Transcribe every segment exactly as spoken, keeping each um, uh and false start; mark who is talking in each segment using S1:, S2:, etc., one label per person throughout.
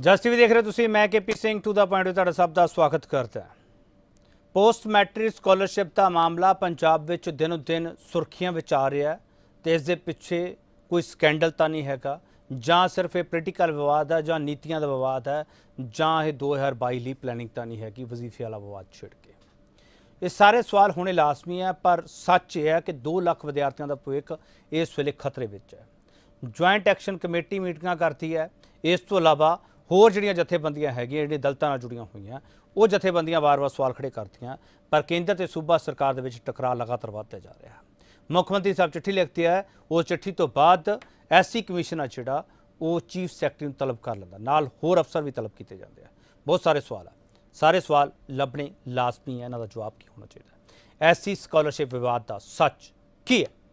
S1: ਜਸ TV ਦੇਖ ਰਹੇ ਤੁਸੀਂ, मैं K P Singh to the point ਤੁਹਾਡਾ ਸਭ ਦਾ ਸਵਾਗਤ ਕਰਦਾ। पोस्ट मैट्रिक स्कॉलरशिप का मामला पंजाब विच दिनों दिन सुर्खियां विच आ रहा है तो इस दे पिछे कोई स्कैंडल तो नहीं हैगा, जां सिर्फ ये पोलिटिकल विवाद है, जां नीतियां का विवाद है, जां ये दो हज़ार बाई ली प्लैनिंग तो नहीं हैगी वजीफे वाला विवाद छिड़ के। ये सारे सवाल होने लाजमी है, पर सच ये है कि दो लख विद्यार्थियों का भविख इस वेले खतरे विच है। ज्वाइंट एक्शन कमेटी मीटिंगां करती है, इस तो इलावा होर जिहड़ियां जथेबंदियां हैगियां जिहड़ियां दलतां नाल जुड़ियां होईयां वो जथेबंदियां वार वार सवाल खड़े करदियां, पर केंद्र ते सूबा सरकार दे विच टकराव लगातार वधदा जा रहा है। मुख्यमंत्री साहब चिट्ठी लिखते हैं, उस चिट्ठी तो बाद एससी कमीशन जिहड़ा वो चीफ सैकटरी नूं तलब कर लैंदा, नाल होर अफसर भी तलब किए जाते हैं। बहुत सारे सवाल है, सारे सवाल लभने लाजमी है, इन्हां दा जवाब की होना चाहिए। एससी स्कॉलरशिप विवाद का सच की है?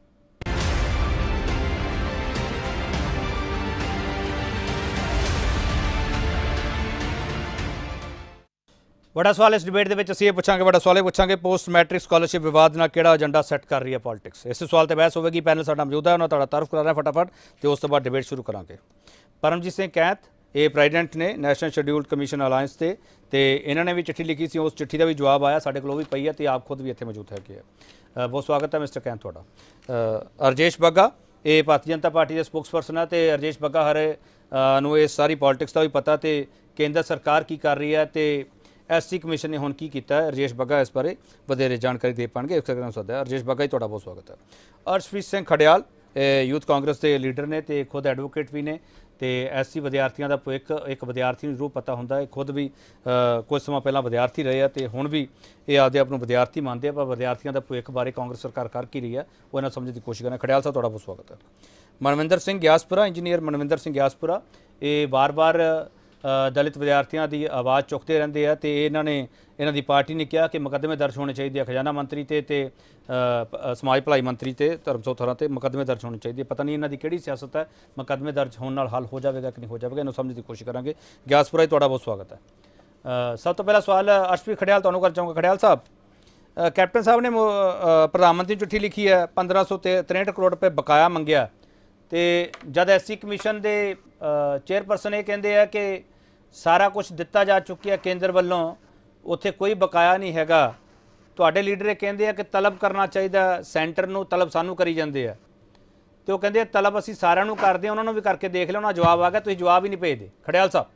S1: बड़ा सवाल इस डिबेट के असीं पूछांगे, बड़ा सवाल पूछांगे पोस्ट मैट्रिक स्कॉलरशिप विवाद नाल किहड़ा एजेंडा सैट कर रही है पॉलिटिक्स। इस सवाल पर बहस होगी। पैनल साडा मौजूद है, उन्होंने तुहाडा तारुफ करा रहा फटाफट, तो उस तो बाद डिबेट शुरू करांगे। परमजीत सिंह कैंथ ये प्रेजिडेंट ने नैशनल शेड्यूल्ड कमीशन अलायंस के, तो इन्होंने भी चिट्ठी लिखी सी, उस चिट्ठी का भी जवाब आया, साडे कोल भी पई है, तो आप खुद भी इत्थे मौजूद है। बहुत स्वागत है मिस्टर कैंथ तुहाडा। राजेश बग्गा ये भारतीय जनता पार्टी के स्पोक्स परसन है, तो राजेश बग्गा हरे नूं इस सारी पॉलिटिक्स का भी पता, तो केंद्र सरकार की कर रही है, तो एस सी कमीशन ने हुण की किया है। राजेश बग्गा इस बारे वधेरे जानकारी दे पाएंगे, एक सेकंड सद है। राजेश बग्गा जी तुहाडा बहुत स्वागत है। अर्शप्रीत सिंह खडियाल यूथ कांग्रेस के लीडर ने, तो खुद एडवोकेट भी ने, तो एस सी विद्यार्थियों का भविख एक विद्यार्थी नूं जरूर पता होंदा है, खुद भी आ, कुछ समय पहला विद्यार्थी रहे हैं, तो हुण भी ये आपदे आप नूं विद्यार्थी मानते हैं, पर विद्यार्थियों का भविख बारे कांग्रेस सरकार कर की रही है वो इन्हां समझने की कोशिश करें। खडियाल साहब तुहाडा बहुत स्वागत है। मनविंदर सिंह ग्यासपुरा, इंजीनियर मनविंदर सिंह ग्यासपुरा, ये बार बार दलित विद्यार्थियों की आवाज़ चुकते रहते हैं, तो इन्होंने इन्हों की पार्टी ने कहा कि मुकदमे दर्ज होने चाहिए खजाना मंत्री ते, ते समाज भलाई मंत्री ते धर्मसोत होरां ते मुकदमे दर्ज होने चाहिए। पता नहीं इन्हों की किहड़ी सियासत है, मुकदमे दर्ज होने नाल हल हो जाएगा कि नहीं हो जाएगा, इन्हों समझने की कोशिश करांगे। ग्यासपुरा जी तुहाडा बहुत स्वागत है। सब तो पहला सवाल अर्शप्रीत खडियाल तुहानूं कर चाहूँगा। खडियाल साहब, कैप्टन साहब ने प्रधानमंत्री नूं चिट्ठी लिखी है, पंद्रह सौ तिरसठ करोड़ रुपये बकाया मंगया, तो जब एस सी कमीशन के चेयरपर्सन ये कहते हैं कि सारा कुछ दिता जा चुकी है केंद्र वालों, उत्थे कोई बकाया नहीं हैगा, तुहाडे लीडर ये कहते हैं कि तलब करना चाहिए सेंटर नूं, तलब सानू करी जाते हैं, तो वो कहते हैं तलब असीं सारिਆਂ ਨੂੰ ਕਰਦੇ हैं, उन्होंने भी करके देख लिया, उन्होंने जवाब आ गया, तुसीं जवाब ही नहीं भेजदे। खडियाल साहब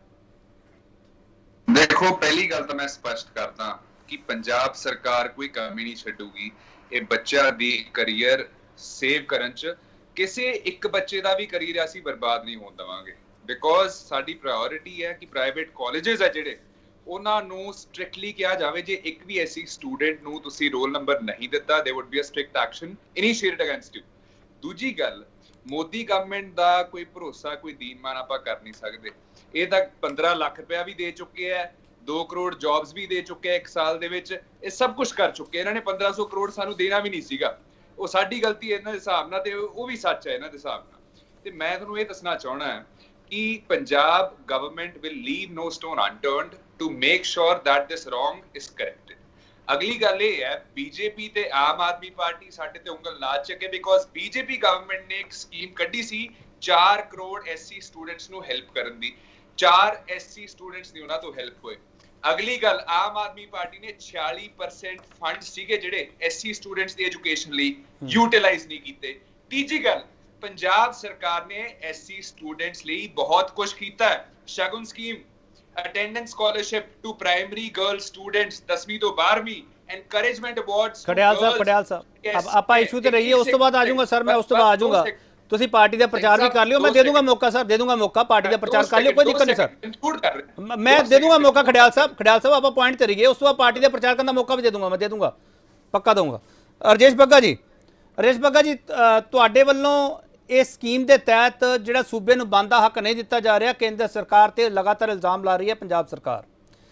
S2: देखो, पहली गल तो मैं स्पष्ट करदा कि पंजाब सरकार कोई कमी नहीं छड्डूगी, ये बच्चा दी करियर सेव करन च किसी एक बच्चे का भी करियर असीं बर्बाद नहीं होण देवांगे, बिकॉज साडी प्रायोरिटी है कि प्राइवेट कॉलेजेस है जिहड़े उन्हां नूं स्ट्रिक्टली कहा जाए जे एक भी ऐसी स्टूडेंट नूं तुसीं रोल नंबर नहीं दिता, there would be a strict action initiated against you. दूजी गल, मोदी गवर्नमेंट का कोई भरोसा कोई दीनमान आपां कर नहीं सकते। ये तक पंद्रह लाख रुपया भी दे चुके हैं, दो करोड़ जॉब्स भी दे चुके हैं एक साल दे विच, ये सब कुछ कर चुके हैं। इन्होंने पंद्रह सौ करोड़ सानू देना भी नहीं सीगा, वो साडी गलती है इन्हां दे हिसाब नाल, ते वो भी सच है इन्हां दे हिसाब नाल। ते मैं तुहानूं ये दसना चाहना है कि Punjab government will leave no stone unturned to make sure that this wrong is corrected. अगली गल ये है, बीजेपी ते आम आदमी पार्टी साडे ते उंगल ना चके, बिकॉज बीजेपी गवर्नमेंट ने एक स्कीम कड्डी सी चार करोड़ एससी स्टूडेंट्स नूं हेल्प करन दी, चार एससी स्टूडेंट्स नहीं उन्हां तो हेल्प होए। अगली गल, आम आदमी पार्टी ने छियाली परसेंट फंड सीगे जिहड़े एससी स्टूडेंट्स दी एजुकेशन लई यूटिलाइज नहीं कीते। तीजी गल, पंजाब सरकार ने एससी स्टूडेंट्स लई बहुत कुछ कीता है, Shagun scheme, attendance scholarship to primary girl students दसवीं तो बारहवीं, एनकरेजमेंट अवार्ड्स।
S1: खडियाल साहब खडियाल साहब अब आपां इशू ते रहिए, उस तो बाद आ जाऊंगा सर, मैं उस तो बाद आ जाऊंगा। तुसीं पार्टी का प्रचार भी कर लियो, मैं दे दूंगा मौका सर, दे दूंगा मौका, पार्टी का प्रचार कर लियो, कोई दिक्कत नहीं सर, मैं दे दूंगा मौका। खडियाल साहब खडियाल साहब आप पॉइंट ते रहिए, उस तो बाद पार्टी का प्रचार करने का मौका भी दे दूंगा, मैं दे दूंगा, पक्का दूंगा। राजेश बग्गा जी, राजेश बग्गा जी तुहाडे वल्लों इस स्कीम के तहत जिहड़ा सूबे नूं बनदा हक नहीं दिता जा रहा, केंद्र सरकार ते लगातार इल्जाम ला रही है पंजाब सरकार।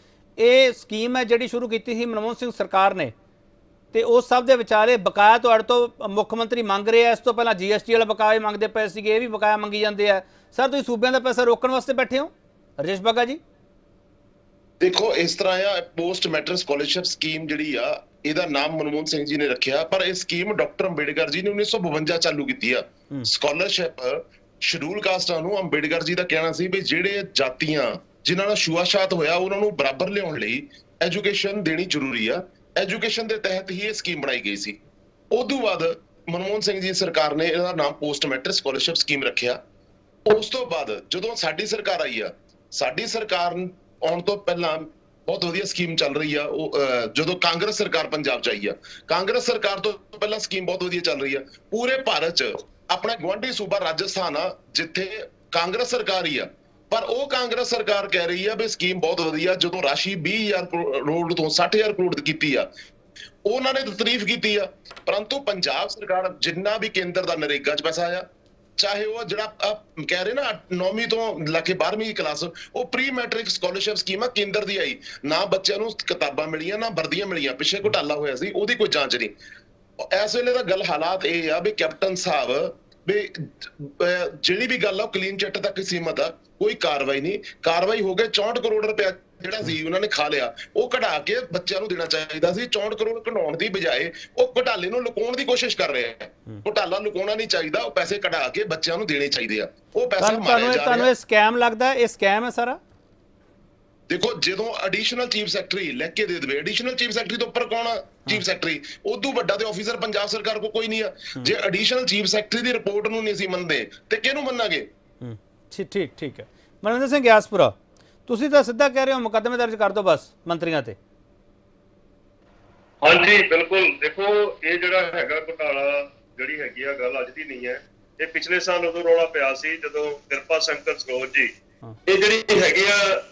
S1: ये स्कीम है जिहड़ी शुरू की थी मनमोहन सिंह सरकार ने, तो उस सब के विचारे बकाया तुहाडे तो मुख्यमंत्री मंग रहे हैं, इस तो पहला जी एस टी वाला बकाया मंगते पे सी, ये भी बकाया मंगी जाते हैं। सर तुसीं सूबियां दा पैसा रोकण वास्ते बैठे हो? राजेश बग्गा जी
S3: देखो, इस तरह आ पोस्ट मैट्रिक स्कॉलरशिप स्कीम जिहड़ी आ, ਇਹਦਾ नाम मनमोहन सिंह जी ने रखा, पर यह स्कीम डॉक्टर अंबेडकर जी ने उन्नीस सौ बवंजा चालू की है। स्कॉलरशिप शेड्यूल कास्टां नूं अंबेडकर जी का कहना सी भी जिहड़े जातियां ਜਿਨ੍ਹਾਂ ਨਾਲ ਛੂਆਛਾਤ ਹੋਇਆ ਉਹਨਾਂ ਨੂੰ ਬਰਾਬਰ ਲਿਆਉਣ ਲਈ ਐਜੂਕੇਸ਼ਨ ਦੇਣੀ ਜ਼ਰੂਰੀ ਆ। ਐਜੂਕੇਸ਼ਨ ਦੇ ਤਹਿਤ ਹੀ ਇਹ ਸਕੀਮ ਬਣਾਈ ਗਈ ਸੀ। ਉਦੋਂ ਬਾਅਦ ਮਨਮੋਹਨ ਸਿੰਘ ਜੀ ਸਰਕਾਰ ਨੇ ਇਹਦਾ ਨਾਮ ਪੋਸਟ ਮੈਟ੍ਰਿਕ ਸਕਾਲਰਸ਼ਿਪ ਸਕੀਮ ਰੱਖਿਆ। ਉਸ ਤੋਂ ਬਾਅਦ ਜਦੋਂ ਸਾਡੀ ਸਰਕਾਰ ਆਈ ਆ, ਸਾਡੀ ਸਰਕਾਰ ਆਉਣ ਤੋਂ ਪਹਿਲਾਂ ਬਹੁਤ ਵਧੀਆ ਸਕੀਮ ਚੱਲ ਰਹੀ ਆ। ਉਹ ਜਦੋਂ ਕਾਂਗਰਸ ਸਰਕਾਰ ਪੰਜਾਬ ਚ ਆਈ ਆ, ਕਾਂਗਰਸ ਸਰਕਾਰ ਤੋਂ ਪਹਿਲਾਂ ਸਕੀਮ ਬਹੁਤ ਵਧੀਆ ਚੱਲ ਰਹੀ ਆ। ਪੂਰੇ ਭਾਰਤ ਚ ਆਪਣਾ ਗੁਆਂਢੀ ਸੂਬਾ ਰਾਜਸਥਾਨ ਆ ਜਿੱਥੇ ਕਾਂਗਰਸ ਸਰਕਾਰ ਹੀ ਆ, ਪਰ ਉਹ ਕਾਂਗਰਸ ਸਰਕਾਰ ਕਹਿ ਰਹੀ ਆ ਵੀ ਸਕੀਮ ਬਹੁਤ ਵਧੀਆ। ਜਦੋਂ ਰਾਸ਼ੀ ਵੀਹ ਹਜ਼ਾਰ ਕਰੋੜ ਤੋਂ ਸੱਠ ਹਜ਼ਾਰ ਕਰੋੜ ਕੀਤੀ ਆ, ਉਹਨਾਂ ਨੇ ਤਾਰੀਫ ਕੀਤੀ ਆ। ਪਰੰਤੂ ਪੰਜਾਬ ਸਰਕਾਰ ਜਿੰਨਾ ਵੀ ਕੇਂਦਰ ਦਾ ਨਰੇਗਾ ਚ ਪੈਸਾ ਆਇਆ, ਚਾਹੇ ਉਹ ਜਿਹੜਾ ਕਹਿ ਰਹੇ ਨਾ ਨੌਵੀਂ ਤੋਂ ਲੈ ਕੇ ਬਾਰਵੀਂ ਕਲਾਸ, ਉਹ ਪ੍ਰੀ ਮੈਟ੍ਰਿਕ ਸਕਾਲਰਸ਼ਿਪ ਸਕੀਮ ਆ ਕੇਂਦਰ ਦੀ ਆਈ। ਨਾ ਬੱਚਿਆਂ ਨੂੰ ਕਿਤਾਬਾਂ ਮਿਲੀਆਂ, ਨਾ ਵਰਦੀਆਂ ਮਿਲੀਆਂ। ਪਿੱਛੇ ਘੁਟਾਲਾ ਹੋਇਆ ਸੀ, ਉਹਦੀ ਕੋਈ ਜਾਂਚ ਨਹੀਂ। ਇਸ ਵੇਲੇ ਦਾ ਗੱਲ ਹਾਲਾਤ ਇਹ ਆ ਵੀ ਕੈਪਟਨ ਸਾਹਿਬ ਵੀ ਜਿਹੜੀ ਵੀ ਗੱਲ ਆ ਉਹ ਕਲੀਨ ਚਿੱਟ ਤੱਕ ਸੀਮਤ ਆ, ਕੋਈ ਕਾਰਵਾਈ ਨਹੀਂ। ਕਾਰਵਾਈ ਹੋ ਗਈ ਚੌਂਹਠ ਕਰੋੜ ਰੁਪਇਆ ਜਿਹੜਾ ਸੀ ਉਹਨਾਂ ਨੇ ਖਾ ਲਿਆ, ਉਹ ਕਢਾ ਕੇ ਬੱਚਿਆਂ ਨੂੰ ਦੇਣਾ ਚਾਹੀਦਾ ਸੀ। ਚੌਂਹਠ ਕਰੋੜ ਕਢਾਉਣ ਦੀ ਬਜਾਏ ਉਹ ਘੁਟਾਲੇ ਨੂੰ ਲੁਕਾਉਣ ਦੀ ਕੋਸ਼ਿਸ਼ ਕਰ ਰਹੇ ਆ। ਘੁਟਾਲਾ ਲੁਕਾਉਣਾ ਨਹੀਂ ਚਾਹੀਦਾ, ਉਹ ਪੈਸੇ ਕਢਾ ਕੇ ਬੱਚਿਆਂ ਨੂੰ ਦੇਣੇ ਚਾਹੀਦੇ ਆ। ਉਹ ਪੈਸਾ ਮਾਰਿਆ ਜਾ ਰਿਹਾ।
S1: ਤੁਹਾਨੂੰ ਇਹ ਸਕੈਮ ਲੱਗਦਾ? ਇਹ ਸਕੈਮ ਹੈ ਸਾਰਾ।
S3: ਦੇਖੋ, ਜਦੋਂ ਐਡੀਸ਼ਨਲ ਚੀਫ ਸੈਕਟਰੀ ਲਿਖ ਕੇ ਦੇ ਦੇਵੇ, ਐਡੀਸ਼ਨਲ ਚੀਫ ਸੈਕਟਰੀ ਤੋਂ ਉੱਪਰ ਕੌਣ ਆ? Chief secretary. ਉਦੋਂ ਵੱਡਾ ਤੇ ਆਫੀਸਰ ਪੰਜਾਬ ਸਰਕਾਰ ਕੋਲ ਕੋਈ ਨਹੀਂ ਆ। ਜੇ ਐਡੀਸ਼ਨਲ ਚੀਫ ਸੈਕਟਰੀ ਦੀ ਰਿਪੋਰਟ ਨੂੰ ਨਹੀਂ ਅਸੀਂ ਮੰਨਦੇ ਤੇ ਕਿਹਨੂੰ ਮੰਨਾਂਗੇ?
S1: ਠੀਕ ਠੀਕ ਹੈ। ਮਨਵਿੰਦਰ ਸਿੰਘ ਗਿਆਸਪੁਰਾ, ਤੁਸੀਂ ਤਾਂ ਸਿੱਧਾ ਕਹਿ ਰਹੇ ਹੋ ਮੁਕੱਦਮੇ ਦਰਜ ਕਰ ਦਿਓ ਬਸ ਮੰਤਰੀਆਂ ਤੇ।
S4: ਹਾਂਜੀ ਬਿਲਕੁਲ। ਦੇਖੋ, ਇਹ ਜਿਹੜਾ ਹੈਗਾ ਘੁਟਾਲਾ ਜਿਹੜੀ ਹੈਗੀ ਆ ਗੱਲ ਅੱਜ ਦੀ ਨਹੀਂ ਹੈ। ਇਹ ਪਿਛਲੇ ਸਾਲ ਉਦੋਂ ਰੌਲਾ ਪਿਆ ਸੀ ਜਦੋਂ ਕਿਰਪਾ ਸ਼ੰਕਰ ਸਰੋਜ ਜੀ ਇਹ ਜਿਹੜੀ ਹੈਗੀ ਆ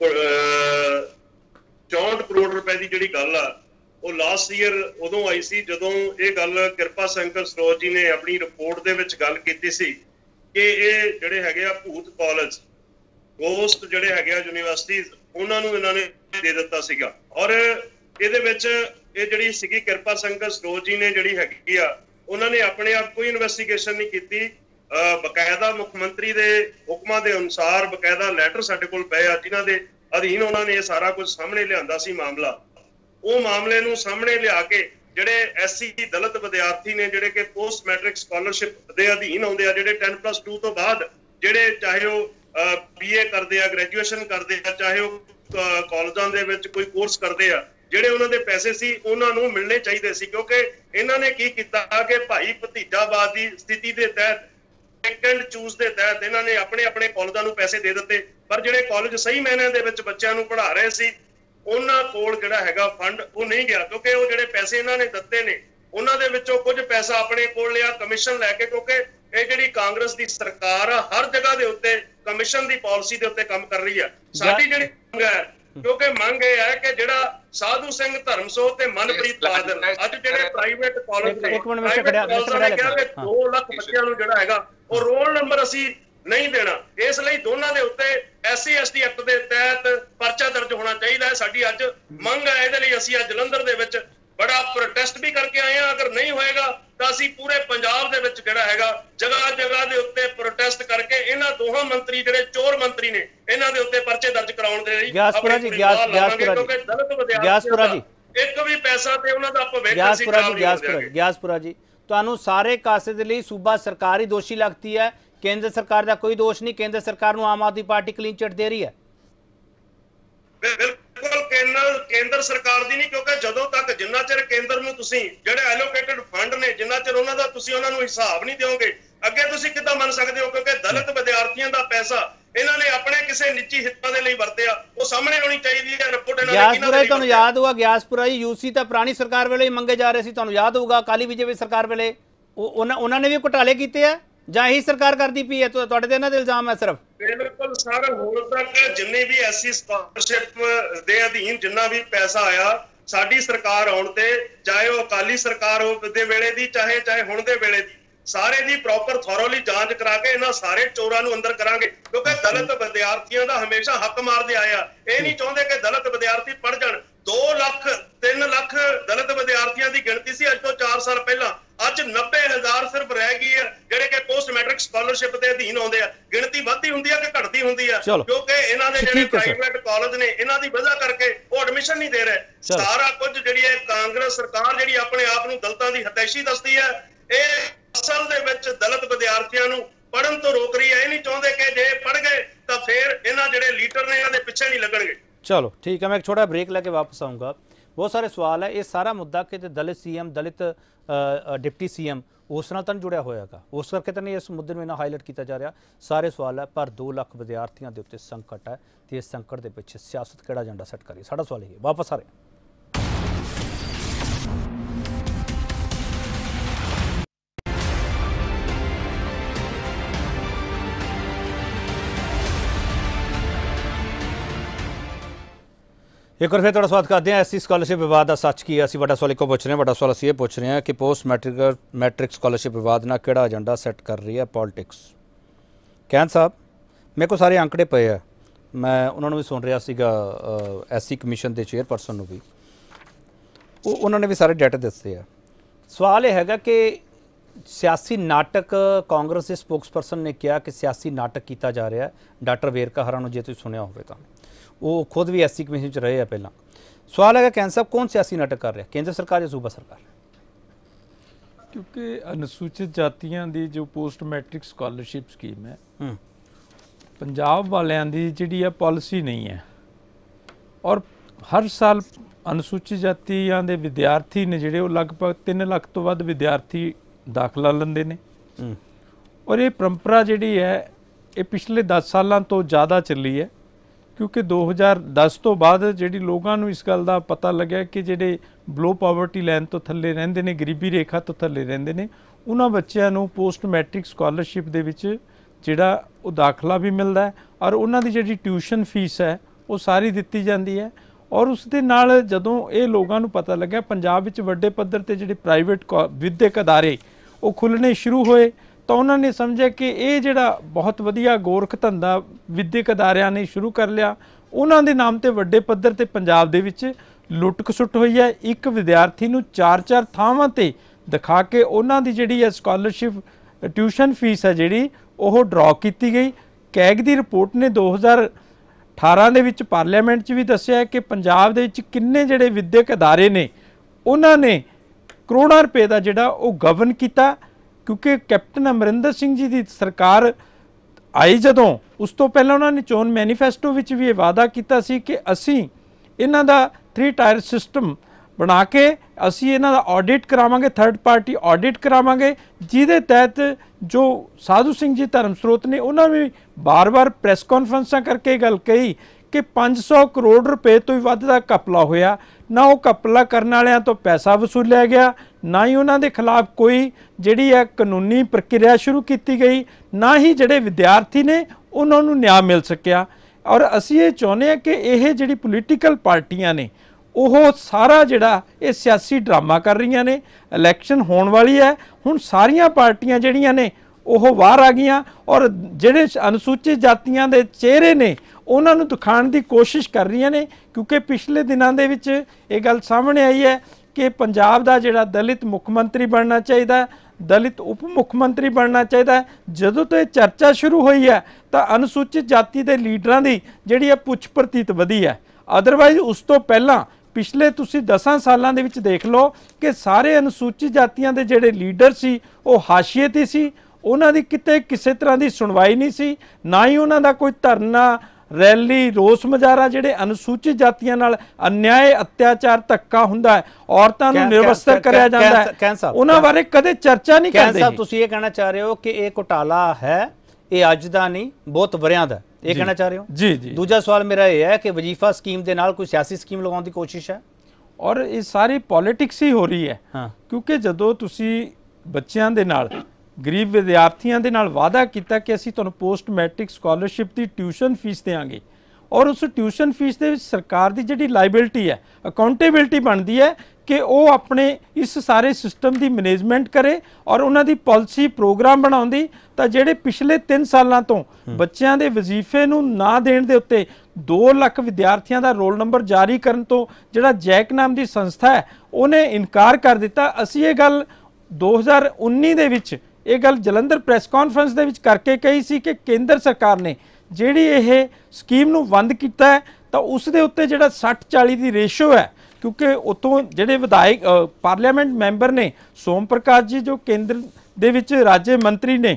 S4: ਚੌਂਹਠ ਕਰੋੜ ਰੁਪਏ ਦੀ ਜਿਹੜੀ ਗੱਲ ਆ, ਉਹ ਲਾਸਟ ਈਅਰ ਉਦੋਂ ਆਈ ਸੀ ਜਦੋਂ ਇਹ ਗੱਲ ਕਿਰਪਾ ਸ਼ੰਕਰ ਸਰੋਜ ਜੀ ਨੇ ਆਪਣੀ ਰਿਪੋਰਟ ਦੇ ਵਿੱਚ ਗੱਲ ਕੀਤੀ ਸੀ ਕਿ ਇਹ ਜਿਹੜੇ ਹੈਗੇ ਆ ਭੂਤ ਕਾਲਜ, ਗੋਸਟ ਜਿਹੜੇ ਹੈਗੇ ਆ ਯੂਨੀਵਰਸਿਟੀਜ਼, ਉਹਨਾਂ ਨੂੰ ਇਹਨਾਂ ਨੇ ਦੇ ਦਿੱਤਾ ਸੀਗਾ। ਔਰ ਇਹਦੇ ਵਿੱਚ ਇਹ ਜਿਹੜੀ ਸੀਗੀ ਕਿਰਪਾ ਸ਼ੰਕਰ ਸਰੋਜ ਜੀ ਨੇ ਜਿਹੜੀ ਹੈਗੀ ਆ, ਉਹਨਾਂ ਨੇ ਆਪਣੇ ਆਪ ਕੋਈ ਇਨਵੈਸਟੀਗੇਸ਼ਨ ਨਹੀਂ ਕੀਤੀ। ਬਕਾਇਦਾ ਮੁੱਖ ਮੰਤਰੀ ਦੇ ਹੁਕਮਾਂ ਦੇ ਅਨੁਸਾਰ ਬਕਾਇਦਾ ਲੈਟਰ ਸਾਡੇ ਕੋਲ ਪਏ ਆ ਜਿਨ੍ਹਾਂ ਦੇ ਅਧੀਨ ਉਹਨਾਂ ਨੇ ਇਹ ਸਾਰਾ ਕੁਝ ਸਾਹਮਣੇ ਲਿਆਂਦਾ ਸੀ ਮਾਮਲਾ। ਉਹ ਮਾਮਲੇ ਨੂੰ ਸਾਹਮਣੇ ਲਿਆ ਕੇ ਜਿਹੜੇ ਐਸਸੀ ਦਲਿਤ ਵਿਦਿਆਰਥੀ ਨੇ ਜਿਹੜੇ ਕਿ ਪੋਸਟ ਮੈਟ੍ਰਿਕ ਸਕਾਲਰਸ਼ਿਪ ਦੇ ਅਧੀਨ ਆਉਂਦੇ ਆ, ਜਿਹੜੇ ਦਸ ਪਲੱਸ ਦੋ ਤੋਂ ਬਾਅਦ ਜਿਹੜੇ ਚਾਹੇ ਉਹ ਬੀਏ ਕਰਦੇ ਆ, ਗ੍ਰੈਜੂਏਸ਼ਨ ਕਰਦੇ ਆ, ਚਾਹੇ ਉਹ ਕਾਲਜਾਂ ਦੇ ਵਿੱਚ ਕੋਈ ਕੋਰਸ ਕਰਦੇ ਆ, ਜਿਹੜੇ ਉਹਨਾਂ ਦੇ ਪੈਸੇ ਸੀ ਉਹਨਾਂ ਨੂੰ ਮਿਲਣੇ ਚਾਹੀਦੇ ਸੀ। ਕਿਉਂਕਿ ਇਹਨਾਂ ਨੇ ਕੀ ਕੀਤਾ ਕਿ ਭਾਈ ਭਤੀਜਾਵਾਦ ਦੀ ਸਥਿਤੀ ਦੇ ਤਹਿਤ ਪਿਕ ਐਂਡ ਚੂਜ਼ ਦੇ ਤਹਿਤ ਇਹਨਾਂ ਨੇ ਆਪਣੇ ਆਪਣੇ ਕਾਲਜਾਂ ਨੂੰ ਪੈਸੇ ਦੇ ਦਿੱਤੇ, ਪਰ ਜਿਹੜੇ ਕਾਲਜ ਸਹੀ ਮਾਇਨਿਆਂ ਦੇ ਵਿੱਚ ਬੱਚਿਆਂ ਨੂੰ ਪੜ੍ਹਾ ਰਹੇ ਸੀ ਉਹਨਾਂ ਕੋਲ ਜਿਹੜਾ ਹੈਗਾ ਫੰਡ ਉਹ ਨਹੀਂ ਗਿਆ। ਕਿਉਂਕਿ ਉਹ ਜਿਹੜੇ ਪੈਸੇ ਇਹਨਾਂ ਨੇ ਦਿੱਤੇ ਨੇ ਉਹਨਾਂ ਦੇ ਵਿੱਚੋਂ ਕੁਝ ਪੈਸਾ ਆਪਣੇ ਕੋਲ ਲਿਆ ਕਮਿਸ਼ਨ ਲੈ ਕੇ। ਕਿਉਂਕਿ ਇਹ ਜਿਹੜੀ ਕਾਂਗਰਸ ਦੀ ਸਰਕਾਰ ਆ ਹਰ ਜਗ੍ਹਾ ਦੇ ਉੱਤੇ ਕਮਿਸ਼ਨ ਦੀ ਪਾਲਿਸੀ ਦੇ ਉੱਤੇ ਕੰਮ ਕਰ ਰਹੀ ਆ। ਸਾਡੀ ਜਿਹੜੀ ਮੰਗ ਹੈ, ਕਿਉਂਕਿ ਮੰਗ ਇਹ ਹੈ ਕਿ ਜਿਹੜਾ ਸਾਧੂ ਸਿੰਘ ਧਰਮਸੋਤ ਤੇ ਮਨਪ੍ਰੀਤ ਬਾਦਲ ਅੱਜ ਜਿਹੜੇ ਪ੍ਰਾਈਵੇਟ ਕਾਲਜ ਨੇ, ਦੋ ਲੱਖ ਬੱਚਿਆਂ ਨੂੰ ਜਿਹੜਾ ਹੈਗਾ ਉਹ ਰੋਲ ਨੰਬਰ ਅਸੀਂ ਨਹੀਂ ਦੇਣਾ। ਇਸ ਲਈ ਦੋਨਾਂ ਦੇ ਉੱਤੇ ਐਸਸੀ ਐਸਟੀ ਐਕਟ ਦੇ ਤਹਿਤ ਪਰਚਾ ਦਰਜ ਹੋਣਾ ਚਾਹੀਦਾ ਹੈ। ਸਾਡੀ ਅੱਜ ਮੰਗ ਹੈ। ਇਹਦੇ ਲਈ ਅਸੀਂ ਅੱਜ ਜਲੰਧਰ ਦੇ ਵਿੱਚ ਬੜਾ ਪ੍ਰੋਟੈਸਟ ਵੀ ਕਰਕੇ ਆਏ ਹਾਂ। ਅਗਰ ਨਹੀਂ ਹੋਏਗਾ ਤਾਂ ਅਸੀਂ ਪੂਰੇ ਪੰਜਾਬ ਦੇ ਵਿੱਚ ਜਿਹੜਾ ਹੈਗਾ ਜਗ੍ਹਾ ਜਗ੍ਹਾ ਦੇ ਉੱਤੇ ਪ੍ਰੋਟੈਸਟ ਕਰਕੇ ਇਹਨਾਂ ਦੋਹਾਂ ਮੰਤਰੀ ਜਿਹੜੇ ਚੋਰ ਮੰਤਰੀ ਨੇ ਇਹਨਾਂ ਦੇ ਉੱਤੇ ਪਰਚੇ ਦਰਜ ਕਰਾਉਣ ਦੇ ਲਈ
S1: ਗਿਆਸਪੁਰਾ ਜੀ ਗਿਆਸਪੁਰਾ ਜੀ
S4: ਇੱਕ ਵੀ ਪੈਸਾ ਤੇ ਉਹਨਾਂ ਦਾ ਭਵਿੱਖ
S1: ਗਿਆਸਪੁਰਾ ਜੀ ਗਿਆਸਪੁਰਾ ਜੀ ਗਿਆਸਪੁਰਾ ਜੀ ਤੁਹਾਨੂੰ ਸਾਰੇ ਕਾਸੇ ਦੇ ਲਈ ਸੂਬਾ ਸਰਕਾਰ ਹੀ ਦੋਸ਼ੀ ਲੱਗਦੀ ਹੈ? ਕੇਂਦਰ ਸਰਕਾਰ ਦਾ ਕੋਈ ਦੋਸ਼ ਨਹੀਂ? ਕੇਂਦਰ ਸਰਕਾਰ ਨੂੰ Aam Aadmi party clean chit ਦੇ ਰਹੀ ਹੈ?
S4: ਬਿਲਕੁਲ ਕੇਂਦਰ ਕੇਂਦਰ ਸਰਕਾਰ ਦੀ ਨਹੀਂ, ਕਿਉਂਕਿ ਜਦੋਂ ਤੱਕ ਜਿੰਨਾ ਚਿਰ ਕੇਂਦਰ ਨੂੰ ਤੁਸੀਂ ਜਿਹੜੇ ਐਲੋਕੇਟਡ ਫੰਡ ਨੇ ਜਿੰਨਾ ਚਿਰ ਉਹਨਾਂ ਦਾ ਤੁਸੀਂ ਉਹਨਾਂ ਨੂੰ ਹਿਸਾਬ ਨਹੀਂ ਦਿਓਗੇ ਅੱਗੇ ਤੁਸੀਂ ਕਿੱਦਾਂ ਮੰਨ ਸਕਦੇ ਹੋ? ਕਿਉਂਕਿ ਦਲਿਤ ਵਿਦਿਆਰਥੀਆਂ ਦਾ ਪੈਸਾ ਇਹਨਾਂ ਨੇ ਆਪਣੇ ਕਿਸੇ ਨਿੱਜੀ ਹਿੱਤਾਂ ਦੇ ਲਈ ਵਰਤਿਆ, ਉਹ ਸਾਹਮਣੇ ਆਉਣੀ ਚਾਹੀਦੀ ਹੈ ਰਿਪੋਰਟ। ਇਹਨਾਂ ਨੇ
S1: ਗਿਆਸਪੁਰਾ ਤੁਹਾਨੂੰ ਯਾਦ ਹੋਊਗਾ, ਗਿਆਸਪੁਰਾ ਜੀ ਯੂਸੀ ਤਾਂ ਪੁਰਾਣੀ ਸਰਕਾਰ ਵੇਲੇ ਹੀ ਮੰਗੇ ਜਾ ਰਹੇ ਸੀ, ਤੁਹਾਨੂੰ ਯਾਦ ਹੋਊਗਾ ਅਕਾਲੀ ਬੀਜੇਪੀ ਸਰਕਾਰ ਵੇਲੇ ਉਹਨਾਂ ਉਹਨਾਂ ਨੇ ਵੀ ਘੁਟਾਲੇ ਕੀਤੇ ਆ ਜਾਂ ਇਹੀ ਸਰਕਾਰ ਕਰਦੀ ਪਈ ਹੈ? ਤੁਹਾਡੇ ਤੇ ਇਹਨਾਂ ਦੇ ਇਲਜ਼ਾਮ ਹੈ ਸਿਰਫ?
S4: ਬਿਲਕੁਲ ਸਰ, ਹੁਣ ਤੱਕ ਜਿੰਨੇ ਵੀ ਐਸਸੀ ਸਕਾਲਰਸ਼ਿਪ ਦੇ ਅਧੀਨ ਜਿੰਨਾ ਵੀ ਪੈਸਾ ਆਇਆ ਸਾਡੀ ਸਰਕਾਰ ਆਉਣ ਤੇ, ਚਾਹੇ ਉਹ ਅਕਾਲੀ ਸਰਕਾਰ ਦੇ ਵੇਲੇ ਦੀ ਚਾਹੇ ਚਾਹੇ ਹੁਣ ਦੇ ਵੇਲੇ ਦੀ, ਸਾਰੇ ਦੀ ਪ੍ਰੋਪਰ ਥੋਰੋਲੀ ਜਾਂਚ ਕਰਾ ਕੇ ਇਹਨਾਂ ਸਾਰੇ ਚੋਰਾਂ ਨੂੰ ਅੰਦਰ ਕਰਾਂਗੇ। ਕਿਉਂਕਿ ਦਲਿਤ ਵਿਦਿਆਰਥੀਆਂ ਦਾ ਹਮੇਸ਼ਾ ਹੱਕ ਮਾਰਦੇ ਆਏ ਆ। ਇਹ ਨਹੀਂ ਚਾਹੁੰਦੇ ਕਿ ਦਲਿਤ ਵਿਦਿਆਰਥੀ ਪੜ੍ਹ ਜਾਣ। ਦੋ ਲੱਖ ਤਿੰਨ ਲੱਖ ਦਲਿਤ ਵਿਦਿਆਰਥੀਆਂ ਦੀ ਗਿਣਤੀ ਸੀ ਅੱਜ ਤੋਂ ਚਾਰ ਸਾਲ ਪਹਿਲਾਂ, ਅੱਜ ਨੱਬੇ ਹਜ਼ਾਰ ਸਿਰਫ ਰਹਿ ਗਈ ਹੈ ਜਿਹੜੇ ਕਿ ਪੋਸਟ ਮੈਟ੍ਰਿਕ ਸਕਾਲਰਸ਼ਿਪ ਦੇ ਅਧੀਨ ਆਉਂਦੇ ਆ। ਗਿਣਤੀ ਵੱਧਦੀ ਹੁੰਦੀ ਆ ਕਿ ਘਟਦੀ ਹੁੰਦੀ ਆ? ਕਿਉਂਕਿ ਇਹਨਾਂ ਦੇ ਜਿਹੜੇ ਪ੍ਰਾਈਵੇਟ ਕਾਲਜ ਨੇ ਇਹਨਾਂ ਦੀ ਵਜ੍ਹਾ ਕਰਕੇ ਉਹ ਐਡਮਿਸ਼ਨ ਨਹੀਂ ਦੇ ਰਹੇ। ਸਾਰਾ ਕੁਝ ਜਿਹੜੀ ਹੈ ਕਾਂਗਰਸ ਸਰਕਾਰ ਜਿਹੜੀ ਆਪਣੇ ਆਪ ਨੂੰ ਦਲਿਤਾਂ ਦੀ ਹਤੈਸ਼ੀ ਦੱਸਦੀ ਹੈ, ਇਹ ਅਸਲ ਦੇ ਵਿੱਚ ਦਲਿਤ ਵਿਦਿਆਰਥੀਆਂ ਨੂੰ ਪੜ੍ਹਨ ਤੋਂ ਰੋਕ ਰਹੀ ਹੈ। ਇਹ ਨਹੀਂ ਚਾਹੁੰਦੇ ਕਿ ਜੇ ਪੜ੍ਹ ਗਏ ਤਾਂ ਫਿਰ ਇਹਨਾਂ ਜਿਹੜੇ ਲੀਡਰ ਨੇ ਇਹਨਾਂ ਦੇ ਪਿੱਛੇ नहीं लगणगे।
S1: चलो ठीक है, मैं एक छोटा ब्रेक लेके वापस आऊँगा। बहुत सारे सवाल है, ये सारा मुद्दा कि Dalit C M Dalit deputy C M उस नाल तो नहीं जुड़िया होएगा, उस करके तो नहीं इस मुद्दे में इन्ना हाईलाइट किया जा रहा। सारे सवाल है पर दो लख विद्यार्थियों के उत्ते संकट है, तो इस संकट के पिछे सियासत किहड़ा एजेंडा सैट करी, साडा सवाल ये वापस आ रहे। एक बार फिर थोड़ा स्वागत करते हैं। एस सी स्कॉलरशिप विवाद का सच की है, असं बड़ा सवाल एक पूछ रहे हैं। बड़ा सवाल असं ये पूछ रहे हैं कि पोस्ट मैट्रिक मैट्रिक स्कॉलरशिप विवाद ना किहड़ा एजेंडा सैट कर रही है पॉलिटिक्स। कैन साहब मेरे को सारे आंकड़े पे है, मैं उन्होंने भी सुन रहा सीगा एस सी कमीशन के चेयरपर्सन भी, उन्होंने भी सारे डाटा दसे है। सवाल यह है कि सियासी नाटक कांग्रेस के स्पोक्सपर्सन ने कहा कि सियासी नाटक किया जा रहा है। डॉक्टर वेरका हरा जो तुम सुनिया हो तो वो खुद भी एस सी कमीशन च रहे हैं पहला। सवाल है कि कैन साहब कौन सियासी नाटक कर रहा है, केंद्र सरकार या सूबा सरकार?
S5: क्योंकि अनुसूचित जातियों की जो पोस्ट मैट्रिक स्कॉलरशिप स्कीम है, पंजाब वालियां दी जिहड़ी है पॉलिसी नहीं है, और हर साल अनुसूचित जातियों के विद्यार्थी ने जिहड़े लगभग तीन लाख तो वध विद्यार्थी दाखला लेंदे ने, और ये परंपरा जिहड़ी है ये पिछले दस सालों तो ज़्यादा चली है। क्योंकि दो हज़ार दस तो बाद जिहड़ी लोगों को इस गल का पता लग्या कि जिहड़े बिलो पावर्टी लाइन तो थल्ले रहिंदे ने, गरीबी रेखा तो थल्ले रहिंदे ने, उन्हां बच्चों को पोस्ट मैट्रिक स्कॉलरशिप दे विच जिहड़ा वो दाखला भी मिलता है, और उन्हां दी जिहड़ी ट्यूशन फीस है वो सारी दित्ती जाती है। और उस दे नाल जदों ये लोगों को पता लग्या पंजाब विच वड्डे पद्धर ते जिहड़े प्राइवेट विद्यक अदारे वो खुलने शुरू होए, तो उन्होंने समझा कि ये जिहड़ा बहुत वधिया गोरख धंधा विद्यक अदारियां ने शुरू कर लिया, उन्हों के नाम ते वड्डे पद्धर ते पंजाब दे विच लुट खसुट हुई है। एक विद्यार्थी नूं चार चार थावां ते दिखा के उन्हों की जिहड़ी है स्कॉलरशिप ट्यूशन फीस है जिहड़ी ओह ड्रॉ की गई। कैग की रिपोर्ट ने दो हज़ार अठारह दे विच पार्लीमेंट च भी दस्सिया है कि पंजाब दे विच किन्ने जिहड़े विद्यक अदारे ने उन्होंने करोड़ां रुपए का जिहड़ा ओह गवर्न किया। क्योंकि कैप्टन अमरिंदर सिंह जी की सरकार आई जदों, उस तो पहले उन्होंने चोन मैनीफेस्टो विच भी ये वादा किया सी कि असी इन्हां दा थ्री टायर सिस्टम बना के असी इन्हां दा ऑडिट करावांगे, थर्ड पार्टी ऑडिट करावांगे, जिहदे तहत जो साधु सिंह जी धर्म स्रोत ने उन्होंने भी बार बार प्रेस कॉन्फ्रेंसां करके गल कही कि पाँच सौ करोड़ रुपए तो भी वध दा घपला होया। ना वो घपला करने वालियां तो पैसा वसूलिया गया, ना ही उन्होंने खिलाफ कोई जिहड़ी है कानूनी प्रक्रिया शुरू की गई, ना ही जिहड़े विद्यार्थी ने उन्होंने न्याय मिल सकिया। और असी ये चाहुंदे हां कि यह जिहड़ी पोलीटिकल पार्टियां ने वो सारा जिहड़ा ये सियासी ड्रामा कर रही ने। इलैक्शन होने वाली है, हुण सारियां पार्टियां जिहड़ियां ने वो बाहर आ गई, और जिहड़े अनुसूचित जातियां दे चेहरे ने उन्होंने दिखाने की कोशिश कर रही ने। क्योंकि पिछले दिनों के विच ये गल सामने आई है कि पंजाब का जिहड़ा दलित मुख्यमंत्री बनना चाहिए, दलित उप मुख्यमंत्री बनना चाहिए। जदों तो ये चर्चा शुरू हुई है तो अनुसूचित जाति के लीडरां की जिहड़ी है पुछ प्रतीत वधी है। अदरवाइज उस तो पहला पिछले तुसी दसां सालां दे विच देख लो कि सारे अनुसूचित जातियां दे जिहड़े लीडर सी वो हाशिए ते सी, उन्हां दी किते किसी तरह की सुनवाई नहीं सी, ना ही उन्हां दा कोई धरना रैली रोस मुजाहरा जिहड़े अनुसूचित जातियां नाल अन्याय अत्याचार धक्का हुंदा है, औरतां नूं निर्वस्त्र करया जांदा है, उन्हां बारे कदे चर्चा नहीं करदे।
S1: साहब तुसीं ये कहना चाह रहे हो कि ये घोटाला है, ये अज दा नहीं बहुत वरियां दा, ये कहना चाह रहे हो?
S5: जी जी।
S1: दूजा सवाल मेरा ये है कि वजीफा स्कीम दे नाल कोई सियासी स्कीम लगाउण दी कोशिश है,
S5: और ये सारी पॉलिटिक्स ही हो रही है।
S1: हाँ।
S5: क्योंकि जदों तुसीं बच्चियां दे नाल गरीब विद्यार्थियों के नाल वादा किया कि असी तुहानूं पोस्ट मैट्रिक स्कॉलरशिप की ट्यूशन फीस देंगे, और उस ट्यूशन फीस दे विच सरकार की जिहड़ी लाइबिलिटी है, अकाउंटेबिलिटी बनती है कि वो अपने इस सारे सिस्टम की मैनेजमेंट करे और उन्हां दी पॉलिसी प्रोग्राम बनाउंदी। तां जिहड़े पिछले तीन सालों तो बच्चों के वजीफे नूं ना देण दे उत्ते दो लख विद्यार्थियों का रोल नंबर जारी करन तो जिहड़ा जैक नाम की संस्था है उन्हें इनकार कर दिता। असी ये गल दो हज़ार उन्नी दे विच ये गल जलंधर प्रैस कॉन्फ्रेंस दे विच करके कही सी कि केंद्र सरकार ने जिहड़ी ये स्कीम नूं बंद किया है तो उस दे उत्ते जिहड़ा साठ चाली की रेशो है, क्योंकि उतों जिहड़े विधायक पार्लीमेंट मैंबर ने सोम प्रकाश जी जो केंद्र दे विच राज्य मंत्री ने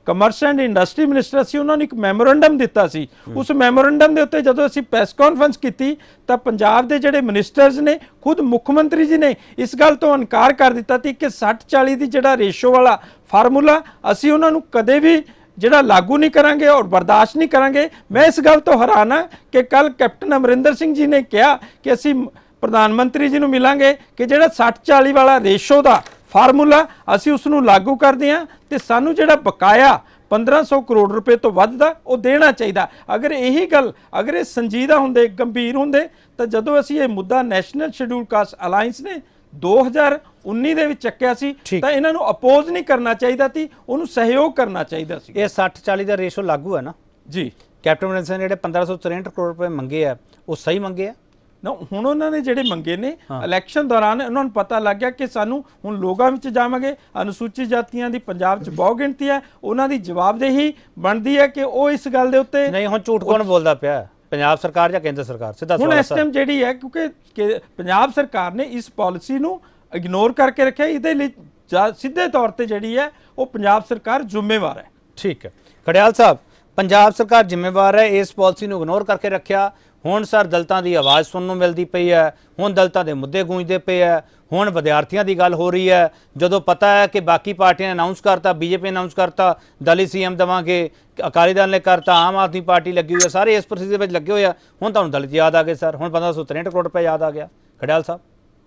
S5: ਕਮਰਸ ਐਂਡ ਇੰਡਸਟਰੀ ਮਿਨਿਸਟਰ ਸੀ, ਉਹਨਾਂ ਨੇ ਇੱਕ ਮੈਮੋਰੰਡਮ ਦਿੱਤਾ ਸੀ। ਉਸ ਮੈਮੋਰੰਡਮ ਦੇ ਉੱਤੇ ਜਦੋਂ ਅਸੀਂ ਪ੍ਰੈਸ ਕਾਨਫਰੰਸ ਕੀਤੀ ਤਾਂ ਪੰਜਾਬ ਦੇ ਜਿਹੜੇ ਮਿਨਿਸਟਰਸ ਨੇ, ਖੁਦ ਮੁੱਖ ਮੰਤਰੀ ਜੀ ਨੇ ਇਸ ਗੱਲ ਤੋਂ ਇਨਕਾਰ ਕਰ ਦਿੱਤਾ ਸੀ ਕਿ ਸੱਠ ਚਾਲੀ ਦੀ ਜਿਹੜਾ ਰੇਸ਼ੋ ਵਾਲਾ ਫਾਰਮੂਲਾ ਅਸੀਂ ਉਹਨਾਂ ਨੂੰ ਕਦੇ ਵੀ ਜਿਹੜਾ ਲਾਗੂ ਨਹੀਂ ਕਰਾਂਗੇ ਔਰ ਬਰਦਾਸ਼ਤ ਨਹੀਂ ਕਰਾਂਗੇ। ਮੈਂ ਇਸ ਗੱਲ ਤੋਂ ਹੈਰਾਨ ਹਾਂ ਕਿ ਕੱਲ ਕੈਪਟਨ ਅਮਰਿੰਦਰ ਸਿੰਘ ਜੀ ਨੇ ਕਿਹਾ ਕਿ ਅਸੀਂ ਪ੍ਰਧਾਨ ਮੰਤਰੀ ਜੀ ਨੂੰ ਮਿਲਾਂਗੇ ਕਿ ਜਿਹੜਾ ਸੱਠ ਚਾਲੀ ਵਾਲਾ ਰੇਸ਼ੋ ਦਾ ਫਾਰਮੂਲਾ ਅਸੀਂ ਉਸ ਨੂੰ ਲਾਗੂ ਕਰਦੇ ਹਾਂ ਤੇ ਸਾਨੂੰ ਜਿਹੜਾ ਬਕਾਇਆ ਪੰਦਰਾਂ ਸੌ ਕਰੋੜ ਰੁਪਏ ਤੋਂ ਵੱਧ ਦਾ ਉਹ ਦੇਣਾ ਚਾਹੀਦਾ। ਅਗਰ ਇਹੀ ਗੱਲ, ਅਗਰ ਇਹ ਸੰਜੀਦਾ ਹੁੰਦੇ, ਗੰਭੀਰ ਹੁੰਦੇ ਤਾਂ ਜਦੋਂ ਅਸੀਂ ਇਹ ਮੁੱਦਾ ਨੈਸ਼ਨਲ ਸ਼ੈਡਿਊਲ ਕਾਸਟ ਅਲਾਈਅੰਸ ਨੇ ਦੋ ਹਜ਼ਾਰ ਉੱਨੀ ਦੇ ਵਿੱਚ ਚੱਕਿਆ ਸੀ ਤਾਂ ਇਹਨਾਂ ਨੂੰ ਅਪੋਜ਼ ਨਹੀਂ ਕਰਨਾ ਚਾਹੀਦਾ ਸੀ, ਉਹਨੂੰ ਸਹਿਯੋਗ ਕਰਨਾ ਚਾਹੀਦਾ ਸੀ।
S1: ਇਹ ਸੱਠ ਚਾਲੀ ਦਾ ਰੇਸ਼ੋ ਲਾਗੂ ਹੈ ਨਾ
S5: ਜੀ।
S1: ਕੈਪਟਨ ਅਮਰਿੰਦਰ ਸਿੰਘ ਨੇ ਜਿਹੜੇ ਪੰਦਰਾਂ ਸੌ ਤਰੇਂਹਠ ਕਰੋੜ ਰੁਪਏ ਮੰਗੇ ਆ ਉਹ ਸਹੀ ਮੰਗੇ ਆ
S5: ਨਾ? ਹੁਣ ਉਹਨਾਂ ਨੇ ਜਿਹੜੇ ਮੰਗੇ ਨੇ ਇਲੈਕਸ਼ਨ ਦੌਰਾਨ ਉਹਨਾਂ ਨੂੰ ਪਤਾ ਲੱਗ ਗਿਆ ਕਿ ਸਾਨੂੰ ਹੁਣ ਲੋਕਾਂ ਵਿੱਚ ਜਾਵਾਂਗੇ, ਅਨੁਸੂਚਿਤ ਜਾਤੀਆਂ ਦੀ ਪੰਜਾਬ 'ਚ ਬਹੁਤ ਗਿਣਤੀ ਹੈ, ਉਹਨਾਂ ਦੀ ਜਵਾਬਦੇਹੀ ਬਣਦੀ ਹੈ ਕਿ ਉਹ ਇਸ ਗੱਲ ਦੇ ਉੱਤੇ
S1: ਨਹੀਂ। ਹੁਣ ਝੂਠ ਕੌਣ ਬੋਲਦਾ ਪਿਆ, ਪੰਜਾਬ ਸਰਕਾਰ ਜਾਂ ਕੇਂਦਰ ਸਰਕਾਰ? ਸਿੱਧਾ
S5: ਹੁਣ ਇਸ ਟਾਈਮ ਜਿਹੜੀ ਹੈ, ਕਿਉਂਕਿ ਪੰਜਾਬ ਸਰਕਾਰ ਨੇ ਇਸ ਪਾਲਿਸੀ ਨੂੰ ਇਗਨੋਰ ਕਰਕੇ ਰੱਖਿਆ, ਇਹਦੇ ਲਈ ਸਿੱਧੇ ਤੌਰ ਤੇ ਜਿਹੜੀ ਹੈ ਉਹ ਪੰਜਾਬ ਸਰਕਾਰ ਜ਼ਿੰਮੇਵਾਰ ਹੈ।
S1: ਠੀਕ ਹੈ ਖੜਿਆਲ ਸਾਹਿਬ, ਪੰਜਾਬ ਸਰਕਾਰ ਜ਼ਿੰਮੇਵਾਰ ਹੈ, ਇਸ ਪਾਲਿਸੀ ਨੂੰ ਇਗਨੋਰ ਕਰਕੇ ਰੱਖਿਆ। ਹੁਣ ਸਰ ਦਲਿਤਾਂ ਦੀ ਆਵਾਜ਼ ਸੁਣਨ ਨੂੰ ਮਿਲਦੀ ਪਈ ਹੈ, ਹੁਣ ਦਲਿਤਾਂ ਦੇ ਮੁੱਦੇ ਗੂੰਜਦੇ ਪਏ ਹੈ, ਹੁਣ ਵਿਦਿਆਰਥੀਆਂ ਦੀ ਗੱਲ ਹੋ ਰਹੀ ਹੈ। ਜਦੋਂ ਪਤਾ ਹੈ ਕਿ ਬਾਕੀ ਪਾਰਟੀਆਂ ਨੇ ਅਨਾਊਂਸ ਕਰਤਾ, ਬੀਜੇਪੀ ਨੇ ਅਨਾਊਂਸ ਕਰਤਾ ਦਲਿਤ ਸੀ ਐਮ ਦੇਵਾਂਗੇ, ਅਕਾਲੀ ਦਲ ਨੇ ਕਰਤਾ, ਆਮ ਆਦਮੀ ਪਾਰਟੀ ਲੱਗੀ ਹੋਈ ਹੈ, ਸਾਰੇ ਇਸ ਪ੍ਰੋਸੈਸ ਦੇ ਵਿੱਚ ਲੱਗੇ ਹੋਏ ਆ। ਹੁਣ ਤੁਹਾਨੂੰ ਦਲਿਤ ਯਾਦ ਆ ਗਏ ਸਰ, ਹੁਣ ਪੰਦਰਾਂ ਸੌ ਤਰੇਂਹਠ ਕਰੋੜ ਰੁਪਏ ਯਾਦ ਆ ਗਿਆ। ਖੜਿਆਲ ਸਾਹਿਬ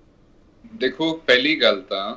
S2: ਦੇਖੋ, ਪਹਿਲੀ ਗੱਲ ਤਾਂ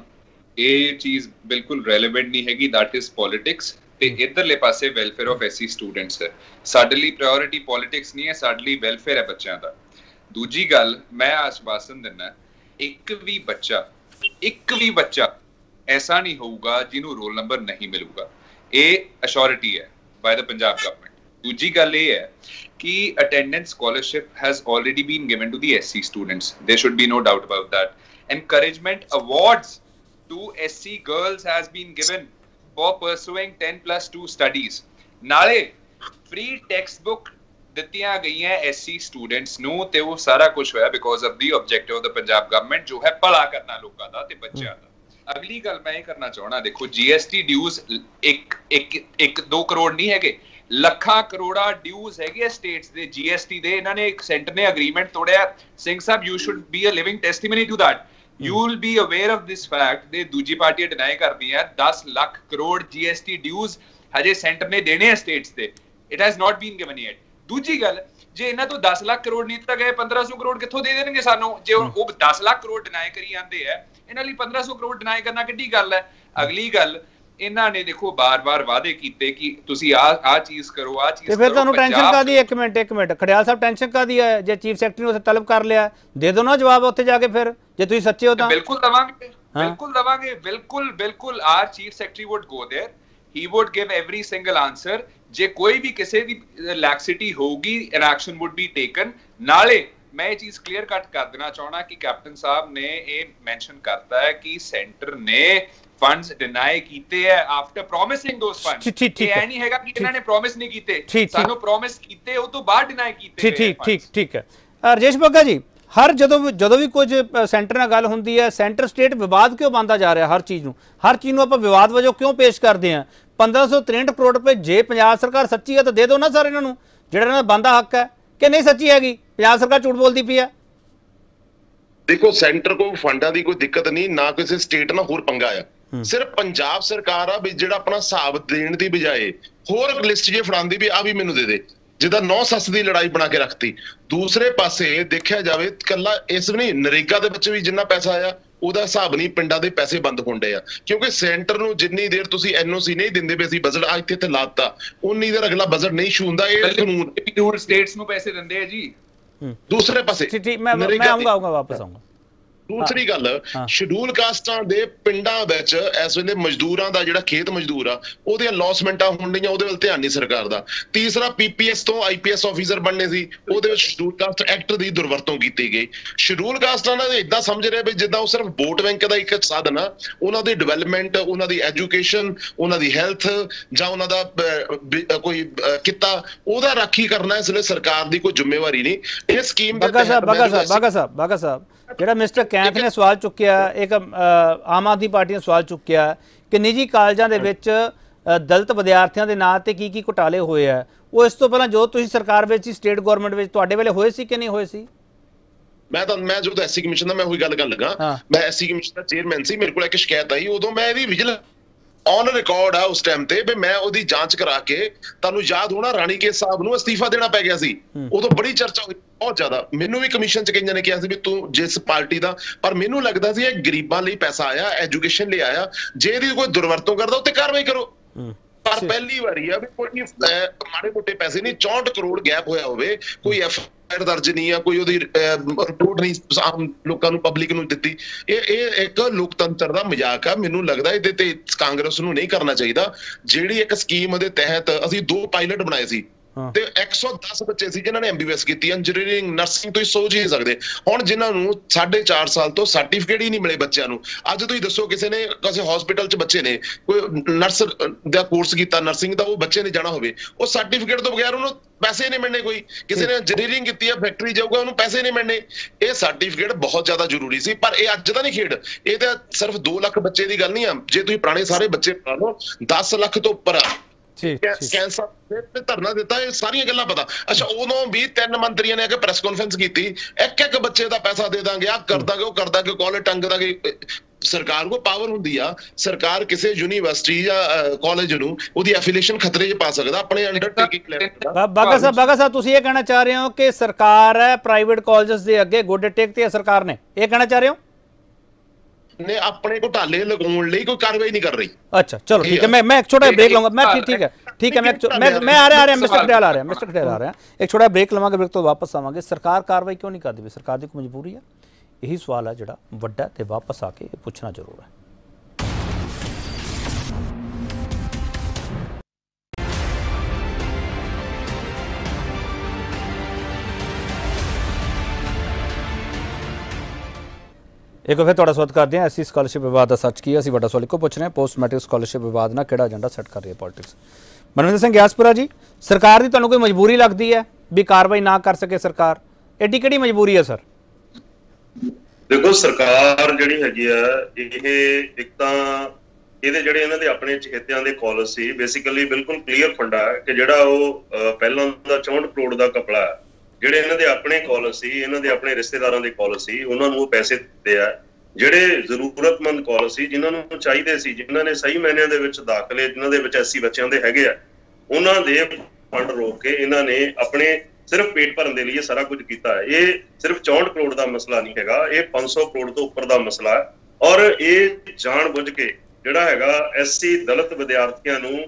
S2: ਇਹ ਚੀਜ਼ ਬਿਲਕੁਲ ਰੈਲੇਵੈਂਟ ਨਹੀਂ ਹੈਗੀ, ਦੈਟ ਇਜ਼ ਪੋਲਿਟਿਕਸ। ਤੇ ਇਧਰਲੇ ਪਾਸੇ ਵੈਲਫੇਅਰ ਆਫ ਐਸਸੀ ਸਟੂਡੈਂਟਸ ਹੈ। ਸਾਡੇ ਲਈ ਪ੍ਰਾਇੋਰਿਟੀ ਪੋਲਿਟਿਕਸ ਨਹੀਂ ਹੈ, ਸਾਡੇ ਲਈ ਵੈਲਫੇਅਰ ਹੈ ਬੱਚਿਆਂ ਦਾ। ਦੂਜੀ ਗੱਲ, ਮੈਂ ਆਸ਼ਵਾਸਨ ਦਿੰਦਾ, ਇੱਕ ਵੀ ਬੱਚਾ ਇੱਕ ਵੀ ਬੱਚਾ ਐਸਾ ਨਹੀਂ ਹੋਊਗਾ ਜਿਹਨੂੰ ਰੋਲ ਨੰਬਰ ਨਹੀਂ ਮਿਲੂਗਾ। ਇਹ ਅਸ਼ੋਰਿਟੀ ਹੈ ਬਾय द ਪੰਜਾਬ ਗਵਰਨਮੈਂਟ। ਦੂਜੀ ਗੱਲ ਇਹ ਹੈ ਕਿ attendance scholarship has already been given to the SC students, there should be no doubt about that. encouragement awards to S C girls has been given for pursuing ten plus two studies। ਨਾਲੇ free textbook ਦਿੱਤੀਆਂ ਗਈਆਂ S C students ਨੂੰ ਤੇ ਉਹ ਸਾਰਾ ਕੁਝ ਹੋਇਆ because of the objective of the Punjab government ਜੋ ਹੈ ਭਲਾ ਕਰਨਾ ਲੋਕਾਂ ਦਾ ਤੇ ਬੱਚਿਆਂ ਦਾ। ਅਗਲੀ ਗੱਲ ਮੈਂ ਇਹ ਕਰਨਾ ਚਾਹਣਾ, ਦੇਖੋ G S T ਡਿਊਜ਼ ਇੱਕ ਇੱਕ ਇੱਕ ਦੋ ਕਰੋੜ ਨਹੀਂ ਹੈਗੇ, ਲੱਖਾਂ ਕਰੋੜਾ ਡਿਊਜ਼ ਹੈਗੇ ਸਟੇਟਸ ਦੇ G S T ਦੇ। ਇਹਨਾਂ ਨੇ ਇੱਕ ਸੈਂਟਰ ਨੇ ਅਗਰੀਮੈਂਟ ਤੋੜਿਆ। Singh Sahib, you should be a living testimony to that. You will be aware of this fact ਦੇ ਦੂਜੀ ਪਾਰਟੀ ਡਿਨਾਈ ਕਰਦੀਆਂ ਦਸ lakh crore G S T ਡਿਊਜ਼ ਹਜੇ ਸੈਂਟਰ ਨੇ ਦੇਣੇ ਆ ਸਟੇਟਸ ਦੇ। It has not been given yet। ਦੂਜੀ ਗੱਲ, ਜੇ ਇਹਨਾਂ ਤੋਂ ਦਸ ਲੱਖ ਕਰੋੜ ਨਹੀਂ ਤਾਂ ਗਏ ਪੰਦਰਾਂ ਸੌ ਕਰੋੜ ਕਿੱਥੋਂ ਦੇ ਦੇਣਗੇ ਸਾਨੂੰ? ਜੇ ਉਹ ਦਸ ਲੱਖ ਕਰੋੜ ਡਿਨਾਈ ਕਰੀ ਜਾਂਦੇ ਆ, ਇਹਨਾਂ ਲਈ ਪੰਦਰਾਂ ਸੌ ਕਰੋੜ ਡਿਨਾਈ ਕਰਨਾ ਕਿੱਡੀ ਗੱਲ ਹੈ? ਅਗਲੀ ਗੱਲ, ਇਹਨਾਂ ਨੇ ਦੇਖੋ ਬਾਰ-ਬਾਰ ਵਾਅਦੇ ਕੀਤੇ ਕਿ ਤੁਸੀਂ ਆ ਆ ਚੀਜ਼ ਕਰੋ, ਆ ਚੀਜ਼ ਕਰੋ। ਤੇ ਫਿਰ ਤੁਹਾਨੂੰ
S1: ਟੈਨਸ਼ਨ ਕਾਦੀ? ਇੱਕ ਮਿੰਟ ਇੱਕ ਮਿੰਟ ਖੜਿਆਲ ਸਾਹਿਬ, ਟੈਨਸ਼ਨ ਕਾਦੀ ਹੈ? ਜੇ ਚੀਫ ਸੈਕਟਰੀ ਨੇ ਉੱਥੇ ਤਲਬ ਕਰ ਲਿਆ, ਦੇ ਦਿਓ ਨਾ ਜਵਾਬ ਉੱਥੇ ਜਾ ਕੇ। ਫਿਰ ਜੇ ਤੁਸੀਂ ਸੱਚੇ ਹੋ ਤਾਂ
S2: ਬਿਲਕੁਲ ਦਵਾਂਗੇ, ਬਿਲਕੁਲ ਦਵਾਂਗੇ, ਬਿਲਕੁਲ ਬਿਲਕੁਲ। Our chief secretary would go there, he would give every single answer. ਜੇ ਕੋਈ ਵੀ ਕਿਸੇ ਦੀ ਲੈਕਸਿਟੀ ਹੋਊਗੀ, an action would be taken. ਨਾਲੇ ਮੈਂ ਇਹ ਚੀਜ਼ ਕਲੀਅਰ ਕੱਟ ਕਰ ਦੇਣਾ ਚਾਹਣਾ ਕਿ ਕੈਪਟਨ ਸਾਹਿਬ ਨੇ ਇਹ ਮੈਂਸ਼ਨ ਕਰਤਾ ਹੈ ਕਿ ਸੈਂਟਰ ਨੇ ਫੰਡਸ ਡਿਨਾਈ ਕੀਤੇ ਹੈ ਆਫਟਰ ਪ੍ਰੋਮਿਸਿੰਗ ਦੋਸ ਫੰਡਸ। ਇਹ ਐ ਨਹੀਂ ਹੈਗਾ ਕਿ ਇਹਨਾਂ ਨੇ ਪ੍ਰੋਮਿਸ ਨਹੀਂ ਕੀਤੇ, ਸਾਨੂੰ ਪ੍ਰੋਮਿਸ ਕੀਤੇ, ਉਹ ਤੋਂ ਬਾਅਦ ਡਿਨਾਈ ਕੀਤੇ।
S1: ਠੀਕ ਠੀਕ ਠੀਕ ਹੈ। ਰਜੇਸ਼ ਬੱਗਾ ਜੀ, ਹਰ ਜਦੋਂ ਜਦੋਂ ਵੀ ਕੁਝ ਸੈਂਟਰ ਨਾਲ ਗੱਲ ਹੁੰਦੀ ਹੈ, ਸੈਂਟਰ ਸਟੇਟ ਵਿਵਾਦ ਕਿਉਂ ਬਣਦਾ ਜਾ ਰਿਹਾ? ਹਰ ਚੀਜ਼ ਨੂੰ ਹਰ ਚੀਜ਼ ਨੂੰ ਆਪਾਂ ਵਿਵਾਦ ਵਜੋਂ ਕਿਉਂ ਪੇਸ਼ ਕਰਦੇ ਹਾਂ? ਪੰਦਰਾਂ ਸੌ ਤਰੇਂਹਠ ਕਰੋੜ ਰੁਪਏ ਜੇ ਪੰਜਾਬ ਸਰਕਾਰ ਸੱਚੀ ਹੈ ਤਾਂ ਦੇ ਦਿਓ ਨਾ ਸਰ ਇਹਨਾਂ ਨੂੰ, ਜਿਹੜਾ ਇਹਨਾਂ ਦਾ ਬਣਦਾ ਹੱਕ ਹੈ। ਕਿ ਨਹੀਂ ਸੱਚੀ ਹੈਗੀ, ਪੰਜਾਬ ਸਰਕਾਰ ਝੂਠ ਬੋਲਦੀ ਪਈ ਹੈ?
S3: ਦੇਖੋ, ਸੈਂਟਰ ਕੋਲ ਫੰਡਾਂ ਦੀ ਕੋਈ ਦਿੱਕਤ ਨਹੀਂ, ਨਾ ਕਿਸੇ ਸਟੇਟ ਨਾਲ ਹੋਰ ਪੰਗਾ ਆ। ਸਿਰਫ ਪੰਜਾਬ ਸਰਕਾਰ ਆ ਵੀ ਜਿਹੜਾ ਆਪਣਾ ਹਿਸਾਬ ਦੇਣ ਦੀ ਬਜਾਏ ਹੋਰ ਲਿਸਟ ਜੇ ਫੜਾਉਂਦੀ ਵੀ ਆ ਵੀ ਮੈਨੂੰ ਦੇ ਦੇ, ਜਿੱਦਾਂ ਨੌ ਸੱਸ ਦੀ ਲੜਾਈ ਬਣਾ ਕੇ ਰੱਖਤੀ। ਦੂਸਰੇ ਪਾਸੇ ਦੇਖਿਆ ਜਾਵੇ, ਕੱਲਾ ਇਸ ਵੀ ਨਹੀਂ, ਨਰੇਗਾ ਦੇ ਵਿੱਚ ਵੀ ਜਿੰਨਾ ਪੈਸਾ ਆਇਆ ਉਹਦਾ ਹਿਸਾਬ ਨਹੀਂ, ਪਿੰਡਾਂ ਦੇ ਪੈਸੇ ਬੰਦ ਹੁੰਦੇ ਆ। ਕਿਉਂਕਿ ਸੈਂਟਰ ਨੂੰ ਜਿੰਨੀ ਦੇਰ ਤੁਸੀਂ ਐਨ ਓ ਸੀ ਨਹੀਂ ਦਿੰਦੇ ਪਏ ਸੀ, ਬਜਟ ਆ ਇੱਥੇ ਤੇ ਲਾਤਾ, ਉਨੀ ਦੇਰ ਅਗਲਾ ਬਜਟ ਨਹੀਂ ਇਸ਼ੂ ਹੁੰਦਾ। ਇਹ ਕਾਨੂੰਨ
S2: ਸਟੇਟਸ ਨੂੰ ਪੈਸੇ ਦਿੰਦੇ ਆ ਜੀ।
S3: ਦੂਸਰੇ ਪਾਸੇ
S1: ਮੈਂ ਆਉਂਗਾ ਆਉਂਗਾ ਵਾਪਸ ਆਉਂਗਾ।
S3: ਦੂਸਰੀ ਗੱਲ, ਸ਼ਡਿਊਲ ਕਾਸਟਾਂ ਦੇ ਪਿੰਡਾਂ ਵਿੱਚ ਇਸ ਵੇਲੇ ਮਜ਼ਦੂਰਾਂ ਦਾ ਜਿਹੜਾ ਖੇਤ ਮਜ਼ਦੂਰ ਆ ਉਹਦੀਆਂ ਲੌਸਮੈਂਟਾਂ ਹੁੰਦੀਆਂ, ਉਹਦੇ ਵੱਲ ਧਿਆਨ ਨਹੀਂ ਸਰਕਾਰ ਦਾ। ਤੀਸਰਾ, ਪੀਪੀਐਸ ਤੋਂ ਆਈਪੀਐਸ ਆਫੀਸਰ ਬਣਨੇ ਸੀ, ਉਹਦੇ ਵਿੱਚ ਸ਼ਡਿਊਲ ਕਾਸਟ ਐਕਟ ਦੀ ਦੁਰਵਰਤੋਂ ਕੀਤੀ ਗਈ। ਸ਼ਡਿਊਲ ਕਾਸਟਾਂ ਨਾਲ ਇਦਾਂ ਸਮਝ ਰਿਹਾ ਵੀ ਜਿੱਦਾਂ ਉਹ ਸਿਰਫ ਵੋਟ ਬੈਂਕ ਦਾ ਇੱਕ ਸਾਧਨ ਆ। ਉਹਨਾਂ ਦੀ ਡਿਵੈਲਪਮੈਂਟ, ਉਹਨਾਂ ਦੀ ਐਜੂਕੇਸ਼ਨ, ਉਹਨਾਂ ਦੀ ਹੈਲਥ ਜਾਂ ਉਹਨਾਂ ਦਾ ਕੋਈ ਕਿੱਤਾ, ਉਹਦਾ ਰਾਖੀ ਕਰਨਾ ਇਸ ਵੇਲੇ ਸਰਕਾਰ ਦੀ ਕੋਈ ਜ਼ਿੰਮੇਵਾਰੀ ਨਹੀਂ। ਇਹ ਸਕੀਮ
S1: ਬਾਗਾ ਸਾਹਿਬ ਬਾਗਾ ਸਾਹਿਬ ਬਾਗਾ ਸਾਹਿਬ ਬਾਗਾ ਸਾਹਿਬ ਜਿਹੜਾ ਮਿਸਟਰ ਕੈਂਥ ਨੇ ਸਵਾਲ ਚੁੱਕਿਆ, ਇੱਕ ਆਮ ਆਦਮੀ ਪਾਰਟੀ ਨੇ ਸਵਾਲ ਚੁੱਕਿਆ ਕਿ ਨਿੱਜੀ ਕਾਲਜਾਂ ਦੇ ਵਿੱਚ ਦਲਿਤ ਵਿਦਿਆਰਥੀਆਂ ਦੇ ਨਾਂ ਤੇ ਕੀ ਕੀ ਘੁਟਾਲੇ ਹੋਏ ਆ, ਉਹ ਇਸ ਤੋਂ ਪਹਿਲਾਂ ਜੋ ਤੁਸੀਂ ਸਰਕਾਰ ਵਿੱਚ ਸੀ, ਸਟੇਟ ਗਵਰਨਮੈਂਟ ਵਿੱਚ, ਤੁਹਾਡੇ ਵੇਲੇ ਹੋਏ ਸੀ ਕਿ ਨਹੀਂ ਹੋਏ ਸੀ?
S3: ਮੈਂ ਤਾਂ ਮੈਂ ਜਦੋਂ ਐਸਸੀ ਕਮਿਸ਼ਨ ਦਾ ਮੈਂ ਉਹੀ ਗੱਲ ਕਰਨ ਲੱਗਾ, ਮੈਂ ਐਸਸੀ ਕਮਿਸ਼ਨ ਦਾ ਚੇਅਰਮੈਨ ਸੀ, ਮੇਰੇ ਕੋਲ ਇੱਕ ਸ਼ਿਕਾਇਤ ਆਈ, ਉਦੋਂ ਮੈਂ ਇਹਦੀ ਵਿਜੀਲੈਂਸ ਔਨ ਰਿਕਾਰਡ ਆ ਉਸ ਟਾਈਮ ਤੇ ਵੀ ਮੈਂ ਉਹਦੀ ਜਾਂਚ ਕਰਾ ਕੇ, ਤੁਹਾਨੂੰ ਯਾਦ ਹੋਣਾ ਰਾਣੀ ਕੇਸ ਸਾਹਿਬ ਨੂੰ ਅਸਤੀਫਾ ਦੇਣਾ ਪੈ ਗਿਆ ਸੀ, ਉਦੋਂ ਬੜੀ ਚਰਚਾ ਹੋਈ ਬਹੁਤ ਜ਼ਿਆਦਾ। ਮੈਨੂੰ ਵੀ ਕਮਿਸ਼ਨ ਚ ਕਈਆਂ ਨੇ ਕਿਹਾ ਸੀ ਵੀ ਤੂੰ ਜਿਸ ਪਾਰਟੀ ਦਾ, ਪਰ ਮੈਨੂੰ ਲੱਗਦਾ ਸੀ ਇਹ ਗਰੀਬਾਂ ਲਈ ਪੈਸਾ ਆਇਆ, ਐਜੂਕੇਸ਼ਨ ਲਈ ਆਇਆ, ਜੇ ਇਹਦੀ ਕੋਈ ਦੁਰਵਰਤੋਂ ਕਰਦਾ ਉੱਤੇ ਕਾਰਵਾਈ ਕਰੋ। ਪਰ ਪਹਿਲੀ ਵਾਰੀ ਆ ਵੀ ਕੋਈ ਮਾੜੇ ਮੋਟੇ ਪੈਸੇ ਨਹੀਂ, ਚੌਂਹਠ ਕਰੋੜ ਗੈਪ ਹੋਇਆ ਹੋਵੇ, ਕੋਈ ਐਫ ਆਈ ਆਰ ਦਰਜ ਨਹੀਂ ਆ, ਕੋਈ ਉਹਦੀ ਰਿਪੋਰਟ ਨਹੀਂ ਆਮ ਲੋਕਾਂ ਨੂੰ, ਪਬਲਿਕ ਨੂੰ ਦਿੱਤੀ। ਇਹ ਇਹ ਇੱਕ ਲੋਕਤੰਤਰ ਦਾ ਮਜ਼ਾਕ ਆ। ਮੈਨੂੰ ਲੱਗਦਾ ਇਹਦੇ ਤੇ ਕਾਂਗਰਸ ਨੂੰ ਨਹੀਂ ਕਰਨਾ ਚਾਹੀਦਾ। ਜਿਹੜੀ ਇੱਕ ਸਕੀਮ ਦੇ ਤਹਿਤ ਅਸੀਂ ਦੋ ਪਾਇਲਟ ਬਣਾਏ ਸੀ ਤੇ ਇੱਕ ਸੌ ਦਸ ਬੱਚੇ ਸੀ ਜਿਨ੍ਹਾਂ ਨੇ ਐਮਬੀਬੀਐਸ ਕੀਤੀ, ਇੰਜੀਨੀਅਰਿੰਗ, ਨਰਸਿੰਗ, ਤੁਸੀਂ ਸੋਚ ਹੀ ਨਹੀਂ ਸਕਦੇ। ਹੁਣ ਜਿਨ੍ਹਾਂ ਨੂੰ ਸਾਢੇ ਚਾਰ ਸਾਲ ਤੋਂ ਸਰਟੀਫਿਕੇਟ ਹੀ ਨਹੀਂ ਮਿਲੇ ਬੱਚਿਆਂ ਨੂੰ, ਅੱਜ ਤੁਸੀਂ ਦੱਸੋ ਕਿਸੇ ਨੇ ਕਿਸੇ ਹਸਪੀਟਲ 'ਚ ਬੱਚੇ ਨੇ ਕੋਈ ਨਰਸ ਦਾ ਕੋਰਸ ਕੀਤਾ, ਨਰਸਿੰਗ ਦਾ, ਉਹ ਬੱਚੇ ਨੇ ਜਾਣਾ ਹੋਵੇ, ਉਹ ਸਰਟੀਫਿਕੇਟ ਤੋਂ ਬਗੈਰ ਉਹਨੂੰ ਪੈਸੇ ਨਹੀਂ ਮਿਲਣੇ। ਕੋਈ ਕਿਸੇ ਨੇ ਇੰਜੀਨੀਅਰਿੰਗ ਕੀਤੀ ਹੈ, ਫੈਕਟਰੀ ਜਾਊਗਾ, ਉਹਨੂੰ ਪੈਸੇ ਨਹੀਂ ਮਿਲਣੇ। ਇਹ ਸਰਟੀਫਿਕੇਟ ਬਹੁਤ ਜ਼ਿਆਦਾ ਜ਼ਰੂਰੀ ਸੀ, ਪਰ ਇਹ ਅੱਜ ਦਾ ਨਹੀਂ ਖੇਡ। ਇਹ ਤਾਂ ਸਿਰਫ ਦੋ ਲੱਖ ਬੱਚੇ ਦੀ ਗੱਲ ਨਹੀਂ ਆ, ਜੇ ਤੁਸੀਂ ਪੁਰਾਣੇ ਸਾਰੇ ਬੱਚੇ ਪਾ ਲਓ ਦਸ ਲੱਖ ਤੋਂ ਉੱਪਰ ਆ। ਕੈਂਸਰ ਤੇ ਧਰਨਾ ਦਿੱਤਾ, ਇਹ ਸਾਰੀਆਂ ਗੱਲਾਂ ਪਤਾ। ਅੱਛਾ, ਉਦੋਂ ਵੀ ਤਿੰਨ ਮੰਤਰੀਆਂ ਨੇ ਆ ਕੇ ਪ੍ਰੈਸ ਕਾਨਫਰੰਸ ਕੀਤੀ, ਇੱਕ ਇੱਕ ਬੱਚੇ ਦਾ ਪੈਸਾ ਦੇ ਦਾਂਗੇ, ਆ ਕਰ ਦਾਂਗੇ, ਉਹ ਕਰ ਦਾਂਗੇ, ਕਾਲਜ ਟੰਗ ਦਾਂਗੇ। ਸਰਕਾਰ ਕੋਲ ਪਾਵਰ ਹੁੰਦੀ ਆ, ਸਰਕਾਰ ਕਿਸੇ ਯੂਨੀਵਰਸਿਟੀ ਜਾਂ ਕਾਲਜ ਨੂੰ ਉਹਦੀ ਐਫੀਲੀਏਸ਼ਨ ਖਤਰੇ 'ਚ ਪਾ ਸਕਦਾ ਆਪਣੇ ਅੰਡਰਟੇਕਿੰਗ ਲੈਵਲ।
S1: ਬਾਗਾ ਸਾਹਿਬ, ਬਾਗਾ ਸਾਹਿਬ ਤੁਸੀਂ ਇਹ ਕਹਿਣਾ ਚਾਹ ਰਹੇ ਹੋ ਕਿ ਸਰਕਾਰ ਹੈ ਪ੍ਰਾਈਵੇਟ ਕਾਲਜਸ ਦੇ ਅੱਗੇ ਗੋਡੇ ਟੇਕਦੀ ਹੈ ਸਰਕਾਰ ਨੇ, ਇਹ ਕਹਿਣਾ ਚਾਹ ਰਹੇ ਹੋ?
S3: ਨੇ ਆਪਣੇ ਘੁਟਾਲੇ ਲਗਾਉਣ ਲਈ ਕੋਈ ਕਾਰਵਾਈ ਨਹੀਂ ਕਰ ਰਹੀ।
S1: अच्छा चलो ठीक है, मैं मैं एक छोटा ब्रेक लूंगा। मैं ठीक ठीक है ठीक है मैं मैं मैं आ रहा आ रहा मिस्टर खड़ेल आ रहा है मिस्टर खड़ेल आ रहा है एक छोटा ब्रेक लवांगे, ब्रेक तो वापस आवांगे। सरकार कार्रवाई क्यों नहीं करती? सरकार की कोई मजबूरी है? यही सवाल है जिहड़ा वड्डा ते वापस आके पूछना जरूर है। एक फिर तुहाडा स्वागत करते हैं। एससी स्कॉलरशिप विवाद का सच की असीं वड्डा सवाल इक्को पुछ रहे हैं, पोस्ट मैट्रिक स्कॉलरशिप विवाद नाल किहड़ा एजेंडा सैट कर रही है पॉलिटिक्स। मनविंदर सिंह ग्यासपुरा जी, सरकार की तुहानूं कोई मजबूरी लगती है भी कार्रवाई ना कर सके सरकार? एडी किहड़ी मजबूरी है सर?
S4: देखो, सरकार जिहड़ी हैगी आ इह एक तां ਇਹਦੇ ਜਿਹੜੇ ਇਹਨਾਂ ਦੇ ਆਪਣੇ ਚਹੇਤਿਆਂ ਦੇ ਕਾਲਜ ਸੀ, ਬੇਸਿਕਲੀ ਬਿਲਕੁਲ ਕਲੀਅਰ ਫੰਡਾ ਹੈ ਕਿ ਜਿਹੜਾ ਉਹ ਪਹਿਲਾਂ ਦਾ ਚੌਂਹਠ ਕਰੋੜ ਦਾ ਕਪੜਾ ਹੈ, ਜਿਹੜੇ ਇਹਨਾਂ ਦੇ ਆਪਣੇ ਕਾਲਜ ਸੀ, ਇਹਨਾਂ ਦੇ ਆਪਣੇ ਰਿਸ਼ਤੇਦਾਰਾਂ ਦੇ ਕਾਲਜ ਸੀ, ਉਹਨਾਂ ਨੂੰ ਉਹ ਪੈਸੇ ਦਿੱਤੇ ਆ। ਜਿਹੜੇ ਜ਼ਰੂਰਤਮੰਦ ਕਾਲਜ ਸੀ, ਜਿਨ੍ਹਾਂ ਨੂੰ ਚਾਹੀਦੇ ਸੀ, ਜਿਨ੍ਹਾਂ ਨੇ ਸਹੀ ਮਾਇਨਿਆਂ ਦੇ ਵਿੱਚ ਦਾਖਲੇ, ਜਿਨ੍ਹਾਂ ਦੇ ਵਿੱਚ ਐਸਸੀ ਬੱਚਿਆਂ ਦੇ ਹੈਗੇ ਆ, ਉਹਨਾਂ ਦੇ ਫੰਡ ਰੋਕ ਕੇ ਇਹਨਾਂ ਨੇ ਆਪਣੇ ਸਿਰਫ ਪੇਟ ਭਰਨ ਦੇ ਲਈ ਸਾਰਾ ਕੁਝ ਕੀਤਾ ਹੈ। ਇਹ ਸਿਰਫ ਚੌਂਹਠ ਕਰੋੜ ਦਾ ਮਸਲਾ ਨਹੀਂ ਹੈਗਾ, ਇਹ ਪੰਜ ਸੌ ਕਰੋੜ ਤੋਂ ਉੱਪਰ ਦਾ ਮਸਲਾ ਹੈ। ਔਰ ਇਹ ਜਾਣ ਬੁੱਝ ਕੇ ਜਿਹੜਾ ਹੈਗਾ ਐਸਸੀ ਦਲਿਤ ਵਿਦਿਆਰਥੀਆਂ ਨੂੰ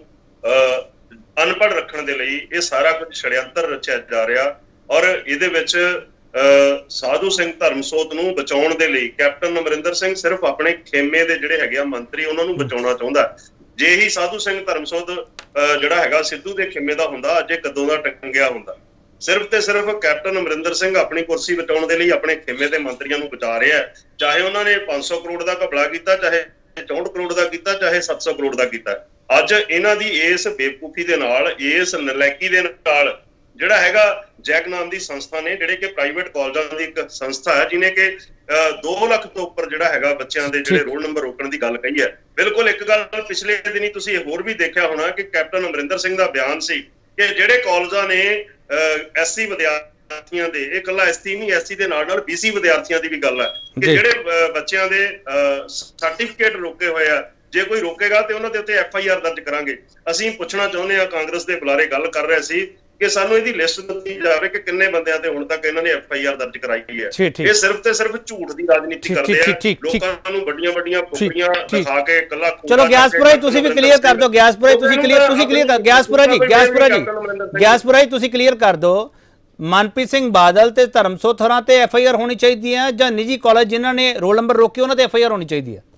S4: ਅਹ ਅਨਪੜ੍ਹ ਰੱਖਣ ਦੇ ਲਈ ਇਹ ਸਾਰਾ ਕੁਝ ਛੜਯੰਤਰ ਰਚਿਆ ਜਾ ਰਿਹਾ। ਔਰ ਇਹਦੇ ਵਿੱਚ ਸਾਧੂ ਸਿੰਘ ਧਰਮਸੋਤ ਨੂੰ ਬਚਾਉਣ ਦੇ ਲਈ ਕੈਪਟਨ ਅਮਰਿੰਦਰ ਸਿੰਘ ਸਿਰਫ ਆਪਣੇ ਖੇਮੇ ਦੇ ਜਿਹੜੇ ਹੈਗੇ ਆ ਮੰਤਰੀ, ਉਹਨਾਂ ਨੂੰ ਬਚਾਉਣਾ ਚਾਹੁੰਦਾ। ਜੇ ਹੀ ਸਾਧੂ ਸਿੰਘ ਧਰਮਸੋਤ ਜਿਹੜਾ ਹੈਗਾ ਸਿੱਧੂ ਦੇ ਖੇਮੇ ਦਾ ਹੁੰਦਾ, ਅੱਜ ਇਹ ਕਦੋਂ ਦਾ ਟੰਗਿਆ ਹੁੰਦਾ। ਸਿਰਫ ਤੇ ਸਿਰਫ ਕੈਪਟਨ ਅਮਰਿੰਦਰ ਸਿੰਘ ਆਪਣੀ ਕੁਰਸੀ ਬਚਾਉਣ ਦੇ ਲਈ ਆਪਣੇ ਖੇਮੇ ਦੇ ਮੰਤਰੀਆਂ ਨੂੰ ਬਚਾ ਰਿਹਾ, ਚਾਹੇ ਉਹਨਾਂ ਨੇ ਪੰਜ ਸੌ ਕਰੋੜ ਦਾ ਘਪਲਾ ਕੀਤਾ, ਚਾਹੇ ਚੌਂਹਠ ਕਰੋੜ ਦਾ ਕੀਤਾ, ਚਾਹੇ ਸੱਤ ਸੌ ਕਰੋੜ ਦਾ ਕੀਤਾ। ਅੱਜ ਇਹਨਾਂ ਦੀ ਇਸ ਬੇਵਕੂਫੀ ਦੇ ਨਾਲ, ਇਸ ਨਲਾਇਕੀ ਦੇ ਨਾਲ ਜਿਹੜਾ ਹੈਗਾ ਜੈਕ ਨਾਮ ਦੀ ਸੰਸਥਾ ਨੇ, ਜਿਹੜੇ ਕਿ ਪ੍ਰਾਈਵੇਟ ਕਾਲਜਾਂ ਦੀ ਇੱਕ ਸੰਸਥਾ ਹੈ, ਜਿਹਨੇ ਕਿ ਦੋ ਲੱਖ ਤੋਂ ਉੱਪਰ ਜਿਹੜਾ ਹੈਗਾ ਬੱਚਿਆਂ ਦੇ ਜਿਹੜੇ ਰੋਲ ਨੰਬਰ ਰੋਕਣ ਦੀ ਗੱਲ ਕਹੀ ਹੈ। ਬਿਲਕੁਲ ਇੱਕ ਗੱਲ ਪਿਛਲੇ ਦਿਨੀ ਤੁਸੀਂ ਹੋਰ ਵੀ ਦੇਖਿਆ ਹੋਣਾ ਕਿ ਕੈਪਟਨ ਅਮਰਿੰਦਰ ਸਿੰਘ ਦਾ ਬਿਆਨ ਸੀ ਕਿ ਜਿਹੜੇ ਕਾਲਜਾਂ ਨੇ ਐਸਸੀ ਵਿਦਿਆਰਥੀਆਂ ਦੇ, ਇਹ ਇਕੱਲਾ ਐਸਸੀ ਨਹੀਂ, ਐਸਸੀ ਦੇ ਨਾਲ ਨਾਲ ਬੀਸੀ ਵਿਦਿਆਰਥੀਆਂ ਦੀ ਵੀ ਗੱਲ ਹੈ ਕਿ ਜਿਹੜੇ ਬੱਚਿਆਂ ਦੇ ਸਰਟੀਫਿਕੇਟ ਰੋਕੇ ਹੋਏ ਆ, ਜੇ ਕੋਈ ਰੋਕੇਗਾ ਤੇ ਉਹਨਾਂ ਦੇ ਉੱਤੇ ਐਫ ਆਈ ਆਰ ਦਰਜ ਕਰਾਂਗੇ। ਅਸੀਂ ਪੁੱਛਣਾ ਚਾਹੁੰਦੇ ਹਾਂ, ਕਾਂਗਰਸ ਦੇ ਬੁਲਾਰੇ ਗੱਲ ਕਰ ਰਹੇ ਸੀ ਕਿ ਸਾਨੂੰ ਇਹਦੀ ਲਿਸਟ ਦਿੱਤੀ ਜਾਵੇ ਕਿ ਕਿੰਨੇ ਬੰਦਿਆਂ ਤੇ ਹੁਣ ਤੱਕ ਇਹਨਾਂ ਨੇ ਐਫ ਆਈ ਆਰ ਦਰਜ ਕਰਾਈ ਹੈ। ਇਹ ਸਿਰਫ ਤੇ ਸਿਰਫ ਝੂਠ ਦੀ ਰਾਜਨੀਤੀ ਕਰਦੇ ਆ, ਲੋਕਾਂ ਨੂੰ ਵੱਡੀਆਂ ਵੱਡੀਆਂ ਫੁਕਰੀਆਂ ਦਿਖਾ ਕੇ ਇਕੱਲਾ।
S1: ਚਲੋ ਗਿਆਸਪੁਰਾ ਜੀ ਤੁਸੀਂ ਵੀ ਕਲੀਅਰ ਕਰ ਦਿਓ, ਗਿਆਸਪੁਰਾ ਜੀ ਤੁਸੀਂ ਕਲੀਅਰ ਤੁਸੀਂ ਕਲੀਅਰ ਕਰ ਗਿਆਸਪੁਰਾ ਜੀ ਗਿਆਸਪੁਰਾ ਜੀ ਗਿਆਸਪੁਰਾ ਜੀ ਤੁਸੀਂ ਕਲੀਅਰ ਕਰ ਦਿਓ, ਮਨਪ੍ਰੀਤ ਸਿੰਘ ਬਾਦਲ ਤੇ ਧਰਮਸੋਤ ਹੋਰਾਂ ਤੇ ਐਫ ਆਈ ਆਰ ਹੋਣੀ ਚਾਹੀਦੀ ਹੈ ਜਾਂ ਨਿੱਜੀ ਕਾਲਜ ਜਿਨ੍ਹਾਂ ਨੇ ਰੋਲ ਨੰਬਰ ਰੋਕੇ ਉਹਨਾਂ ਤੇ ਐਫ ਆਈ ਆਰ ਹੋਣੀ ਚਾਹੀਦੀ ਹੈ?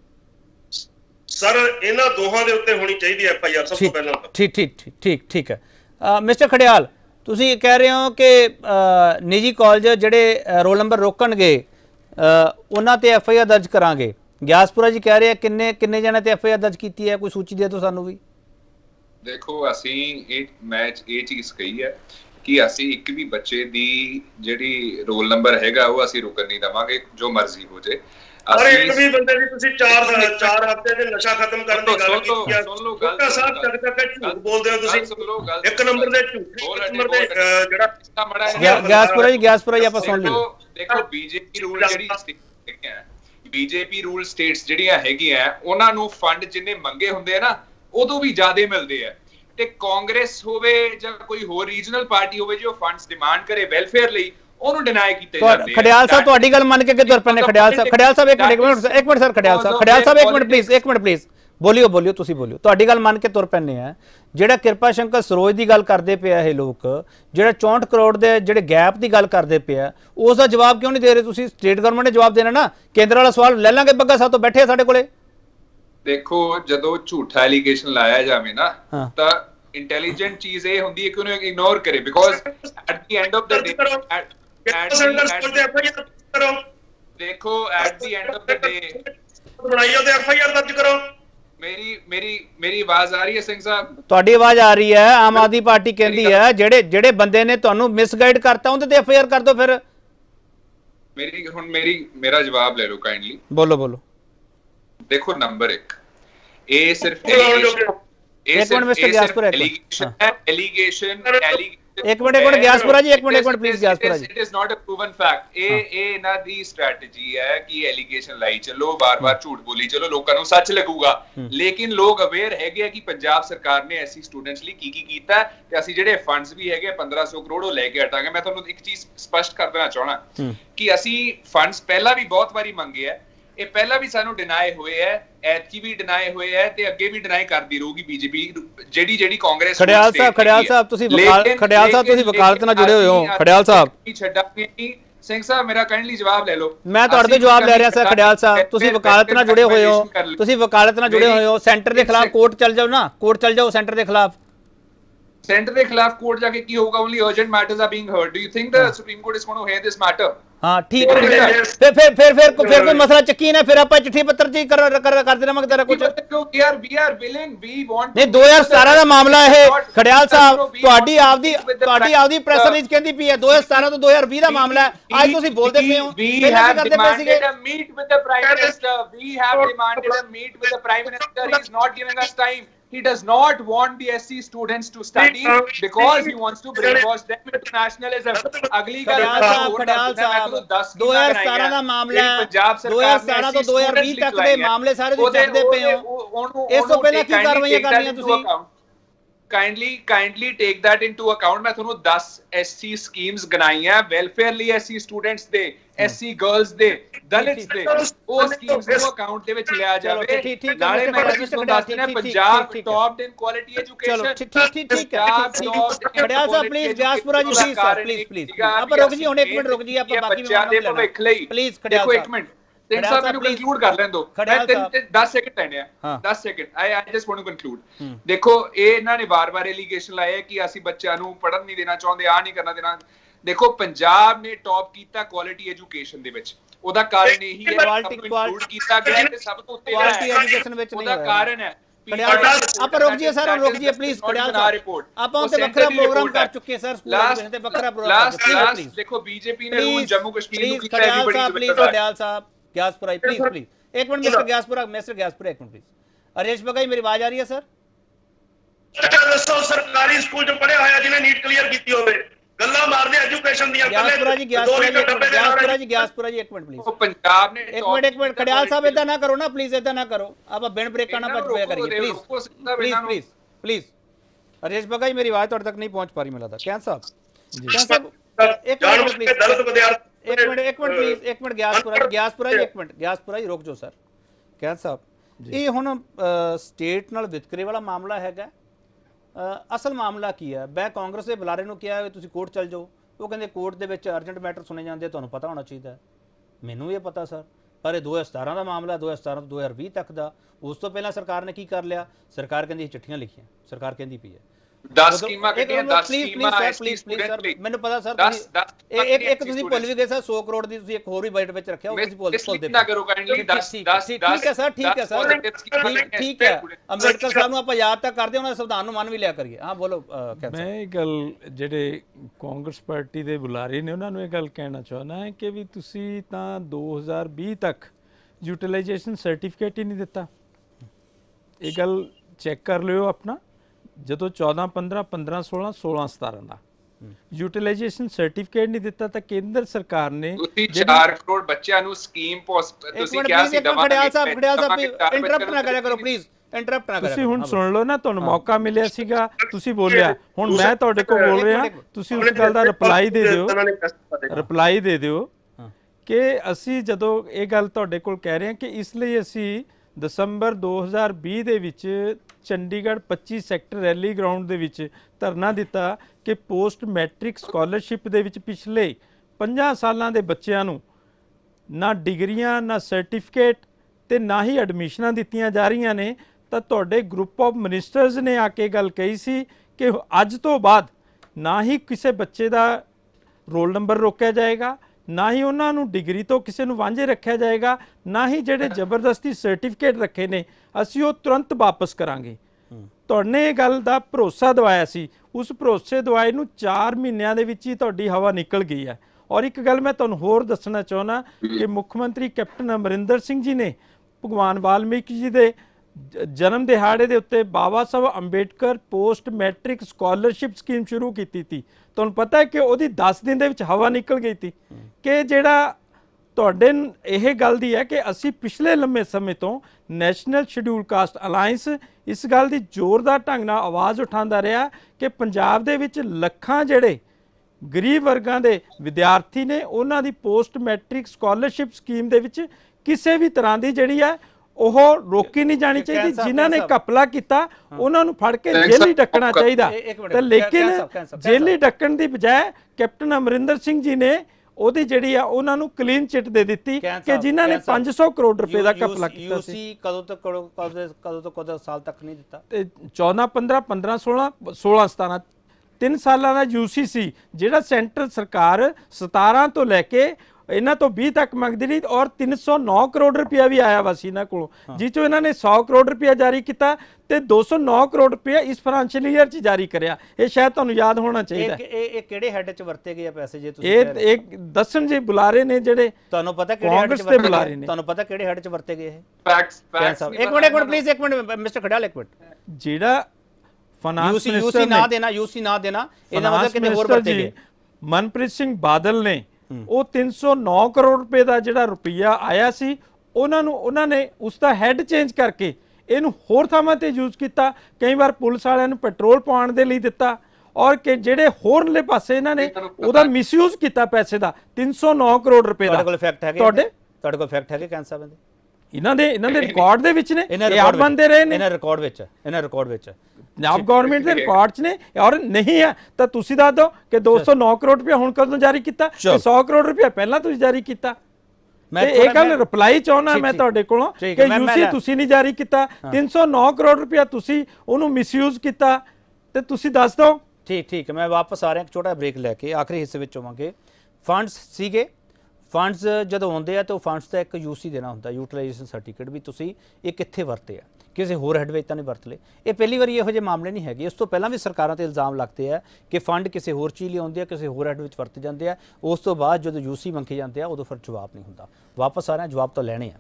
S4: ਸਰ ਇਹਨਾਂ ਦੋਹਾਂ ਦੇ ਉੱਤੇ ਹੋਣੀ ਚਾਹੀਦੀ ਹੈ ਐਫ ਆਈ ਆਰ ਸਭ ਤੋਂ ਪਹਿਲਾਂ।
S1: ਠੀਕ ਠੀਕ ਠੀਕ ਠੀਕ ਹੈ। ਮਿਸਟਰ ਖੜਿਆਲ, ਤੁਸੀਂ ਕਹਿ ਰਹੇ ਹੋ ਕਿ ਨਿੱਜੀ ਕਾਲਜ ਜਿਹੜੇ ਰੋਲ ਨੰਬਰ ਰੋਕਣਗੇ ਉਹਨਾਂ ਤੇ ਐਫ ਆਈ ਆਰ ਦਰਜ ਕਰਾਂਗੇ। ਗਿਆਸਪੁਰਾ ਜੀ ਕਹਿ ਰਹੇ ਆ ਕਿੰਨੇ ਕਿੰਨੇ ਜਣੇ ਤੇ ਐਫ ਆਈ ਆਰ ਦਰਜ ਕੀਤੀ ਹੈ, ਕੋਈ ਸੂਚੀ ਦੇ ਦਿਓ ਸਾਨੂੰ ਵੀ।
S2: ਦੇਖੋ, ਅਸੀਂ ਇਹ ਮੈਚ ਇਹ ਚੀਜ਼ ਕਹੀ ਹੈ ਕਿ ਅਸੀਂ ਇੱਕ ਵੀ ਬੱਚੇ ਦੀ ਜਿਹੜੀ ਰੋਲ ਨੰਬਰ ਹੈਗਾ ਉਹ ਅਸੀਂ ਰੁਕਣ ਨਹੀਂ ਦੇਵਾਂਗੇ, ਜੋ ਮਰਜ਼ੀ ਹੋ ਜੇ।
S4: ਔਰ ਇੱਕ ਵੀ ਬੰਦੇ ਦੀ ਤੁਸੀਂ ਚਾਰ ਚਾਰ ਹਫ਼ਤੇ ਦੇ ਨਸ਼ਾ ਖਤਮ ਕਰਨ ਦੀ ਗੱਲ ਕੀਤੀ ਆ। ਗੁਟਕਾ ਸਾਹਿਬ ਤੱਕ ਤੱਕ ਝੂਠ ਬੋਲਦੇ ਹੋ ਤੁਸੀਂ। ਇੱਕ ਨੰਬਰ ਦੇ ਝੂਠ, ਇੱਕ ਨੰਬਰ ਦੇ ਜਿਹੜਾ
S1: ਗਿਆਸਪੁਰਾ ਜੀ ਗਿਆਸਪੁਰਾ ਜੀ ਆਪਾਂ ਸੁਣ ਲਈਏ।
S2: ਦੇਖੋ ਬੀਜੇਪੀ ਰੂਲ ਜਿਹੜੀ ਬੀਜੇਪੀ ਰੂਲ ਸਟੇਟਸ ਜਿਹੜੀਆਂ ਹੈਗੀਆਂ ਉਹਨਾਂ ਨੂੰ ਫੰਡ ਜਿੰਨੇ ਮੰਗੇ ਹੁੰਦੇ ਆ ਨਾ ਉਦੋਂ ਵੀ ਜ਼ਿਆਦਾ ਮਿਲਦੇ ਆ, ਤੇ ਕਾਂਗਰਸ ਹੋਵੇ ਜਾਂ ਕੋਈ ਹੋਰ ਰੀਜਨਲ ਪਾਰਟੀ ਹੋਵੇ ਜੋ ਫੰਡਸ ਡਿਮਾਂਡ ਕਰੇ ਵੈਲਫੇਅਰ ਲਈ ਉਹਨੂੰ ਡਿਨਾਈ ਕੀਤੇ ਜਾਂਦੇ ਆ।
S1: ਖੜਿਆਲ ਸਾਹਿਬ ਤੁਹਾਡੀ ਗੱਲ ਮੰਨ ਕੇ ਕਿ ਤੁਰ ਪੈਣੇ। ਖੜਿਆਲ ਸਾਹਿਬ ਖੜਿਆਲ ਸਾਹਿਬ ਇੱਕ ਮਿੰਟ ਇੱਕ ਮਿੰਟ ਇੱਕ ਮਿੰਟ ਸਰ ਖੜਿਆਲ ਸਾਹਿਬ ਖੜਿਆਲ ਸਾਹਿਬ ਇੱਕ ਮਿੰਟ ਪਲੀਜ਼ ਇੱਕ ਮਿੰਟ ਪਲੀਜ਼ ਬੋਲਿਓ ਬੋਲਿਓ ਤੁਸੀਂ ਬੋਲਿਓ। ਤੁਹਾਡੀ ਗੱਲ ਮੰਨ ਕੇ ਤੁਰ ਪੈਣੇ ਆ। ਜਿਹੜਾ ਕਿਰਪਾ ਸ਼ੰਕਰ ਸਰੋਜ ਦੀ ਗੱਲ ਕਰਦੇ ਪਿਆ ਇਹ ਲੋਕ, ਜਿਹੜਾ ਚੌਂਹਠ ਕਰੋੜ ਦੇ ਜਿਹੜੇ ਗੈਪ ਦੀ ਗੱਲ ਕਰਦੇ ਪਿਆ, ਉਸ ਦਾ ਜਵਾਬ ਕਿਉਂ ਨਹੀਂ ਦੇ ਰਹੇ ਤੁਸੀਂ? ਸਟੇਟ ਗਵਰਨਮੈਂਟ ਨੇ ਜਵਾਬ ਦੇਣਾ ਨਾ। ਕੇਂਦਰ ਵਾਲਾ ਸਵਾਲ ਲੈ ਲਾਂਗੇ ਬੱਗਾ ਸਾਹਿਬ ਤੋਂ ਬੈਠੇ ਆ ਸਾਡੇ ਕੋਲੇ।
S2: ਦੇਖੋ ਜਦੋਂ ਝੂਠਾ ਐਲੀਗੇਸ਼ਨ ਲਾਇਆ ਜਾਵੇ ਨਾ ਤਾਂ ਇੰਟੈਲੀਜੈਂਟ ਚੀਜ਼ ਇਹ ਹੁੰਦੀ ਹੈ ਕਿ ਉਹਨੂੰ ਇਗਨੋਰ ਕਰੇ, because at the end of the day ਦੇਖੋ at the end of the day
S4: ਬਣਾਈਓ ਤੇ ਐਫ ਆਈ ਆਰ ਦਰਜ ਕਰੋ।
S2: ਮੇਰੀ ਮੇਰੀ ਮੇਰੀ ਆਵਾਜ਼ ਆ ਰਹੀ ਹੈ ਸਿੰਘ ਸਾਹਿਬ?
S1: ਤੁਹਾਡੀ ਆਵਾਜ਼ ਆ ਰਹੀ ਹੈ। ਆਮ ਆਦਮੀ ਪਾਰਟੀ ਕਹਿੰਦੀ ਹੈ ਜਿਹੜੇ ਜਿਹੜੇ ਬੰਦੇ ਨੇ ਤੁਹਾਨੂੰ ਮਿਸਗਾਈਡ ਕਰਤਾ ਉਹਦੇ ਤੇ ਐਫ ਆਈ ਆਰ ਕਰ ਦਿਓ। ਫਿਰ
S2: ਮੇਰੀ ਹੁਣ ਮੇਰੀ ਮੇਰਾ ਜਵਾਬ ਲੈ ਲਓ ਕਾਈਂਡਲੀ।
S1: ਬੋਲੋ ਬੋਲੋ।
S2: ਦੇਖੋ ਨੰਬਰ ਇੱਕ, ਇਹ ਸਿਰਫ ਇੱਕ ਮਿੰਟ ਮਿਸਟਰ ਗਿਆਸਪੁਰਾ ਐਲੀਗੇਸ਼ਨ ਹੈ ਐਲੀਗੇਸ਼ਨ
S1: ਇੱਕ ਮਿੰਟ ਇੱਕ ਮਿੰਟ ਗਿਆਸਪੁਰਾ ਜੀ ਇੱਕ ਮਿੰਟ ਇੱਕ minute please Gyaspura ji.
S2: It is not a proven fact. ਇਹ ਇਹ ਇਹਨਾਂ ਦੀ ਸਟ੍ਰੈਟਜੀ ਹੈ ਕਿ ਐਲੀਗੇਸ਼ਨ ਲਾਈ ਚੱਲੋ, ਬਾਰ-ਬਾਰ ਝੂਠ ਬੋਲੀ ਚੱਲੋ, ਲੋਕਾਂ ਨੂੰ ਸੱਚ ਲੱਗੂਗਾ। ਲੇਕਿਨ ਲੋਕ ਅਵੇਅਰ ਹੈਗੇ ਆ ਕਿ ਪੰਜਾਬ ਸਰਕਾਰ ਨੇ ਐਸੀ ਸਟੂਡੈਂਟਸ ਲਈ ਕੀ ਕੀ ਕੀਤਾ, ਤੇ ਅਸੀਂ ਜਿਹੜੇ ਫੰਡਸ ਵੀ ਹੈਗੇ ਪੰਦਰਾਂ ਸੌ ਕਰੋੜ ਉਹ ਲੈ ਕੇ ਹਟਾਂਗੇ। ਮੈਂ ਤੁਹਾਨੂੰ ਇੱਕ ਚੀਜ਼ ਸਪਸ਼ਟ ਕਰ ਦੇਣਾ ਚਾਹਣਾ ਕਿ ਅਸੀਂ ਫੰਡਸ ਪਹਿਲਾਂ ਵੀ ਬਹੁਤ ਵਾਰੀ ਮੰਗੇ ਆ, ਇਹ ਪਹਿਲਾਂ ਵੀ ਸਾਨੂੰ ਡਿਨਾਈ ਹੋਏ ਹੈ, ਐਤਕੀ ਵੀ ਡਿਨਾਈ ਹੋਏ ਹੈ ਤੇ ਅੱਗੇ ਵੀ ਡਿਨਾਈ ਕਰਦੀ ਰਹੂਗੀ ਬੀਜੇਪੀ ਜਿਹੜੀ ਜਿਹੜੀ ਕਾਂਗਰਸ।
S1: ਖੜਿਆਲ ਸਾਹਿਬ ਖੜਿਆਲ ਸਾਹਿਬ ਤੁਸੀਂ ਖੜਿਆਲ ਸਾਹਿਬ ਤੁਸੀਂ ਵਕਾਲਤ ਨਾਲ ਜੁੜੇ ਹੋਏ ਹੋ। ਖੜਿਆਲ ਸਾਹਿਬ
S2: ਛੱਡਾਂਗੇ ਸਿੰਘ ਸਾਹਿਬ ਮੇਰਾ ਕਾਈਂਡਲੀ ਜਵਾਬ ਲੈ ਲਓ।
S1: ਮੈਂ ਤੁਹਾਡੇ ਤੋਂ ਜਵਾਬ ਲੈ ਰਿਹਾ ਸਰ। ਖੜਿਆਲ ਸਾਹਿਬ ਤੁਸੀਂ ਵਕਾਲਤ ਨਾਲ ਜੁੜੇ ਹੋਏ ਹੋ, ਤੁਸੀਂ ਵਕਾਲਤ ਨਾਲ ਜੁੜੇ ਹੋਏ ਹੋ। ਸੈਂਟਰ ਦੇ ਖਿਲਾਫ ਕੋਰਟ ਚੱਲ ਜਾਓ ਨਾ, ਕੋਰਟ ਚੱਲ ਜਾਓ ਸੈਂਟਰ ਦੇ ਖਿਲਾਫ।
S2: ਸੈਂਟਰ ਦੇ ਖਿਲਾਫ ਕੋਰਟ ਜਾ ਕੇ ਕੀ ਹੋਊਗਾ? Only urgent matters are being heard. Do you think the supreme court is going to hear this matter? हाँ ठीक है।
S1: फिर फिर फिर फिर फिर कोई मसला चक्की ना, फिर आप चिट्ठी पत्र जी कर कर कर देना मगर तेरा कुछ
S2: यार we are willing we want
S1: नहीं। दो हज़ार सतारह ਦਾ ਮਾਮਲਾ ਇਹ ਖੜਿਆਲ ਸਾਹਿਬ ਤੁਹਾਡੀ ਆਪਦੀ ਤੁਹਾਡੀ ਆਪਦੀ ਪ੍ਰੈਸ ਰਿਲੀਜ਼ ਕਹਿੰਦੀ ਪਈ ਹੈ ਦੋ ਹਜ਼ਾਰ ਸਤਾਰਹ ਤੋਂ ਦੋ ਹਜ਼ਾਰ ਵੀਹ ਦਾ ਮਾਮਲਾ ਹੈ। ਅੱਜ ਤੁਸੀਂ ਬੋਲਦੇ ਪਏ ਹੋ
S2: we have demanded a meet with the prime minister. We have demanded a meet with the prime minister. He is not giving us time. He does not want the S C students to study because he wants to brainwash them into nationalism. अगली ਗੱਲ
S1: ਖੜਿਆਲ ਸਾਹਿਬ ਦੋ ਹਜ਼ਾਰ ਸਤਾਰਹ ਦਾ ਮਾਮਲਾ ਹੈ। ਦੋ ਹਜ਼ਾਰ ਸਤਾਰਹ ਤੋਂ ਦੋ ਹਜ਼ਾਰ ਵੀਹ ਤੱਕ ਦੇ ਮਾਮਲੇ ਸਾਰੇ ਤੁਸੀਂ ਚੱਕਦੇ ਪਏ ਹੋ। ਇਸ ਤੋਂ ਪਹਿਲਾਂ ਕੀ ਕਾਰਵਾਈਆਂ ਕਰਨੀਆਂ ਤੁਸੀਂ?
S2: kindly kindly take that into account। ਮੈਂ ਤੁਹਾਨੂੰ ਦਸ S C ਸਕੀਮਸ ਗਨਾਈਆਂ ਵੈਲਫੇਅਰ ਲਈ S C ਸਟੂਡੈਂਟਸ ਦੇ, S C ਗਰਲਸ ਦੇ, ਦਲਿਤਸ ਦੇ, ਉਹ ਸਕੀਮਸ ਨੂੰ ਅਕਾਊਂਟ ਦੇ ਵਿੱਚ ਲਿਆ ਜਾਵੇ। ਨਾਲੇ ਮੈਂ ਤੁਹਾਨੂੰ ਦੱਸ ਦਿੰਦਾ Punjab top in quality education.
S1: ਚਲੋ ਠੀਕ ਠੀਕ ਠੀਕ ਹੈ। ਖੜਿਆਲ ਸਾਹਿਬ ਪਲੀਜ਼ ਗਿਆਸਪੁਰਾ ਜੀ ਪਲੀਜ਼ ਪਲੀਜ਼ ਪਲੀਜ਼ ਆਪਾਂ ਰੁਕ ਜੀ ਹੁਣ ਇੱਕ ਮਿੰਟ ਰੁਕ ਜੀ ਆਪਾਂ ਬਾਕੀ
S2: ਬੱਚਿਆਂ ਦੇ ਭਵਿੱਖ ਲਈ ਪਲੀਜ਼ ਖੜਿਆਲ ਸਾਹਿਬ ਇੱਕ ਮਿੰਟ ਸਿੰਘ ਸਾਹਿਬ ਮੈਨੂੰ ਕੰਕਲੂਡ ਕਰ ਲੈਣ ਦਿਓ। ਦਸ ਸੈਕਿੰਡ ਲੈਣੇ ਆ ਦਸ second. I I just want to conclude. ਦੇਖੋ ਇਹ ਇਹਨਾਂ ਨੇ ਵਾਰ-ਵਾਰ ਐਲੀਗੇਸ਼ਨ ਲਾਇਆ ਕਿ ਅਸੀਂ ਬੱਚਿਆਂ ਨੂੰ ਪੜ੍ਹਨ ਨਹੀਂ ਦੇਣਾ ਚਾਹੁੰਦੇ, ਆ ਨਹੀਂ ਕਰਨਾ ਦੇਣਾ। ਦੇਖੋ ਪੰਜਾਬ ਨੇ ਟੌਪ ਕੀਤਾ ਕੁਆਲਿਟੀ ਐਜੂਕੇਸ਼ਨ ਦੇ ਵਿੱਚ, ਉਹਦਾ ਕਾਰਨ ਇਹੀ ਹੈ ਇਨਕਲੂਡ ਕੀਤਾ ਗਿਆ ਤੇ ਸਭ ਤੋਂ ਉੱਤੇ
S1: ਕੁਆਲਿਟੀ ਐਜੂਕੇਸ਼ਨ ਵਿੱਚ ਨਹੀਂ
S2: ਉਹਦਾ ਕਾਰਨ ਹੈ।
S1: ਆਪਾਂ ਰੁਕ ਜੀ ਸਰ ਰੁਕ ਜੀ ਪਲੀਜ਼ ਖੜਿਆਲ ਸਾਹਿਬ ਆਪਾਂ ਉੱਤੇ ਵੱਖਰਾ ਪ੍ਰੋਗਰਾਮ ਕਰ ਚੁੱਕੇ ਸਰ ਸਕੂਲਾਂ ਦੇ ਤੇ ਵੱਖਰਾ ਪ੍ਰੋਗਰਾਮ
S2: ਪਲੀਜ਼। ਦੇਖੋ ਬੀਜੇਪੀ ਨੇ ਹੁਣ ਜੰਮੂ ਕਸ਼ਮੀਰ ਨੂੰ ਕੀਤਾ ਹੈ ਬੜੀ
S1: please Khadiyal Sahib Gyaspura please please ਇੱਕ minute mister Gyaspura mister Gyaspura ਇੱਕ ਮਿੰਟ ਪਲੀਜ਼। ਅਰੇਸ਼ ਬਗਾ ਜੀ ਮੇਰੀ ਆਵਾਜ਼ ਆ ਰਹੀ ਹੈ ਸਰ?
S4: ਦੱਸੋ ਸਰਕਾਰੀ ਸਕੂਲ ਚ ਪੜ੍ਹਿਆ ਹੋਇਆ ਜਿਹਨੇ ਨੀਟ ਕਲੀਅਰ ਕੀਤੀ ਹੋਵੇ, ਗੱਲਾਂ ਮਾਰਦੇ ਐਜੂਕੇਸ਼ਨ ਦੀਆਂ।
S1: ਗਿਆਸਪੁਰਾ ਜੀ ਗਿਆਸਪੁਰਾ ਜੀ ਗਿਆਸਪੁਰਾ ਜੀ ਗਿਆਸਪੁਰਾ ਜੀ ਇੱਕ ਮਿੰਟ ਪਲੀਜ਼।
S2: ਪੰਜਾਬ ਨੇ
S1: ਇੱਕ ਮਿੰਟ ਇੱਕ ਮਿੰਟ ਖੜਿਆਲ ਸਾਹਿਬ ਇਦਾਂ ਨਾ ਕਰੋ ਨਾ ਪਲੀਜ਼, ਇਦਾਂ ਨਾ ਕਰੋ। ਆਪਾਂ ਬਿਨ ਬ੍ਰੇਕਾਂ ਨਾ ਪਿਆ ਕਰੀਏ please please please please. Aresh Bagga ji ਮੇਰੀ ਆਵਾਜ਼ ਤੁਹਾਡੇ ਤੱਕ ਨਹੀਂ ਪਹੁੰਚ ਪਾ ਰਹੀ ਮੈਨੂੰ ਲੱਗਦਾ। ਕੈਨ ਸਾਹਿਬ ਕੈਨ ਸਾਹਿਬ ਇੱਕ ਮਿੰਟ ਪਲੀਜ਼ ਇੱਕ ਮਿੰਟ ਇੱਕ ਮਿੰਟ ਪਲੀਜ਼ ਇੱਕ ਮਿੰਟ ਗਿਆਸਪੁਰਾ ਜੀ ਗਿਆਸਪੁਰਾ ਜੀ ਇੱਕ ਮਿੰਟ ਗਿਆਸਪੁਰਾ ਜੀ ਰੁਕ ਜਾਓ ਸਰ। ਕੈਨ ਸਾਹਿਬ ਇਹ ਹੁਣ ਸਟੇਟ ਨਾਲ ਵਿਤਕਰੇ ਵਾਲਾ ਮਾਮਲਾ ਹੈਗਾ। ਅਸਲ ਮਾਮਲਾ ਕੀ ਹੈ? ਮੈਂ ਕਾਂਗਰਸ ਦੇ ਬੁਲਾਰੇ ਨੂੰ ਕਿਹਾ ਤੁਸੀਂ ਕੋਰਟ ਚੱਲ ਜਾਓ, ਉਹ ਕਹਿੰਦੇ ਕੋਰਟ ਦੇ ਵਿੱਚ ਅਰਜੈਂਟ ਮੈਟਰ ਸੁਣੇ ਜਾਂਦੇ, ਤੁਹਾਨੂੰ ਪਤਾ ਹੋਣਾ ਚਾਹੀਦਾ। ਮੈਨੂੰ ਇਹ ਪਤਾ ਸਰ, ਪਰ ਇਹ ਦੋ ਹਜ਼ਾਰ ਸਤਾਰ੍ਹਾਂ ਦਾ ਮਾਮਲਾ, ਦੋ ਹਜ਼ਾਰ ਸਤਾਰ੍ਹਾਂ ਤੋਂ ਦੋ ਹਜ਼ਾਰ ਵੀਹ ਤੱਕ ਦਾ। ਉਸ ਤੋਂ ਪਹਿਲਾਂ ਸਰਕਾਰ ਨੇ ਕੀ ਕਰ ਲਿਆ? ਸਰਕਾਰ ਕਹਿੰਦੀ ਚਿੱਠੀਆਂ ਲਿਖੀਆਂ, ਸਰਕਾਰ ਕਹਿੰਦੀ ਪਈ ਹੈ
S2: ਦਸ ਸਕੀਮਾਂ ਕੱਢੀਆਂ, ਦਸ ਸਕੀਮਾਂ
S1: ਪਲੀਜ਼ ਪਲੀਜ਼ ਸਰ ਮੈਨੂੰ ਪਤਾ ਸਰ ਤੁਸੀਂ ਇੱਕ ਇੱਕ ਤੁਸੀਂ ਭੁੱਲ ਵੀ ਗਏ ਸਰ ਸੌ ਕਰੋੜ ਦੀ ਤੁਸੀਂ ਇੱਕ ਹੋਰ ਵੀ ਬਜਟ ਵਿੱਚ ਰੱਖਿਆ, ਉਹ ਤੁਸੀਂ ਭੁੱਲ ਭੁੱਲਦੇ
S2: ਨਾ ਕਰੋ ਕਾਈਂਡਲੀ। ਦਸ ਦਸ
S1: ਠੀਕ ਹੈ ਸਰ ਠੀਕ ਹੈ ਸਰ ਠੀਕ ਠੀਕ ਹੈ। ਅੰਬੇਡਕਰ ਸਾਹਿਬ ਨੂੰ ਆਪਾਂ ਯਾਦ ਤਾਂ ਕਰਦੇ, ਉਹਨਾਂ ਦੇ ਸੰਵਿਧਾਨ ਨੂੰ ਮੰਨ ਵੀ ਲਿਆ ਕਰੀਏ। ਹਾਂ ਬੋਲੋ।
S5: ਮੈਂ ਇਹ ਗੱਲ ਜਿਹੜੇ ਕਾਂਗਰਸ ਪਾਰਟੀ ਦੇ ਬੁਲਾਰੇ ਨੇ ਉਹਨਾਂ ਨੂੰ ਇਹ ਗੱਲ ਕਹਿਣਾ ਚਾਹੁੰਦਾ ਹੈ ਕਿ ਵੀ ਤੁਸੀਂ ਤਾਂ ਦੋ ਹਜ਼ਾਰ ਵੀਹ ਤੱਕ यूटिलाइजेशन सर्टिफिकेट ही नहीं दिता। ये गल चैक कर लियो अपना, जो चौदह पंद्रह पंद्रह सोलह सोलह सतारह का यूटिलाइजेशन सर्टिफिकेट नहीं दिता तो केंद्र सरकार ने
S2: चार करोड़ बच्चों ਨੂੰ ਸਕੀਮ ਤੁਸੀਂ ਕਿਹਾ ਸੀ ਦਵਾਂਗੇ।
S1: ਖੜਿਆਲ ਸਾਹਿਬ ਖੜਿਆਲ ਸਾਹਿਬ ਇੰਟਰਰਪਟ ਨਾ ਕਰਿਆ ਕਰੋ ਪਲੀਜ਼, ਇੰਟਰਰਪਟ ਨਾ ਕਰਿਆ।
S5: ਤੁਸੀਂ ਹੁਣ ਸੁਣ ਲਓ ਨਾ, ਤੁਹਾਨੂੰ ਮੌਕਾ ਮਿਲਿਆ ਸੀਗਾ, ਤੁਸੀਂ ਬੋਲਿਆ, ਹੁਣ ਮੈਂ ਤੁਹਾਡੇ ਕੋਲ ਬੋਲ ਰਿਹਾ, ਤੁਸੀਂ ਉਸ ਗੱਲ ਦਾ ਰਿਪਲਾਈ ਦੇ ਦਿਓ, ਰਿਪਲਾਈ ਦੇ ਦਿਓ ਕਿ ਅਸੀਂ ਜਦੋਂ ਇਹ ਗੱਲ ਤੁਹਾਡੇ ਕੋਲ ਕਹਿ ਰਹੇ ਹਾਂ ਕਿ ਇਸ ਲਈ ਅਸੀਂ ਦਸੰਬਰ ਦੋ ਹਜ਼ਾਰ ਵੀਹ ਦੇ ਵਿੱਚ ਚੰਡੀਗੜ੍ਹ ਪੱਚੀ ਸੈਕਟਰ ਰੈਲੀ ਗਰਾਊਂਡ ਦੇ ਵਿੱਚ ਧਰਨਾ ਦਿੱਤਾ ਕਿ ਪੋਸਟ ਮੈਟ੍ਰਿਕ ਸਕਾਲਰਸ਼ਿਪ ਦੇ ਵਿੱਚ ਪਿਛਲੇ ਪੰਜਾਂ ਸਾਲਾਂ ਦੇ ਬੱਚਿਆਂ ਨੂੰ ਨਾ ਡਿਗਰੀਆਂ ਨਾ ਸਰਟੀਫਿਕੇਟ ਤੇ ਨਾ ਹੀ ਐਡਮਿਸ਼ਨਾਂ ਦਿੱਤੀਆਂ ਜਾ ਰਹੀਆਂ ਨੇ। ਤਾਂ ਤੁਹਾਡੇ ਗਰੁੱਪ ਆਫ ਮਿਨਿਸਟਰਸ ਨੇ ਆ ਕੇ ਗੱਲ ਕਹੀ ਸੀ ਕਿ ਅੱਜ ਤੋਂ ਬਾਅਦ ਨਾ ਹੀ ਕਿਸੇ ਬੱਚੇ ਦਾ ਰੋਲ ਨੰਬਰ ਰੋਕਿਆ ਜਾਏਗਾ, ਨਾ ਹੀ ਉਹਨਾਂ ਨੂੰ ਡਿਗਰੀ ਤੋਂ ਕਿਸੇ ਨੂੰ ਵਾਂਝੇ ਰੱਖਿਆ ਜਾਏਗਾ, ਨਾ ਹੀ ਜਿਹੜੇ ਜ਼ਬਰਦਸਤੀ ਸਰਟੀਫਿਕੇਟ ਰੱਖੇ ਨੇ ਅਸੀਂ ਉਹ ਤੁਰੰਤ ਵਾਪਸ ਕਰਾਂਗੇ। ਤੁਹਾਡੇ ਇਹ ਗੱਲ ਦਾ ਭਰੋਸਾ ਦਵਾਇਆ ਸੀ, ਉਸ ਭਰੋਸੇ ਦਵਾਏ ਨੂੰ ਚਾਰ ਮਹੀਨਿਆਂ ਦੇ ਵਿੱਚ ਹੀ ਤੁਹਾਡੀ ਹਵਾ ਨਿਕਲ ਗਈ ਹੈ। ਔਰ ਇੱਕ ਗੱਲ ਮੈਂ ਤੁਹਾਨੂੰ ਹੋਰ ਦੱਸਣਾ ਚਾਹੁੰਦਾ ਕਿ ਮੁੱਖ ਮੰਤਰੀ ਕੈਪਟਨ ਅਮਰਿੰਦਰ ਸਿੰਘ ਜੀ ਨੇ ਭਗਵਾਨ ਵਾਲਮੀਕੀ ਜੀ ਦੇ ਜਨਮ ਦਿਹਾੜੇ ਦੇ ਉੱਤੇ Baba Sahib Ambedkar post matric scholarship scheme ਸ਼ੁਰੂ ਕੀਤੀ ਸੀ। ਤੁਹਾਨੂੰ ਪਤਾ ਹੈ ਕਿ ਉਹਦੀ ਦਸ ਦਿਨ ਦੇ ਵਿੱਚ ਹਵਾ ਨਿਕਲ ਗਈ ਸੀ ਕਿ ਜਿਹੜਾ ਤੁਹਾਡੇ ਇਹ ਗੱਲ ਦੀ ਹੈ ਕਿ ਅਸੀਂ ਪਿਛਲੇ ਲੰਮੇ ਸਮੇਂ ਤੋਂ ਨੈਸ਼ਨਲ ਸ਼ਡਿਊਲ ਕਾਸਟ ਅਲਾਇੰਸ ਇਸ ਗੱਲ ਦੀ ਜ਼ੋਰਦਾਰ ਢੰਗ ਨਾਲ ਆਵਾਜ਼ ਉਠਾਉਂਦਾ ਰਿਹਾ ਕਿ ਪੰਜਾਬ ਦੇ ਵਿੱਚ ਲੱਖਾਂ ਜਿਹੜੇ ਗਰੀਬ ਵਰਗਾਂ ਦੇ ਵਿਦਿਆਰਥੀ ਨੇ ਉਹਨਾਂ ਦੀ ਪੋਸਟ ਮੈਟ੍ਰਿਕ ਸਕਾਲਰਸ਼ਿਪ ਸਕੀਮ ਦੇ ਵਿੱਚ ਕਿਸੇ ਵੀ ਤਰ੍ਹਾਂ ਦੀ ਜਿਹੜੀ ਹੈ ਉਹ ਰੋਕੀ ਨਹੀਂ ਜਾਣੀ ਚਾਹੀਦੀ। ਜਿਨ੍ਹਾਂ ਨੇ ਘਪਲਾ ਕੀਤਾ ਉਹਨਾਂ ਨੂੰ ਫੜ ਕੇ ਜੇਲ੍ਹ ਡੱਕਣਾ ਚਾਹੀਦਾ। ਤੇ ਲੇਕਿਨ ਜੇਲ੍ਹ ਡੱਕਣ ਦੀ ਬਜਾਏ ਕੈਪਟਨ ਅਮਰਿੰਦਰ ਸਿੰਘ ਜੀ ਨੇ ਉਹਦੀ ਜਿਹੜੀ ਆ ਉਹਨਾਂ ਨੂੰ ਕਲੀਨ ਚਿੱਟ ਦੇ ਦਿੱਤੀ ਕਿ ਜਿਨ੍ਹਾਂ ਨੇ ਪੰਜ ਸੌ ਕਰੋੜ ਰੁਪਏ ਦਾ ਘਪਲਾ ਕੀਤਾ ਸੀ।
S1: ਯੂਸੀ ਕਦੋਂ ਤੱਕ ਕਦੋਂ ਤੋਂ ਕਦੋਂ ਸਾਲ ਤੱਕ ਨਹੀਂ ਦਿੱਤਾ?
S5: ਤੇ ਚੌਦਾਂ ਪੰਦਰਾਂ ਪੰਦਰਾਂ ਸੋਲਾਂ ਸੋਲਾਂ ਸਤਾਰਾਂ ਤਿੰਨ ਸਾਲਾਂ ਦਾ ਯੂਸੀ ਸੀ ਜਿਹੜਾ ਸੈਂਟਰ ਸਰਕਾਰ ਸਤਾਰਾਂ ਤੋਂ ਲੈ ਕੇ ਇਹਨਾਂ ਤੋਂ ਵੀਹ ਤੱਕ ਮੰਗਦੀ ਰਹੀ। ਔਰ ਤਿੰਨ ਸੌ ਨੌ ਕਰੋੜ ਰੁਪਇਆ ਵੀ ਆਇਆ ਵਾ ਸੀ ਇਹਨਾਂ ਕੋਲੋਂ, ਜਿਸ ਚੋਂ ਇਹਨਾਂ ਨੇ ਸੌ ਕਰੋੜ ਰੁਪਇਆ ਜਾਰੀ ਕੀਤਾ ਤੇ ਦੋ ਸੌ ਨੌ ਕਰੋੜ ਰੁਪਇਆ ਇਸ ਫਾਈਨੈਂਸ਼ੀਅਲ ਈਅਰ 'ਚ ਜਾਰੀ ਕਰਿਆ। ਇਹ ਸ਼ਾਇਦ ਤੁਹਾਨੂੰ ਯਾਦ ਹੋਣਾ ਚਾਹੀਦਾ।
S1: ਇਹ ਇਹ ਕਿਹੜੇ ਹੈਡ 'ਚ ਵਰਤੇ ਗਏ ਆ ਪੈਸੇ? ਜੇ ਤੁਸੀਂ
S5: ਇਹ ਇੱਕ ਦੱਸਣ ਜੀ ਬੁਲਾਰੇ ਨੇ ਜਿਹੜੇ
S1: ਤੁਹਾਨੂੰ ਪਤਾ ਕਿਹੜੇ ਹੈਡ 'ਚ ਵਰਤੇ ਗਏ ਨੇ? ਤੁਹਾਨੂੰ ਪਤਾ ਕਿਹੜੇ ਹੈਡ 'ਚ ਵਰਤੇ ਗਏ ਇਹ
S2: ਫੈਕਟਸ ਫੈਕਟਸ?
S1: ਇੱਕ ਮਿੰਟ ਇੱਕ ਮਿੰਟ ਪਲੀਜ਼, ਇੱਕ ਮਿੰਟ ਮਿਸਟਰ ਖੜਿਆਲ, ਇੱਕ ਮਿੰਟ।
S5: ਜਿਹੜਾ ਫਾਈਨਾਂਸ
S1: ਯੂਸੀ ਨਾ ਦੇਣਾ, ਯੂਸੀ ਨਾ ਦੇਣਾ, ਇਹਦਾ ਮਤਲਬ ਕਿਤੇ ਹੋਰ ਵਰਤੇ ਗਏ।
S5: ਮਨਪ੍ਰੀਤ ਸਿੰਘ ਬਾਦਲ ਨੇ ਉਹ ਤਿੰਨ ਸੌ ਨੌ ਕਰੋੜ ਰੁਪਏ ਦਾ ਜਿਹੜਾ ਰੁਪਈਆ ਆਇਆ ਸੀ ਉਹਨਾਂ ਨੂੰ ਉਹਨਾਂ ਨੇ ਉਸ ਦਾ ਹੈਡ ਚੇਂਜ ਕਰਕੇ ਇਹਨੂੰ ਹੋਰ ਥਾਵਾਂ ਤੇ ਯੂਜ਼ ਕੀਤਾ। ਕਈ ਵਾਰ ਪੁਲਿਸ ਵਾਲਿਆਂ ਨੂੰ ਪੈਟਰੋਲ ਪਾਉਣ ਦੇ ਲਈ ਦਿੱਤਾ ਔਰ ਕਿ ਜਿਹੜੇ ਹੋਰਲੇ ਪਾਸੇ ਇਹਨਾਂ ਨੇ ਉਹਦਾ ਮਿਸਯੂਜ਼ ਕੀਤਾ ਪੈਸੇ ਦਾ ਤਿੰਨ ਸੌ ਨੌ ਕਰੋੜ ਰੁਪਏ ਦਾ।
S1: ਤੁਹਾਡੇ ਕੋਲ ਫੈਕਟ ਹੈਗੇ? ਤੁਹਾਡੇ ਤੁਹਾਡੇ ਕੋਲ ਫੈਕਟ ਹੈਗੇ ਕੈਂਸਰ ਸਾਹਿਬ ਦੇ? ਇਹਨਾਂ ਦੇ ਇਹਨਾਂ ਦੇ ਰਿਕਾਰਡ ਦੇ ਵਿੱਚ ਨੇ, ਇਹ ਆਪ ਬੰਦੇ ਰਹੇ ਨੇ, ਇਹਨਾਂ ਰਿਕਾਰਡ ਵਿੱਚ ਇਹਨਾਂ ਰਿਕਾਰਡ ਵਿੱਚ ਪੰਜਾਬ ਗਵਰਨਮੈਂਟ ਦੇ ਰਿਕਾਰਡ 'ਚ ਨੇ। ਔਰ ਨਹੀਂ ਹੈ ਤਾਂ ਤੁਸੀਂ ਦੱਸ ਦਿਓ ਕਿ ਦੋ ਸੌ ਨੌ ਕਰੋੜ ਰੁਪਇਆ ਹੁਣ ਕਦੋਂ ਜਾਰੀ ਕੀਤਾ, ਸੌ ਕਰੋੜ ਰੁਪਇਆ ਪਹਿਲਾਂ ਤੁਸੀਂ ਜਾਰੀ ਕੀਤਾ। ਮੈਂ ਇਹ ਗੱਲ ਰਿਪਲਾਈ ਚਾਹੁੰਦਾ ਮੈਂ ਤੁਹਾਡੇ ਕੋਲੋਂ ਕਿ ਯੂਸੀ ਤੁਸੀਂ ਨਹੀਂ ਜਾਰੀ ਕੀਤਾ, ਤਿੰਨ ਸੌ ਨੌ ਕਰੋੜ ਰੁਪਇਆ ਤੁਸੀਂ ਉਹਨੂੰ ਮਿਸਯੂਜ਼ ਕੀਤਾ ਤੇ ਤੁਸੀਂ ਦੱਸ ਦਿਓ। ਠੀਕ ਠੀਕ ਮੈਂ ਵਾਪਸ ਆ ਰਿਹਾ, ਇੱਕ ਛੋਟਾ ਬ੍ਰੇਕ ਲੈ ਕੇ ਆਖਰੀ ਹਿੱਸੇ ਵਿੱਚ ਹੋਵਾਂਗੇ। ਫੰਡਸ ਸੀਗੇ, ਫੰਡਸ ਜਦੋਂ ਆਉਂਦੇ ਆ ਤਾਂ ਉਹ ਫੰਡਸ ਦਾ ਇੱਕ ਯੂਸੀ ਦੇਣਾ ਹੁੰਦਾ, ਯੂਟਿਲਾਈਜੇਸ਼ਨ ਸਰਟੀਫਿਕੇਟ ਵੀ ਤੁਸੀਂ ਇਹ ਕਿੱਥੇ ਵਰਤੇ ਆ, ਕਿਸੇ ਹੋਰ ਹੈਡ ਵਿੱਚ ਤਾਂ ਨਹੀਂ ਵਰਤ ਲਏ। ਇਹ ਪਹਿਲੀ ਵਾਰੀ ਇਹੋ ਜਿਹੇ ਮਾਮਲੇ ਨਹੀਂ ਹੈਗੇ। ਇਸ ਤੋਂ ਪਹਿਲਾਂ ਵੀ ਸਰਕਾਰਾਂ ਤੇ ਇਲਜ਼ਾਮ ਲੱਗਦੇ ਆ ਕਿ ਫੰਡ ਕਿਸੇ ਹੋਰ ਚੀਜ਼ ਲਈ ਆਉਂਦੇ ਆ, ਕਿਸੇ ਹੋਰ ਹੈਡ ਵਿੱਚ ਵਰਤੇ ਜਾਂਦੇ ਆ। ਉਸ ਤੋਂ ਬਾਅਦ ਜਦੋਂ ਯੂਸੀ ਮੰਗੇ ਜਾਂਦੇ ਆ ਉਦੋਂ ਫਿਰ ਜਵਾਬ ਨਹੀਂ ਹੁੰਦਾ। ਵਾਪਸ ਆ ਰਹੇ ਜਵਾਬ ਤਾਂ ਲੈਣੇ ਆ।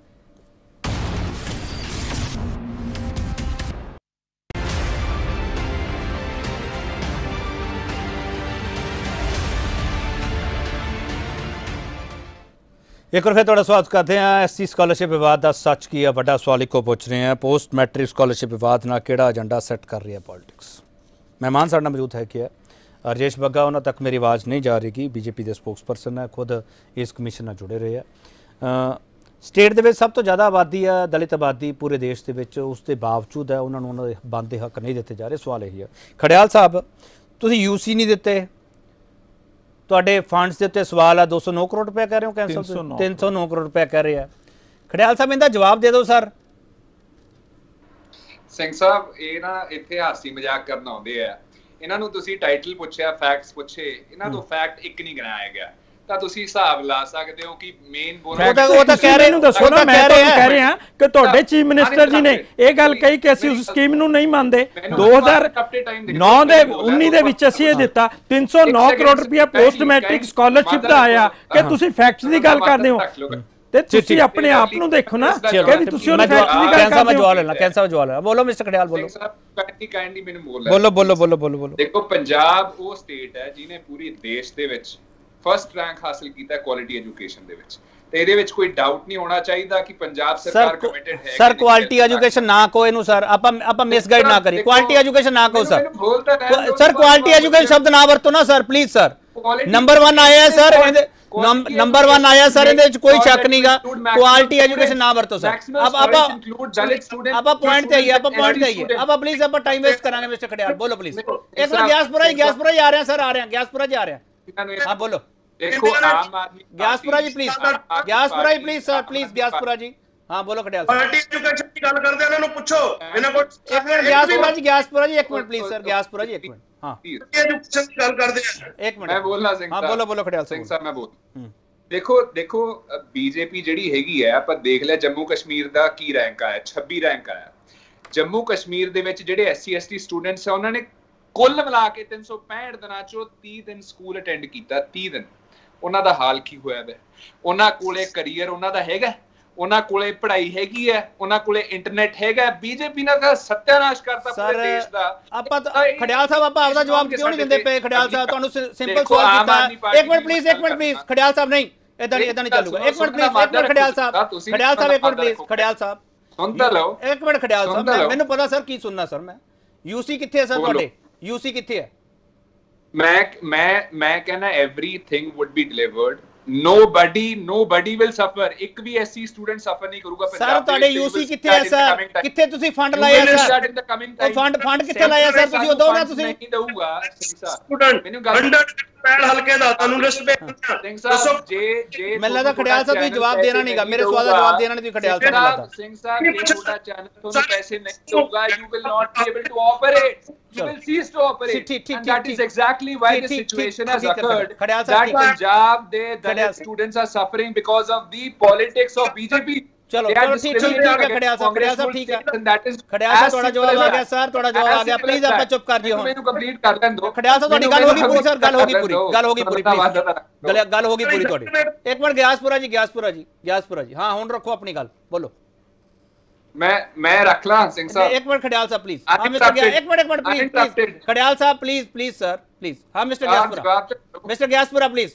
S1: एक बार फिर थोड़ा स्वागत करते हैं। एस सी स्कॉलरशिप विवाद का सच की है, बड़ा सवाल को पूछ रहे हैं। पोस्ट मैट्रिक स्कॉलरशिप विवाद ना केड़ा एजेंडा सैट कर रही है पॉलिटिक्स। मेहमान साढ़े मौजूद है कि राजेश बग्गा, उन्होंने तक मेरी आवाज़ नहीं जा रही। बीजेपी के स्पोक्स परसन है, खुद इस कमीशन नाल जुड़े रहे हैं। स्टेट के सब तो ज़्यादा आबादी है दलित आबादी पूरे देश के, उसके बावजूद है उन्होंने उन्होंने बनते हक नहीं दिते जा रहे। सवाल यही है, खड़ियाल साहब तुसीं यूसी नहीं दिते, ਤੁਹਾਡੇ ਫੰਡਸ ਦੇ ਉੱਤੇ ਸਵਾਲ ਆ। ਦੋ ਸੌ ਨੌ ਕਰੋੜ ਰੁਪਏ ਕਹਿ ਰਹੇ ਹੋ ਕੈਂਸਲ, ਤਿੰਨ ਸੌ ਨੌ ਕਰੋੜ ਰੁਪਏ ਕਹਿ ਰਹੇ ਆ। ਖੜਿਆਲ ਸਾਹਿਬ ਇਹਦਾ ਜਵਾਬ ਦੇ ਦਿਓ ਸਰ।
S2: ਸਿੰਘ ਸਾਹਿਬ ਇਹ ਨਾ ਇੱਥੇ ਹਾਸੀ ਮਜ਼ਾਕ ਕਰਨ ਆਉਂਦੇ ਆ। ਇਹਨਾਂ ਨੂੰ ਤੁਸੀਂ ਟਾਈਟਲ ਪੁੱਛਿਆ, ਫੈਕਟਸ ਪੁੱਛੇ, ਇਹਨਾਂ ਤੋਂ ਫੈਕਟ ਇੱਕ ਨਹੀਂ ਗਿਣਾਇਆ ਗਿਆ। ਤਾਂ ਤੁਸੀਂ ਹਿਸਾਬ ਲਾ ਸਕਦੇ ਹੋ ਕਿ ਮੇਨ ਬੋਨਸ
S5: ਉਹ ਤਾਂ ਕਹਿ ਰਹੇ ਨੂੰ ਦੱਸੋ ਨਾ। ਮੈਂ ਤੁਹਾਨੂੰ ਕਹਿ ਰਿਹਾ ਕਿ ਤੁਹਾਡੇ ਚੀਫ ਮਿਨਿਸਟਰ ਜੀ ਨੇ ਇਹ ਗੱਲ ਕਹੀ ਕਿ ਅਸੀਂ ਉਸ ਸਕੀਮ ਨੂੰ ਨਹੀਂ ਮੰਨਦੇ। ਦੋ ਹਜ਼ਾਰ ਨੌ ਦੇ ਉੱਨੀ ਦੇ ਵਿੱਚ ਅਸੀਂ ਇਹ ਦਿੱਤਾ ਤਿੰਨ ਸੌ ਨੌ ਕਰੋੜ ਰੁਪਇਆ ਪੋਸਟ ਮੈਟ੍ਰਿਕ ਸਕਾਲਰਸ਼ਿਪ ਦਾ ਆਇਆ ਕਿ ਤੁਸੀਂ ਫੈਕਟਸ ਦੀ ਗੱਲ ਕਰਦੇ ਹੋ। ਤੇ ਤੁਸੀਂ ਆਪਣੇ ਆਪ ਨੂੰ ਦੇਖੋ ਨਾ ਕਿ ਵੀ ਤੁਸੀਂ ਉਹਨੂੰ ਫੈਕਟਰੀ ਦੀ ਗੱਲ
S1: ਕਰਦੇ ਹੋ। ਜਵਾਬ ਲੈਣਾ ਕੈਂਸਰ ਜਵਾਬ ਲੈਣਾ ਬੋਲੋ ਮਿਸਟਰ ਖੜਿਆਲ ਬੋਲੋ
S2: ਕਾਈਂਡਲੀ ਕਾਈਂਡਲੀ ਮੈਨੂੰ ਬੋਲ
S1: ਬੋਲੋ ਬੋਲੋ ਬੋਲੋ ਬੋਲੋ ਬੋਲੋ
S2: ਦੇਖੋ ਪੰਜਾਬ ਉਹ ਸਟੇਟ ਹੈ ਜਿਹਨੇ ਪੂਰੀ ਦੇਸ਼ ਦੇ ਵਿੱਚ ਫਸਟ ਰੈਂਕ ਹਾਸਲ ਕੀਤਾ ਕੁਆਲਿਟੀ ਐਜੂਕੇਸ਼ਨ ਦੇ ਵਿੱਚ ਤੇ ਇਹਦੇ ਵਿੱਚ ਕੋਈ ਡਾਊਟ ਨਹੀਂ ਹੋਣਾ ਚਾਹੀਦਾ ਕਿ ਪੰਜਾਬ ਸਰਕਾਰ ਕਮਿਟਡ ਹੈ
S1: ਸਰ ਕੁਆਲਿਟੀ ਐਜੂਕੇਸ਼ਨ ਨਾ ਕਹੋ ਇਹਨੂੰ ਸਰ ਆਪਾਂ ਆਪਾਂ ਮਿਸਗਾਈਡ ਨਾ ਕਰੀ ਕੁਆਲਿਟੀ ਐਜੂਕੇਸ਼ਨ ਨਾ ਕਹੋ ਸਰ ਸਰ ਕੁਆਲਿਟੀ ਐਜੂਕੇਸ਼ਨ ਸ਼ਬਦ ਨਾ ਵਰਤੋ ਨਾ sir please sir number one ਆਇਆ ਹੈ ਸਰ ਨੰਬਰ वन ਆਇਆ ਸਰ ਇਹਦੇ ਵਿੱਚ ਕੋਈ ਸ਼ੱਕ ਨਹੀਂਗਾ ਕੁਆਲਿਟੀ ਐਜੂਕੇਸ਼ਨ ਨਾ ਵਰਤੋ ਸਰ ਆਪਾਂ ਆਪਾਂ ਆਪਾਂ ਪੁਆਇੰਟ ਤੇ ਆਈਏ ਆਪਾਂ ਪੁਆਇੰਟ ਤੇ ਆਈਏ ਆਪਾਂ ਪਲੀਜ਼ ਆਪਾਂ ਟਾਈਮ ਵੇਸਟ ਕਰਾਂਗੇ ਮਿਸਟਰ ਖੜਿਆਲ ਬੋਲੋ ਪਲੀਜ਼ ਇੱਕ ਮਿੰਟ ਗਿਆਸਪੁਰਾ ਹੀ ਗਿਆਸਪੁਰਾ ਹੀ ਆ ਰਹੇ ਸਰ ਆ ਰਹੇ ਗਿਆਸਪੁਰਾ ਜੀ ਆ ਰਹੇ ਹਾਂ ਬੋਲੋ
S2: ਦੇਖੋ ਆਮ ਆਦਮੀ
S1: ਗਿਆਸਪੁਰਾ ਜੀ ਪਲੀਜ਼ ਗਿਆਸਪੁਰਾ ਜੀ ਪਲੀਜ਼ ਸਰ ਪਲੀਜ਼ ਗਿਆਸਪੁਰਾ ਜੀ ਹਾਂ ਬੋਲੋ ਖੜਿਆਲ
S4: ਕੁਆਲਿਟੀ ਐਜੂਕੇਸ਼ਨ ਦੀ ਗੱਲ ਕਰਦੇ ਇਹਨਾਂ ਨੂੰ ਪੁੱਛੋ ਇਹਨਾਂ ਕੋਲ
S1: ਇੱਕ ਮਿੰਟ ਗਿਆਸਪੁਰਾ ਜੀ ਗਿਆਸਪੁਰਾ ਜੀ ਇੱਕ minute please sir Giaspura ji ਇੱਕ ਮਿੰਟ ਹਾਂ
S4: ਐਜੂਕੇਸ਼ਨ ਦੀ ਗੱਲ ਕਰਦੇ ਆ
S1: ਇੱਕ ਮਿੰਟ
S2: ਮੈਂ ਬੋਲਣਾ ਸਿੰਘ
S1: ਹਾਂ ਬੋਲੋ ਬੋਲੋ ਖੜਿਆਲ
S2: ਸਿੰਘ ਸਾਹਿਬ ਮੈਂ ਬੋਲ ਦੇਖੋ ਦੇਖੋ ਬੀਜੇਪੀ ਜਿਹੜੀ ਹੈਗੀ ਹੈ ਆਪਾਂ ਦੇਖ ਲਿਆ ਜੰਮੂ ਕਸ਼ਮੀਰ ਦਾ ਕੀ ਰੈਂਕ ਆਇਆ ਛੱਬੀ ਰੈਂਕ ਆਇਆ ਜੰਮੂ ਕਸ਼ਮੀਰ ਦੇ ਵਿੱਚ ਜਿਹੜੇ ਐਸਸੀ ਐਸਟੀ ਸਟੂਡੈਂਟਸ ਆ ਉਹਨਾਂ ਨੇ ਕੁੱਲ ਮਿਲਾ ਕੇ ਤਿੰਨ ਸੌ ਪੈਂਹਠ ਦਿਨਾਂ ਚੋਂ ਤੀਹ ਦਿਨ ਸਕੂਲ ਅਟੈਂਡ ਕੀਤਾ ਤੀਹ ਦਿਨ ਉਹਨਾਂ ਦਾ ਹਾਲ ਕੀ ਹੋਇਆ ਵੇ ਉਹਨਾਂ ਕੋਲੇ ਕੈਰੀਅਰ ਉਹਨਾਂ ਦਾ ਹੈਗਾ ਉਹਨਾਂ ਕੋਲੇ ਪੜ੍ਹਾਈ ਹੈਗੀ ਹੈ ਉਹਨਾਂ ਕੋਲੇ ਇੰਟਰਨੈਟ ਹੈਗਾ ਬੀਜੇਪੀ ਨੇ ਤਾਂ ਸੱਤਿਆਨਾਸ਼ ਕਰਤਾ ਪੂਰੇ ਦੇਸ਼ ਦਾ
S1: ਆਪਾਂ ਖੜਿਆਲ ਸਾਹਿਬ ਆਪਾਂ ਆਪਦਾ ਜਵਾਬ ਕਿਉਂ ਨਹੀਂ ਦਿੰਦੇ ਪਏ ਖੜਿਆਲ ਸਾਹਿਬ ਤੁਹਾਨੂੰ ਸਿੰਪਲ ਸਵਾਲ ਕੀਤਾ ਇੱਕ ਮਿੰਟ ਪਲੀਜ਼ ਇੱਕ ਮਿੰਟ ਪਲੀਜ਼ ਖੜਿਆਲ ਸਾਹਿਬ ਨਹੀਂ ਇਦਾਂ ਨਹੀਂ ਇਦਾਂ ਨਹੀਂ ਚੱਲੂਗਾ ਇੱਕ ਮਿੰਟ ਪਲੀਜ਼ ਇੱਕ ਮਿੰਟ ਖੜਿਆਲ ਸਾਹਿਬ ਖੜਿਆਲ ਸਾਹਿਬ ਇੱਕ ਮਿੰਟ ਪਲੀਜ਼ ਖੜਿਆਲ ਸਾਹਿਬ
S2: ਸੁਣਦਾ ਲਓ
S1: ਇੱਕ ਮਿੰਟ ਖੜਿਆਲ ਸਾਹਿਬ ਮੈਨੂੰ ਪਤਾ ਸਰ ਕੀ ਸੁਣਨਾ ਸਰ ਮੈਂ ਯੂਸੀ ਕਿੱਥੇ ਹੈ ਸਰ ਤੁਹਾਡੇ ਯੂਸੀ ਕਿੱਥੇ ਹੈ
S2: ਮੈਂ ਮੈਂ ਮੈਂ ਕਹਿੰਦਾ everything would be delivered nobody nobody will suffer ਇੱਕ ਵੀ ਐਸਸੀ ਸਟੂਡੈਂਟ ਸਫਰ ਨਹੀਂ ਕਰੂਗਾ ਪੰਜਾਬ
S1: ਸਰ ਤੁਹਾਡੇ ਯੂਸੀ ਕਿੱਥੇ ਹੈ ਸਰ ਕਿੱਥੇ ਤੁਸੀਂ ਫੰਡ ਲਾਇਆ ਸਰ ਉਹ ਫੰਡ ਫੰਡ ਕਿੱਥੇ ਲਾਇਆ ਸਰ ਤੁਸੀਂ ਉਹ ਦੋ ਨਾ ਤੁਸੀਂ
S2: ਨਹੀਂ ਦਊਗਾ
S4: ਸਟੂਡੈਂਟ ਮੈਨੂੰ ਗੱਲ ਪੈਲ ਹਲਕੇ ਦਾ ਤੁਹਾਨੂੰ ਲਿਸਟ ਭੇਜ
S2: ਦੱਸੋ ਜੇ ਜੇ
S1: ਮੈਨੂੰ ਲੱਗਦਾ ਖੜਿਆਲ ਸਾਹਿਬ ਤੁਸੀਂ ਜਵਾਬ ਦੇਣਾ ਨਹੀਂਗਾ ਮੇਰੇ ਸਵਾਲ ਦਾ ਜਵਾਬ ਦੇਣਾ ਨਹੀਂ ਤੁਸੀਂ ਖੜਿਆਲ ਸਾਹਿਬ ਲੱਗਦਾ
S2: ਸਿੰਘ ਸਾਹਿਬ ਇਹ ਤੁਹਾਡਾ ਚੈਨਲ ਤੁਹਾਨੂੰ ਪੈਸੇ ਨਹੀਂ ਦਊਗਾ you will not be able to operate you will cease to operate and that is exactly why the situation has occurred that Punjab ਦੇ Dalit students are suffering because of the politics of B J P
S1: ਚਲੋ ਚਲੋ ਠੀਕ ਠੀਕ ਠੀਕ ਹੈ ਖੜਿਆਲ ਸਾਹਿਬ ਖੜਿਆਲ ਸਾਹਿਬ ਠੀਕ ਹੈ ਖੜਿਆਲ ਸਾਹਿਬ ਤੁਹਾਡਾ ਜਵਾਬ ਆ ਗਿਆ ਸਰ ਤੁਹਾਡਾ ਜਵਾਬ ਆ ਗਿਆ ਪਲੀਜ਼ ਆਪਾਂ ਚੁੱਪ ਕਰ ਜਿਓ ਹੁਣ
S2: ਮੈਨੂੰ ਕੰਪਲੀਟ ਕਰ ਲੈਣ ਦਿਓ
S1: ਖੜਿਆਲ ਸਾਹਿਬ ਤੁਹਾਡੀ ਗੱਲ ਹੋ ਗਈ ਪੂਰੀ ਸਰ ਗੱਲ ਹੋ ਗਈ ਪੂਰੀ ਗੱਲ ਹੋ ਗਈ ਪੂਰੀ ਗੱਲ ਗੱਲ ਹੋ ਗਈ ਪੂਰੀ ਤੁਹਾਡੀ ਇੱਕ ਮਿੰਟ ਗਿਆਸਪੁਰਾ ਜੀ ਗਿਆਸਪੁਰਾ ਜੀ ਗਿਆਸਪੁਰਾ ਜੀ ਹਾਂ ਹੁਣ ਰੱਖੋ ਆਪਣੀ ਗੱਲ ਬੋਲੋ
S2: ਮੈਂ ਮੈਂ ਰੱਖ ਲਾਂ ਸਿੰਘ ਸਾਹਿਬ
S1: ਇੱਕ ਮਿੰਟ ਖੜਿਆਲ ਸਾਹਿਬ ਪਲੀਜ਼ ਹਾਂ ਮਿਸਟਰ ਗਿਆ ਇੱਕ ਮਿੰਟ ਇੱਕ minute please Khadiyal Sahib please please sir please ਹਾਂ mister Gyaspura mister Gyaspura please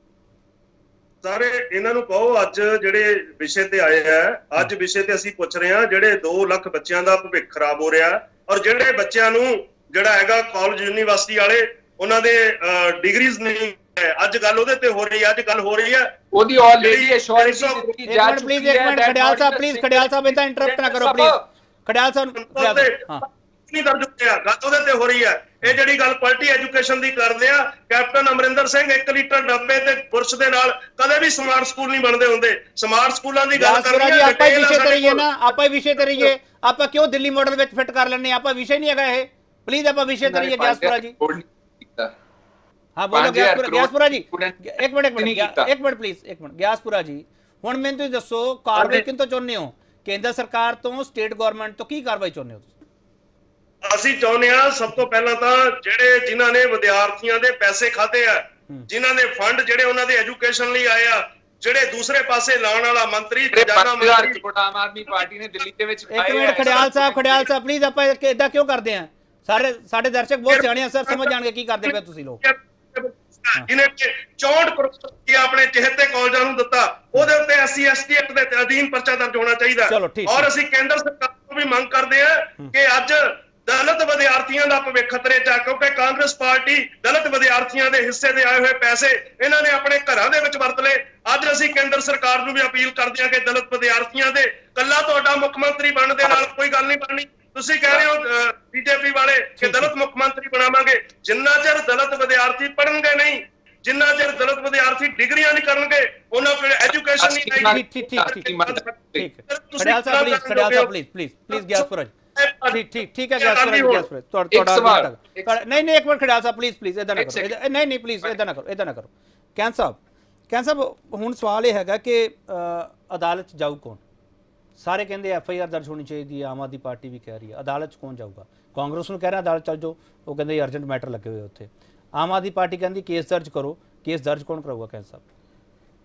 S4: ਸਾਰੇ ਇਹਨਾਂ ਨੂੰ ਕਹੋ ਅੱਜ ਜਿਹੜੇ ਵਿਸ਼ੇ ਤੇ ਆਏ ਆ ਅੱਜ ਵਿਸ਼ੇ ਤੇ ਅਸੀਂ ਪੁੱਛ ਰਹੇ ਹਾਂ ਜਿਹੜੇ ਦੋ ਲੱਖ ਬੱਚਿਆਂ ਦਾ ਭਵਿੱਖ ਖਰਾਬ ਹੋ ਰਿਹਾ ਔਰ ਜਿਹੜੇ ਬੱਚਿਆਂ ਨੂੰ ਜਿਹੜਾ ਹੈਗਾ ਕਾਲਜ ਯੂਨੀਵਰਸਿਟੀ ਵਾਲੇ ਉਹਨਾਂ ਦੇ ਡਿਗਰੀਜ਼ ਨਹੀਂ ਅੱਜ ਗੱਲ ਉਹਦੇ ਤੇ ਹੋ ਰਹੀ ਹੈ ਅੱਜ ਗੱਲ ਹੋ ਰਹੀ ਹੈ
S2: ਉਹਦੀ ਆਲਰੇਡੀ ਅਸ਼ੋਰੈਂਸ ਦਿੱਤੀ ਜਾ ਚੁੱਕੀ ਹੈ
S1: ਪਲੀਜ਼ ਇੱਕ ਮਿੰਟ ਖੜਿਆਲ ਸਾਹਿਬ ਪਲੀਜ਼ ਖੜਿਆਲ ਸਾਹਿਬ ਇਦਾਂ ਇੰਟਰਰਪਟ ਨਾ ਕਰੋ ਪਲੀਜ਼ ਖੜਿਆਲ ਸਾਹਿਬ ਹਾਂ
S4: ਨਹੀਂ ਦਰਜ ਹੋਇਆ ਗੱਲ ਉਹਦੇ ਤੇ ਹੋ ਰਹੀ ਹੈ ਇਹ ਜਿਹੜੀ ਗੱਲ ਕੁਆਲਿਟੀ ਐਜੂਕੇਸ਼ਨ ਦੀ ਕਰਦੇ ਆ ਕੈਪਟਨ ਅਮਰਿੰਦਰ ਸਿੰਘ ਇੱਕ ਲੀਟਰ ਡੱਬੇ ਤੇ ਬੁਰਸ਼ ਦੇ ਨਾਲ ਕਦੇ ਵੀ ਸਮਾਰਟ ਸਕੂਲ ਨਹੀਂ ਬਣਦੇ ਹੁੰਦੇ ਸਮਾਰਟ ਸਕੂਲਾਂ ਦੀ ਗੱਲ ਕਰ ਰਹੀ ਹੈ
S1: ਆਪਾਂ ਹੀ ਵਿਸ਼ੇ ਤੇ ਰਹੀਏ ਨਾ ਆਪਾਂ ਹੀ ਵਿਸ਼ੇ ਤੇ ਰਹੀਏ ਆਪਾਂ ਕਿਉਂ ਦਿੱਲੀ ਮਾਡਲ ਵਿੱਚ ਫਿੱਟ ਕਰ ਲੈਣੇ ਆਪਾਂ ਵਿਸ਼ੇ ਨਹੀਂ ਹੈਗਾ ਇਹ ਪਲੀਜ਼ ਆਪਾਂ ਵਿਸ਼ੇ ਤੇ ਰਹੀਏ ਗਿਆਸਪੁਰਾ ਜੀ ਹਾਂ ਬੋਲੋ ਗਿਆਸਪੁਰਾ ਗਿਆਸਪੁਰਾ ਜੀ ਇੱਕ ਮਿੰਟ ਇੱਕ ਮਿੰਟ ਇੱਕ ਮਿੰਟ ਪਲੀਜ਼ ਇੱਕ ਮਿੰਟ ਗਿਆਸਪੁਰਾ ਜੀ ਹੁਣ ਮੈਨੂੰ ਤੁਸੀਂ ਦੱਸੋ ਕਾਰਵਾਈ ਕਿੰਤੋਂ ਚਾਹੁੰਦੇ ਹੋ ਕੇਂਦਰ ਸਰਕਾਰ ਤੋਂ ਸਟੇਟ ਗਵਰਨਮੈਂਟ ਤੋਂ ਕੀ ਕਾਰਵਾਈ ਚਾਹੁੰਦੇ ਹੋ
S4: ਅਸੀਂ ਚਾਹੁੰਦੇ ਆ ਸਭ ਤੋਂ ਪਹਿਲਾਂ ਤਾਂ ਜਿਹੜੇ ਜਿਨ੍ਹਾਂ ਨੇ ਵਿਦਿਆਰਥੀਆਂ ਦੇ ਪੈਸੇ ਖਾਦੇ ਆ ਜਿਨ੍ਹਾਂ ਨੇ ਫੰਡ ਜਿਹੜੇ ਉਹਨਾਂ ਦੇ ਐਜੂਕੇਸ਼ਨ ਲਈ ਆਏ ਆ ਜਿਹੜੇ ਦੂਸਰੇ ਪਾਸੇ ਲਾਉਣ ਵਾਲਾ ਮੰਤਰੀ ਖਜ਼ਾਨਾ ਮੰਤਰੀ
S2: ਆਮ ਆਦਮੀ ਪਾਰਟੀ ਨੇ ਦਿੱਲੀ ਦੇ ਵਿੱਚ
S1: ਇੱਕ ਮਿੰਟ ਖੜਿਆਲ ਸਾਹਿਬ ਖੜਿਆਲ ਸਾਹਿਬ ਪਲੀਜ਼ ਆਪਾਂ ਇਦਾਂ ਕਿਉਂ ਕਰਦੇ ਆ ਸਾਰੇ ਸਾਡੇ ਦਰਸ਼ਕ ਬਹੁਤ ਸਿਆਣੇ ਆ ਸਰ ਸਮਝ ਜਾਣਗੇ ਕੀ ਕਰਦੇ ਪਏ ਤੁਸੀਂ ਲੋਕ
S4: ਜਿਹਨੇ ਚੌਂਹਠ ਕਰੋੜ ਰੁਪਏ ਆਪਣੇ ਚਹਤੇ ਕਾਲਜਾਂ ਨੂੰ ਦਿੱਤਾ ਉਹਦੇ ਉੱਤੇ ਐਸਸੀ ਐਸਟੀ ਐਕਟ ਦੇ ਅਧੀਨ ਪਰਚਾ ਦਰਜ ਹੋਣਾ ਚਾਹੀਦਾ ਔਰ ਅਸੀਂ ਕੇਂਦਰ ਸਰਕਾਰ ਤੋਂ ਵੀ ਮੰਗ ਕਰਦੇ ਆ ਕਿ ਅੱਜ ਦਲਿਤ ਵਿਦਿਆਰਥੀਆਂ ਦਾ ਭਵਿੱਖ ਖਤਰੇ 'ਚ ਆ ਕਿਉਂਕਿ ਕਾਂਗਰਸ ਪਾਰਟੀ ਦਲਿਤ ਵਿਦਿਆਰਥੀਆਂ ਦੇ ਹਿੱਸੇ ਦੇ ਆਏ ਹੋਏ ਪੈਸੇ ਇਹਨਾਂ ਨੇ ਆਪਣੇ ਘਰਾਂ ਦੇ ਵਿੱਚ ਵਰਤ ਲਏ ਅੱਜ ਅਸੀਂ ਕੇਂਦਰ ਸਰਕਾਰ ਨੂੰ ਵੀ ਅਪੀਲ ਕਰਦੇ ਹਾਂ ਕਿ ਦਲਿਤ ਵਿਦਿਆਰਥੀਆਂ ਦੇ ਕੱਲਾ ਤੁਹਾਡਾ ਮੁੱਖ ਮੰਤਰੀ ਬਣਨ ਦੇ ਨਾਲ ਕੋਈ ਗੱਲ ਨਹੀਂ ਬਣਨੀ ਤੁਸੀਂ ਕਹਿ ਰਹੇ ਹੋ ਬੀਜੇਪੀ ਵਾਲੇ ਕਿ ਦਲਿਤ ਮੁੱਖ ਮੰਤਰੀ ਬਣਾਵਾਂਗੇ ਜਿੰਨਾ ਚਿਰ ਦਲਿਤ ਵਿਦਿਆਰਥੀ ਪੜ੍ਹਨਗੇ ਨਹੀਂ ਜਿੰਨਾ ਚਿਰ ਦਲਿਤ ਵਿਦਿਆਰਥੀ ਡਿਗਰੀਆਂ ਨਹੀਂ ਕਰਨਗੇ ਉਹਨਾਂ ਕੋਲ ਐਜੂਕੇਸ਼ਨ ਨਹੀਂ ਆਏਗੀ
S1: ਠੀਕ ਠੀਕ ਠੀਕ ਠੀਕ Khadiyal Sahib please Khadiyal Sahib please please please Gyaspura ਠੀਕ ਠੀਕ ਠੀਕ ਹੈ ਗਿਆਸਪੁਰਾ ਗਿਆਸਪੁਰਾ ਤੁਹਾਡਾ ਨਹੀਂ ਨਹੀਂ ਇੱਕ minute Khadiyal Sahib please please ਇਦਾਂ ਨਾ ਕਰੋ ਨਹੀਂ ਨਹੀਂ ਪਲੀਜ਼ ਇਦਾਂ ਨਾ ਕਰੋ ਇਦਾਂ ਨਾ ਕਰੋ ਕੈਂਸ ਸਾਹਿਬ ਕੈਂਸ ਸਾਹਿਬ ਹੁਣ ਸਵਾਲ ਇਹ ਹੈਗਾ ਕਿ ਅਦਾਲਤ 'ਚ ਜਾਊ ਕੌਣ ਸਾਰੇ ਕਹਿੰਦੇ ਐਫ ਆਈ ਆਰ ਦਰਜ ਹੋਣੀ ਚਾਹੀਦੀ ਹੈ ਆਮ ਆਦਮੀ ਪਾਰਟੀ ਵੀ ਕਹਿ ਰਹੀ ਹੈ ਅਦਾਲਤ 'ਚ ਕੌਣ ਜਾਊਗਾ ਕਾਂਗਰਸ ਨੂੰ ਕਹਿ ਰਿਹਾ ਅਦਾਲਤ ਚੱਲ ਜਾਓ ਉਹ ਕਹਿੰਦੇ ਅਰਜੈਂਟ ਮੈਟਰ ਲੱਗੇ ਹੋਏ ਉੱਥੇ ਆਮ ਆਦਮੀ ਪਾਰਟੀ ਕਹਿੰਦੀ ਕੇਸ ਦਰਜ ਕਰੋ ਕੇਸ ਦਰਜ ਕੌਣ ਕਰਾਊਗਾ ਕੈਂਸ ਸਾਹਿਬ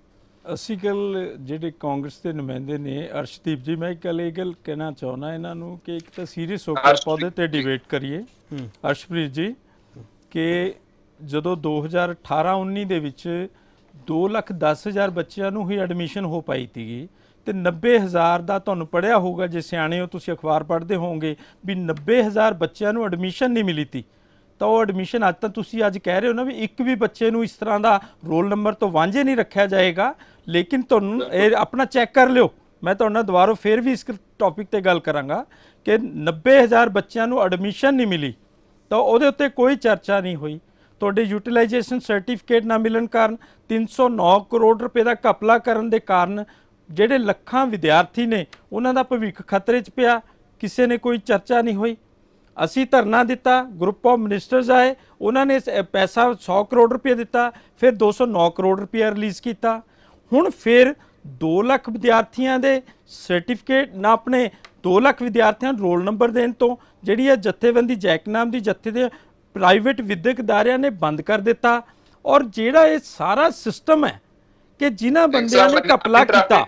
S5: ਅਸੀਂ ਗੱਲ ਜਿਹੜੇ ਕਾਂਗਰਸ ਦੇ ਨੁਮਾਇੰਦੇ ਨੇ ਅਰਸ਼ਦੀਪ ਜੀ, ਮੈਂ ਇੱਕ ਗੱਲ ਇਹ ਗੱਲ ਕਹਿਣਾ ਚਾਹੁੰਦਾ ਇਹਨਾਂ ਨੂੰ ਕਿ ਇੱਕ ਤਾਂ ਸੀਰੀਅਸ ਹੋ ਕੇ ਆਪਾਂ ਉਹਦੇ ਤੇ ਡਿਬੇਟ ਕਰੀਏ ਅਰਸ਼ਪ੍ਰੀਤ ਜੀ, ਕਿ ਜਦੋਂ ਦੋ ਹਜ਼ਾਰ ਅਠਾਰਾਂ ਉੱਨੀ ਦੇ ਵਿੱਚ ਦੋ ਲੱਖ ਦਸ ਹਜ਼ਾਰ ਬੱਚਿਆਂ ਨੂੰ ਹੀ ਐਡਮਿਸ਼ਨ ਹੋ ਪਾਈ ਸੀਗੀ ਤੇ ਨੱਬੇ ਹਜ਼ਾਰ ਦਾ ਤੁਹਾਨੂੰ ਪੜ੍ਹਿਆ ਹੋਊਗਾ, ਜੇ ਸਿਆਣੇ ਹੋ ਤੁਸੀਂ ਅਖਬਾਰ ਪੜ੍ਹਦੇ ਹੋਵੋਗੇ ਵੀ ਨੱਬੇ ਹਜ਼ਾਰ ਬੱਚਿਆਂ ਨੂੰ ਐਡਮਿਸ਼ਨ ਨਹੀਂ ਮਿਲੀ ਤੀ, ਤਾਂ ਉਹ ਐਡਮਿਸ਼ਨ ਅੱਜ ਤਾਂ ਤੁਸੀਂ ਅੱਜ ਕਹਿ ਰਹੇ ਹੋ ਨਾ ਵੀ ਇੱਕ ਵੀ ਬੱਚੇ ਨੂੰ ਇਸ ਤਰ੍ਹਾਂ ਦਾ ਰੋਲ ਨੰਬਰ ਤੋਂ ਵਾਂਝੇ ਨਹੀਂ ਰੱਖਿਆ ਜਾਏਗਾ। ਲੇਕਿਨ ਤੁਹਾਨੂੰ ਇਹ ਆਪਣਾ ਚੈੱਕ ਕਰ ਲਿਓ, ਮੈਂ ਤੁਹਾਡੇ ਨਾਲ ਦੁਬਾਰਾ ਫਿਰ ਵੀ ਇਸ ਟੌਪਿਕ ਤੇ ਗੱਲ ਕਰਾਂਗਾ ਕਿ ਨੱਬੇ ਹਜ਼ਾਰ ਬੱਚਿਆਂ ਨੂੰ ਐਡਮਿਸ਼ਨ ਨਹੀਂ ਮਿਲੀ ਤਾਂ ਉਹਦੇ ਉੱਤੇ ਕੋਈ ਚਰਚਾ ਨਹੀਂ ਹੋਈ। ਤੁਹਾਡੇ ਯੂਟੀਲਾਈਜੇਸ਼ਨ ਸਰਟੀਫਿਕੇਟ ਨਾ ਮਿਲਣ ਕਾਰਨ ਤਿੰਨ ਸੌ ਨੌ ਕਰੋੜ ਰੁਪਏ ਦਾ ਘਪਲਾ ਕਰਨ ਦੇ ਕਾਰਨ ਜਿਹੜੇ ਲੱਖਾਂ ਵਿਦਿਆਰਥੀ ਨੇ ਉਹਨਾਂ ਦਾ ਭਵਿੱਖ ਖਤਰੇ 'ਚ ਪਿਆ, ਕਿਸੇ ਨੇ ਕੋਈ ਚਰਚਾ ਨਹੀਂ ਹੋਈ। ਅਸੀਂ ਧਰਨਾ ਦਿੱਤਾ, ਗਰੁੱਪ ਆਫ ਮਿਨਿਸਟਰਸ ਆਏ, ਉਹਨਾਂ ਨੇ ਪੈਸਾ ਸੌ ਕਰੋੜ ਰੁਪਏ ਦਿੱਤਾ, ਫਿਰ ਦੋ ਸੌ ਨੌ ਕਰੋੜ ਰੁਪਏ ਰਿਲੀਜ਼ ਕੀਤਾ। ਹੁਣ ਫਿਰ ਦੋ ਲੱਖ ਵਿਦਿਆਰਥੀਆਂ ਦੇ ਸਰਟੀਫਿਕੇਟ ਨਾ, ਆਪਣੇ ਦੋ ਲੱਖ ਵਿਦਿਆਰਥੀਆਂ ਨੂੰ ਰੋਲ ਨੰਬਰ ਦੇਣ ਤੋਂ ਜਿਹੜੀ ਇਹ ਜਥੇਬੰਦੀ ਜੈਕ ਨਾਮ ਦੀ ਜਥੇ ਦੇ ਪ੍ਰਾਈਵੇਟ ਵਿਦਿਅਕ ਅਦਾਰਿਆਂ ਨੇ ਬੰਦ ਕਰ ਦਿੱਤਾ। ਔਰ ਜਿਹੜਾ ਇਹ ਸਾਰਾ ਸਿਸਟਮ ਹੈ ਕਿ ਜਿਨ੍ਹਾਂ ਬੰਦਿਆਂ ਨੇ ਘਪਲਾ ਕੀਤਾ,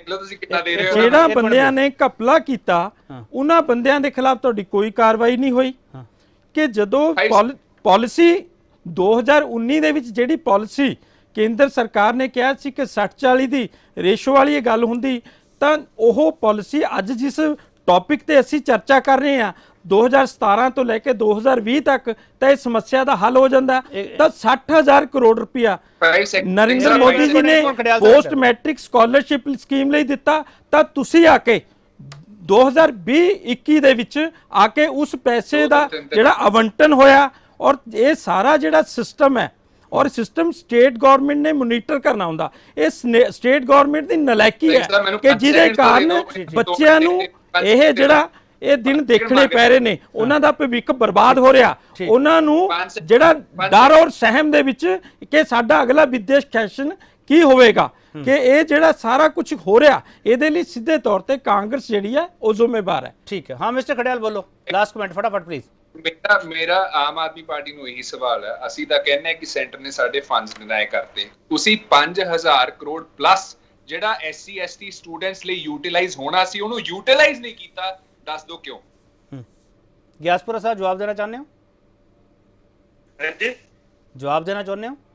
S5: ਜਿਹੜਾ ਬੰਦਿਆਂ ਨੇ ਘਪਲਾ ਕੀਤਾ ਉਹਨਾਂ ਬੰਦਿਆਂ ਦੇ ਖਿਲਾਫ ਤੁਹਾਡੀ ਕੋਈ ਕਾਰਵਾਈ ਨਹੀਂ ਹੋਈ। ਕਿ ਜਦੋਂ ਪਾਲਿਸੀ ਦੋ ਹਜ਼ਾਰ ਉੱਨੀ ਦੇ ਵਿੱਚ ਜਿਹੜੀ ਪਾਲਿਸੀ ਕੇਂਦਰ ਸਰਕਾਰ ਨੇ ਕਿਹਾ ਸੀ ਕਿ ਸੱਠ ਚਾਲੀ ਦੀ ਰੇਸ਼ੋ ਵਾਲੀ ਇਹ ਗੱਲ ਹੁੰਦੀ, ਤਾਂ ਉਹ ਪਾਲਿਸੀ ਅੱਜ ਜਿਸ ਟੌਪਿਕ ਤੇ ਅਸੀਂ ਚਰਚਾ ਕਰ ਰਹੇ ਹਾਂ ਦੋ ਹਜ਼ਾਰ ਸਤਾਰਾਂ ਤੋਂ ਲੈ ਕੇ ਦੋ ਹਜ਼ਾਰ ਵੀਹ ਤੱਕ ਤਾਂ ਇਹ ਸਮੱਸਿਆ ਦਾ ਹੱਲ ਹੋ ਜਾਂਦਾ। ਤਾਂ ਸੱਠ ਹਜ਼ਾਰ ਕਰੋੜ ਰੁਪਇਆ ਨਰਿੰਦਰ ਮੋਦੀ ਜੀ ਨੇ ਪੋਸਟ ਮੈਟ੍ਰਿਕ ਸਕਾਲਰਸ਼ਿਪ ਸਕੀਮ ਲਈ ਦਿੱਤਾ, ਤਾਂ ਤੁਸੀਂ ਆ ਕੇ ਦੋ ਹਜ਼ਾਰ ਵੀਹ ਇੱਕੀ ਦੇ ਵਿੱਚ ਆ ਕੇ ਉਸ ਪੈਸੇ ਦਾ ਜਿਹੜਾ ਆਵੰਟਨ ਹੋਇਆ, ਔਰ ਇਹ ਸਾਰਾ ਜਿਹੜਾ ਸਿਸਟਮ ਹੈ ਔਰ ਸਿਸਟਮ ਸਟੇਟ ਗਵਰਨਮੈਂਟ ਨੇ ਮੋਨੀਟਰ ਕਰਨਾ ਹੁੰਦਾ। ਇਹ ਸਟੇਟ ਗਵਰਨਮੈਂਟ ਦੀ ਨਲਾਇਕੀ ਹੈ ਕਿ ਜਿਹਦੇ ਕਾਰਨ ਬੱਚਿਆਂ ਨੂੰ ਇਹ ਜਿਹੜਾ ਇਹ ਦਿਨ ਦੇਖਣੇ ਪੈ ਰਹੇ ਨੇ, ਉਹਨਾਂ ਦਾ ਭਵਿੱਖ ਬਰਬਾਦ ਹੋ ਰਿਹਾ, ਉਹਨਾਂ ਨੂੰ ਜਿਹੜਾ ਡਰ ਔਰ ਸਹਿਮ ਦੇ ਵਿੱਚ ਕਿ ਸਾਡਾ ਅਗਲਾ ਵਿਦੇਸ਼ ਸੈਸ਼ਨ ਕੀ ਹੋਵੇਗਾ, ਕਿ ਇਹ ਜਿਹੜਾ ਸਾਰਾ ਕੁਝ ਹੋ ਰਿਹਾ ਇਹਦੇ ਲਈ ਸਿੱਧੇ ਤੌਰ ਤੇ ਕਾਂਗਰਸ ਜਿਹੜੀ ਹੈ ਉਹ ਜ਼ਿੰਮੇਵਾਰ ਹੈ।
S1: ਠੀਕ ਹੈ, ਹਾਂ ਮਿਸਟਰ ਖੜਿਆਲ ਬੋਲੋ, ਲਾਸਟ ਕਮੈਂਟ ਫਟਾਫਟ ਪਲੀਜ਼।
S2: ਮੇਰਾ ਮੇਰਾ ਆਮ ਆਦਮੀ ਪਾਰਟੀ ਨੂੰ ਇਹੀ ਸਵਾਲ ਹੈ, ਅਸੀਂ ਤਾਂ ਕਹਿੰਦੇ ਹਾਂ ਕਿ ਸੈਂਟਰ ਨੇ ਸਾਡੇ ਫੰਡਸ ਡਿਨਾਈ ਕਰਤੇ, ਤੁਸੀਂ ਪੰਜ ਹਜ਼ਾਰ ਕਰੋੜ ਪਲੱਸ ਜਿਹੜਾ ਐਸਸੀ ਐਸਟੀ ਸਟੂਡੈਂਟਸ ਲਈ ਯੂਟਿਲਾਈਜ਼ ਹੋਣਾ ਸੀ ਉਹਨੂੰ ਯੂਟਿਲਾਈਜ਼ ਨਹੀਂ ਕੀਤਾ, ਦੱਸ ਦੋ ਕਿਉਂ?
S1: ਗਿਆਸਪੁਰਾ ਸਾਹਿਬ ਜਵਾਬ ਦੇਣਾ ਚਾਹੁੰਦੇ ਹੋ?
S4: ਹਾਂਜੀ,
S1: ਜਵਾਬ ਦੇਣਾ ਚਾਹੁੰਦੇ ਹੋ?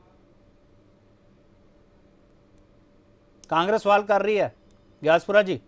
S1: ਕਾਂਗਰਸ ਸਵਾਲ ਕਰ ਰਹੀ ਹੈ ਗਿਆਸਪੁਰਾ ਜੀ।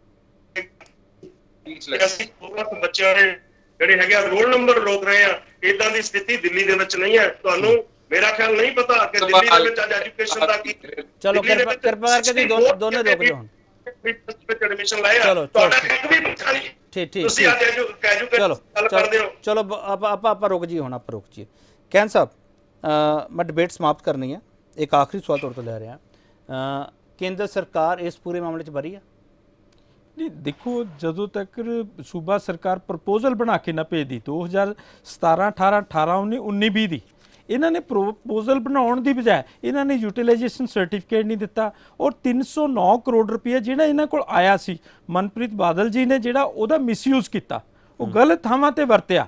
S4: ਬੱਚਿਆਂ ਦੇ ਜਿਹੜੇ ਹੈਗੇ ਰੋਲ ਨੰਬਰ ਰੋਕ ਰਹੇ ਆ, ਇਦਾਂ ਦੀ ਸਥਿਤੀ ਦਿੱਲੀ ਦੇ ਵਿੱਚ ਨਹੀਂ ਹੈ। ਤੁਹਾਨੂੰ ਮੇਰਾ ਖਿਆਲ ਨਹੀਂ ਪਤਾ ਕਿ ਦਿੱਲੀ ਦੇ ਵਿੱਚ ਅੱਜ ਐਜੂਕੇਸ਼ਨ ਦਾ ਕੀ।
S1: ਚਲੋ ਕਿਰਪਾ ਕਰਕੇ ਤੁਸੀਂ ਦੋਨੋਂ ਦੋਨੋਂ ਰੁਕ ਜਾਓ ਹੁਣ।
S4: ਵਿੱਚ ਐਡਮਿਸ਼ਨ ਲਾਇਆ
S1: ਚਲੋ
S4: ਤੁਹਾਡਾ ਇੱਕ ਵੀ ਬੱਚਾ ਨਹੀਂ।
S1: ਠੀਕ ਠੀਕ
S4: ਤੁਸੀਂ ਅੱਜ ਐਜੂਕੇਸ਼ਨ ਗੱਲ ਕਰਦੇ ਹੋ।
S1: ਚਲੋ ਆਪਾਂ ਆਪਾਂ ਆਪਾਂ ਰੁਕ ਜੀ ਹੁਣ, ਆਪਾਂ ਰੁਕ ਜੀ। ਕਹਿਣ ਸਾਹਿਬ, ਮੈਂ ਡਿਬੇਟ ਸਮਾਪਤ ਕਰਨੀ ਹੈ, ਇੱਕ ਆਖਰੀ ਸਵਾਲ ਤੁਹਾਡੇ ਤੋਂ ਲੈ ਰਿਹਾ। ਕੇਂਦਰ ਸਰਕਾਰ ਇਸ ਪੂਰੇ ਮਾਮਲੇ 'ਚ ਬਰੀ ਹੈ?
S5: ਨਹੀਂ, ਦੇਖੋ ਜਦੋਂ ਤੱਕ ਸੂਬਾ ਸਰਕਾਰ ਪ੍ਰਪੋਜ਼ਲ ਬਣਾ ਕੇ ਨਾ ਭੇਜਦੀ ਦੋ ਹਜ਼ਾਰ ਸਤਾਰਾਂ ਅਠਾਰਾਂ ਅਠਾਰਾਂ ਉੱਨੀ ਉੱਨੀ ਵੀਹ ਦੀ, ਇਹਨਾਂ ਨੇ ਪ੍ਰਪੋਜ਼ਲ ਬਣਾਉਣ ਦੀ ਬਜਾਏ ਇਹਨਾਂ ਨੇ ਯੂਟੀਲਾਈਜੇਸ਼ਨ ਸਰਟੀਫਿਕੇਟ ਨਹੀਂ ਦਿੱਤਾ। ਔਰ ਤਿੰਨ ਸੌ ਨੌ ਕਰੋੜ ਰੁਪਏ ਜਿਹੜਾ ਇਹਨਾਂ ਕੋਲ ਆਇਆ ਸੀ, ਮਨਪ੍ਰੀਤ ਬਾਦਲ ਜੀ ਨੇ ਜਿਹੜਾ ਉਹਦਾ ਮਿਸਯੂਜ਼ ਕੀਤਾ, ਉਹ ਗਲਤ ਥਾਵਾਂ ਤੇ ਵਰਤਿਆ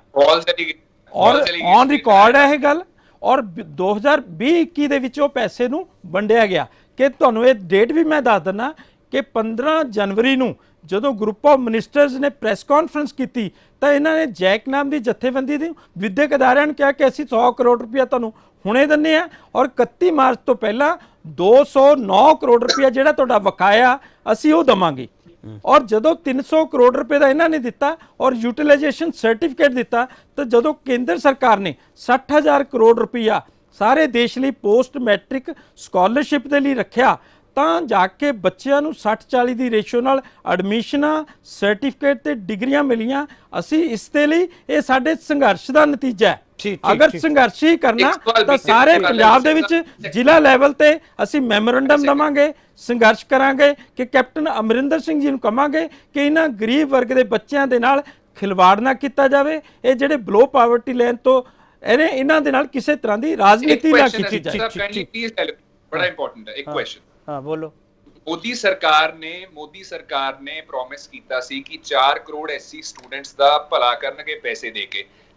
S5: ਔਰ ਔਨ ਰਿਕਾਰਡ ਹੈ ਇਹ ਗੱਲ। ਔਰ ਦੋ ਹਜ਼ਾਰ ਵੀਹ ਇੱਕੀ ਦੇ ਵਿੱਚ ਉਹ ਪੈਸੇ ਨੂੰ ਵੰਡਿਆ ਗਿਆ। ਕਿ ਤੁਹਾਨੂੰ ਇਹ ਡੇਟ ਵੀ ਮੈਂ ਦੱਸ ਦਿੰਦਾ ਕਿ ਪੰਦਰਾਂ ਜਨਵਰੀ ਨੂੰ ਜਦੋਂ ਗਰੁੱਪ ਆਫ ਮਿਨਿਸਟਰਸ ਨੇ ਪ੍ਰੈਸ ਕਾਨਫਰੰਸ ਕੀਤੀ ਤਾਂ ਇਹਨਾਂ ਨੇ ਜੈਕ ਨਾਮ ਦੀ ਜਥੇਬੰਦੀ ਦੀ ਵਿਦਿਅਕ ਅਦਾਰਿਆਂ ਨੂੰ ਕਿਹਾ ਕਿ ਅਸੀਂ ਸੌ ਕਰੋੜ ਰੁਪਇਆ ਤੁਹਾਨੂੰ ਹੁਣੇ ਦਿੰਦੇ ਆ, ਔਰ ਇਕੱਤੀ ਮਾਰਚ ਤੋਂ ਪਹਿਲਾਂ ਦੋ ਸੌ ਨੌ ਕਰੋੜ ਰੁਪਇਆ ਜਿਹੜਾ ਤੁਹਾਡਾ ਬਕਾਇਆ ਅਸੀਂ ਉਹ ਦੇਵਾਂਗੇ। ਔਰ ਜਦੋਂ ਤਿੰਨ ਸੌ ਕਰੋੜ ਰੁਪਏ ਦਾ ਇਹਨਾਂ ਨੇ ਦਿੱਤਾ ਔਰ ਯੂਟੀਲਾਈਜੇਸ਼ਨ ਸਰਟੀਫਿਕੇਟ ਦਿੱਤਾ, ਤਾਂ ਜਦੋਂ ਕੇਂਦਰ ਸਰਕਾਰ ਨੇ ਸੱਠ ਹਜ਼ਾਰ ਕਰੋੜ ਰੁਪਇਆ ਸਾਰੇ ਦੇਸ਼ ਲਈ ਪੋਸਟ ਮੈਟ੍ਰਿਕ ਸਕਾਲਰਸ਼ਿਪ ਦੇ ਲਈ ਰੱਖਿਆ, ਤਾਂ ਜਾ ਕੇ ਬੱਚਿਆਂ ਨੂੰ ਸੱਠ ਚਾਲੀ ਦੀ ਰੇਸ਼ੋ ਨਾਲ ਐਡਮਿਸ਼ਨਾਂ, ਸਰਟੀਫਿਕੇਟ ਤੇ ਡਿਗਰੀਆਂ ਮਿਲੀਆਂ। ਅਸੀਂ ਇਸ ਦੇ ਲਈ ਇਹ ਸਾਡੇ ਸੰਘਰਸ਼ ਦਾ ਨਤੀਜਾ ਹੈ। ਅਗਰ ਸੰਘਰਸ਼ ਹੀ ਕਰਨਾ ਤਾਂ ਸਾਰੇ ਪੰਜਾਬ ਦੇ ਵਿੱਚ ਜ਼ਿਲ੍ਹਾ ਲੈਵਲ ਤੇ ਅਸੀਂ ਮੈਮੋਰੰਡਮ ਦੇਵਾਂਗੇ, ਸੰਘਰਸ਼ ਕਰਾਂਗੇ ਕਿ ਕੈਪਟਨ ਅਮਰਿੰਦਰ ਸਿੰਘ ਜੀ ਨੂੰ ਕਹਾਂਗੇ ਕਿ ਇਹਨਾਂ ਗਰੀਬ ਵਰਗ ਦੇ ਬੱਚਿਆਂ ਦੇ ਨਾਲ ਖਿਲਵਾੜ ਨਾ ਕੀਤਾ ਜਾਵੇ। ਇਹ ਜਿਹੜੇ ਬਲੋ ਪਾਵਰਟੀ ਲਾਈਨ ਤੋਂ ਇਹਨੇ ਇਹਨਾਂ ਦੇ ਨਾਲ ਕਿਸੇ ਤਰ੍ਹਾਂ ਦੀ ਰਾਜਨੀਤੀ ਨਾ ਕੀਤੀ ਜਾਏ।
S2: ਬੜਾ ਇੰਪੋਰਟੈਂਟ ਹੈ ਇੱਕ ਕੁਐਸਚਨ।
S1: ਹਾਂ ਬੋਲੋ।
S2: ਮੋਦੀ ਸਰਕਾਰ ਨੇ ਮੋਦੀ ਸਰਕਾਰ ਨੇ ਪ੍ਰੋਮਿਸ ਕੀਤਾ ਸੀ ਕਿ ਚਾਰ ਕਰੋੜ ਐਸਸੀ ਸਟੂਡੈਂਟਸ ਦਾ ਭਲਾ ਕਰਨਗੇ ਪੈਸੇ ਦੇ ਕੇ,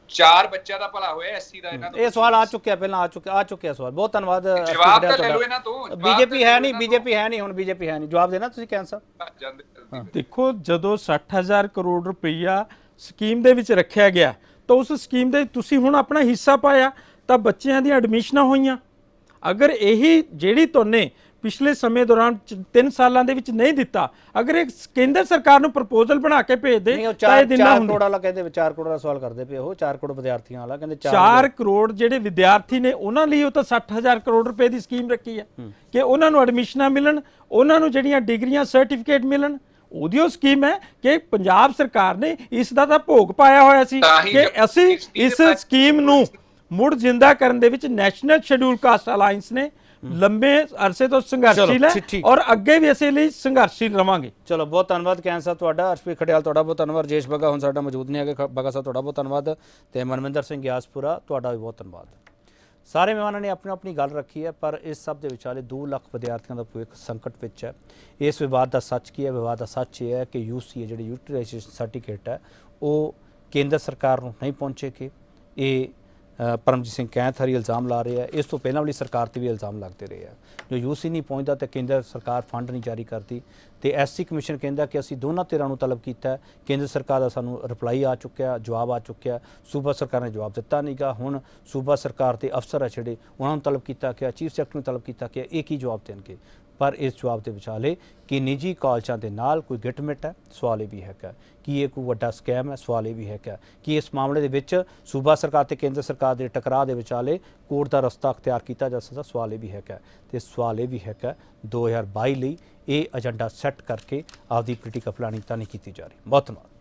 S2: ਚਾਰ ਬੱਚਿਆਂ ਦਾ ਭਲਾ ਹੋਇਆ ਐਸਸੀ ਦਾ ਇਹਨਾਂ ਤੋਂ
S1: ਇਹ ਸਵਾਲ ਆ ਚੁੱਕਿਆ ਪਹਿਲਾਂ ਆ ਚੁੱਕਿਆ ਆ ਚੁੱਕਿਆ ਸਵਾਲ ਬਹੁਤ ਧੰਨਵਾਦ
S2: ਜਵਾਬ ਤਾਂ ਲੈ ਲਓ ਇਹਨਾਂ ਤੋਂ
S1: ਬੀਜੇਪੀ ਹੈ ਨਹੀਂ ਬੀਜੇਪੀ ਹੈ ਨਹੀਂ ਹੁਣ ਬੀਜੇਪੀ ਹੈ ਨਹੀਂ ਜਵਾਬ ਦੇਣਾ ਤੁਸੀਂ ਕੈਂਸਰ
S5: ਦੇਖੋ ਜਦੋਂ ਸੱਠ ਹਜ਼ਾਰ ਕਰੋੜ ਰੁਪਈਆ ਸਕੀਮ ਦੇ ਵਿੱਚ ਰੱਖਿਆ ਗਿਆ ਤਾਂ ਉਸ ਸਕੀਮ ਦੇ ਤੁਸੀਂ ਹੁਣ ਆਪਣਾ ਹਿੱਸਾ ਪਾਇਆ ਤਾਂ ਬੱਚਿਆਂ ਦੀਆਂ ਐਡਮਿਸ਼ਨਾਂ ਹੋਈਆਂ ਅਗਰ ਇਹੀ ਜਿਹੜੀ ਤੁਹਾਨੇ ਪਿਛਲੇ ਸਮੇਂ ਦੌਰਾਨ ਤਿੰਨ ਸਾਲਾਂ ਦੇ ਵਿੱਚ ਨਹੀਂ ਦਿੱਤਾ ਅਗਰ ਇੱਕ ਕੇਂਦਰ ਸਰਕਾਰ ਨੂੰ ਪ੍ਰਪੋਜ਼ਲ ਬਣਾ ਕੇ ਭੇਜ ਦੇ
S1: ਤਾਂ ਇਹ ਦਿਨਾਂ ਹੁੰਦੇ ਚਾਰ ਕਰੋੜ ਵਾਲਾ ਕਹਿੰਦੇ ਚਾਰ ਕਰੋੜ ਦਾ ਸਵਾਲ ਕਰਦੇ ਪਏ ਉਹ ਚਾਰ ਕਰੋੜ ਵਿਦਿਆਰਥੀਆਂ ਵਾਲਾ ਕਹਿੰਦੇ
S5: ਚਾਰ ਕਰੋੜ ਜਿਹੜੇ ਵਿਦਿਆਰਥੀ ਨੇ ਉਹਨਾਂ ਲਈ ਉਹ ਤਾਂ ਸੱਠ ਹਜ਼ਾਰ ਕਰੋੜ ਰੁਪਏ ਦੀ ਸਕੀਮ ਰੱਖੀ ਹੈ ਕਿ ਉਹਨਾਂ ਨੂੰ ਐਡਮਿਸ਼ਨਾਂ ਮਿਲਣ ਉਹਨਾਂ ਨੂੰ ਜਿਹੜੀਆਂ ਡਿਗਰੀਆਂ ਸਰਟੀਫਿਕੇਟ ਮਿਲਣ ਉਹਦੀ ਉਹ ਸਕੀਮ ਹੈ ਕਿ ਪੰਜਾਬ ਸਰਕਾਰ ਨੇ ਇਸ ਦਾ ਤਾਂ ਭੋਗ ਪਾਇਆ ਹੋਇਆ ਸੀ ਕਿ ਅਸੀਂ ਇਸ ਸਕੀਮ ਨੂੰ ਮੁੜ ਜ਼ਿੰਦਾ ਕਰਨ ਦੇ ਵਿੱਚ ਨੈਸ਼ਨਲ ਸ਼ੈਡਿਊਲ ਕਾਸਟ ਅਲਾਈਅੰਸ ਨੇ ਲੰਬੇ ਅਰਸੇ ਤੋਂ ਸੰਘਰਸ਼ੀਲ ਹੈ ਔਰ ਅੱਗੇ ਵੀ ਇਸੇ ਲਈ ਸੰਘਰਸ਼ੀਲ ਰਵਾਂਗੇ।
S1: ਚਲੋ ਬਹੁਤ ਧੰਨਵਾਦ ਕੈਨ ਸਾਹਿਬ ਤੁਹਾਡਾ ਅਰਸ਼ਪ੍ਰੀਤ ਖੜਿਆਲ ਤੁਹਾਡਾ ਬਹੁਤ ਧੰਨਵਾਦ ਰਜੇਸ਼ ਬੱਗਾ ਹੁਣ ਸਾਡਾ ਮੌਜੂਦ ਨਹੀਂ ਹੈਗੇ ਬੱਗਾ ਸਾਹਿਬ ਤੁਹਾਡਾ ਬਹੁਤ ਧੰਨਵਾਦ ਤੇ ਮਨਵਿੰਦਰ ਸਿੰਘ ਗਿਆਸਪੁਰਾ ਤੁਹਾਡਾ ਵੀ ਬਹੁਤ ਧੰਨਵਾਦ। ਸਾਰੇ ਮਹਿਮਾਨਾਂ ਨੇ ਆਪਣੀ ਆਪਣੀ ਗੱਲ ਰੱਖੀ ਹੈ ਪਰ ਇਸ ਸਭ ਦੇ ਵਿਚਾਲੇ ਦੋ ਲੱਖ ਵਿਦਿਆਰਥੀਆਂ ਦਾ ਭਵਿੱਖ ਸੰਕਟ ਵਿੱਚ ਹੈ। ਇਸ ਵਿਵਾਦ ਦਾ ਸੱਚ ਕੀ ਹੈ? ਵਿਵਾਦ ਦਾ ਸੱਚ ਇਹ ਹੈ ਕਿ ਯੂਸੀ ਹੈ ਜਿਹੜੀ ਯੂਟੀਲਾਈਜੇਸ਼ਨ ਸਰਟੀਫਿਕੇਟ ਹੈ ਉਹ ਕੇਂਦਰ ਸਰਕਾਰ ਨੂੰ ਨਹੀਂ ਪਹੁੰਚੇ ਕਿ ਇਹ ਪਰਮਜੀਤ ਸਿੰਘ ਕੈਂਥ ਹਰੀ ਇਲਜ਼ਾਮ ਲਾ ਰਹੇ ਆ ਇਸ ਤੋਂ ਪਹਿਲਾਂ ਵਾਲੀ ਸਰਕਾਰ ਤੇ ਵੀ ਇਲਜ਼ਾਮ ਲੱਗਦੇ ਰਹੇ ਆ ਜੋ ਯੂਸੀ ਨਹੀਂ ਪਹੁੰਚਦਾ ਤੇ ਕੇਂਦਰ ਸਰਕਾਰ ਫੰਡ ਨਹੀਂ ਜਾਰੀ ਕਰਦੀ ਤੇ ਐਸਸੀ ਕਮਿਸ਼ਨ ਕਹਿੰਦਾ ਕਿ ਅਸੀਂ ਦੋਨਾਂ ਧਿਰਾਂ ਨੂੰ ਤਲਬ ਕੀਤਾ ਕੇਂਦਰ ਸਰਕਾਰ ਦਾ ਸਾਨੂੰ ਰਿਪਲਾਈ ਆ ਚੁੱਕਿਆ ਜਵਾਬ ਆ ਚੁੱਕਿਆ ਸੂਬਾ ਸਰਕਾਰ ਨੇ ਜਵਾਬ ਦਿੱਤਾ ਨਹੀਂਗਾ ਹੁਣ ਸੂਬਾ ਸਰਕਾਰ ਦੇ ਅਫਸਰ ਆ ਜਿਹੜੇ ਉਹਨਾਂ ਨੂੰ ਤਲਬ ਕੀਤਾ ਕਿ ਚੀਫ ਸੈਕਟਰੀ ਨੂੰ ਤਲਬ ਕੀਤਾ ਕਿ ਇਹ ਕੀ ਜਵਾਬ ਦੇਣਗੇ ਪਰ ਇਸ ਜਵਾਬ ਦੇ ਵਿਚਾਲੇ ਕਿ ਨਿੱਜੀ ਕਾਲਜਾਂ ਦੇ ਨਾਲ ਕੋਈ ਗਿਟਮਿਟ ਹੈ ਸਵਾਲ ਇਹ ਵੀ ਹੈਗਾ ਕਿ ਇਹ ਕੋਈ ਵੱਡਾ ਸਕੈਮ ਹੈ ਸਵਾਲ ਇਹ ਵੀ ਹੈਗਾ ਕਿ ਇਸ ਮਾਮਲੇ ਦੇ ਵਿੱਚ ਸੂਬਾ ਸਰਕਾਰ ਤੇ ਕੇਂਦਰ ਸਰਕਾਰ ਦੇ ਟਕਰਾਅ ਦੇ ਵਿਚਾਲੇ ਕੋਰਟ ਦਾ ਰਸਤਾ ਅਖਤਿਆਰ ਕੀਤਾ ਜਾ ਸਕਦਾ ਸਵਾਲ ਇਹ ਵੀ ਹੈਗਾ ਤੇ ਸਵਾਲ ਇਹ ਵੀ ਹੈਗਾ ਦੋ ਹਜ਼ਾਰ ਬਾਈ ਲਈ ਇਹ ਏਜੰਡਾ ਸੈੱਟ ਕਰਕੇ ਆਪਦੀ ਪੋਲੀਟੀਕਲ ਪਲਾਨਿੰਗ ਤਾਂ ਨਹੀਂ ਕੀਤੀ ਜਾ ਰਹੀ। ਬਹੁਤ ਧੰਨਵਾਦ।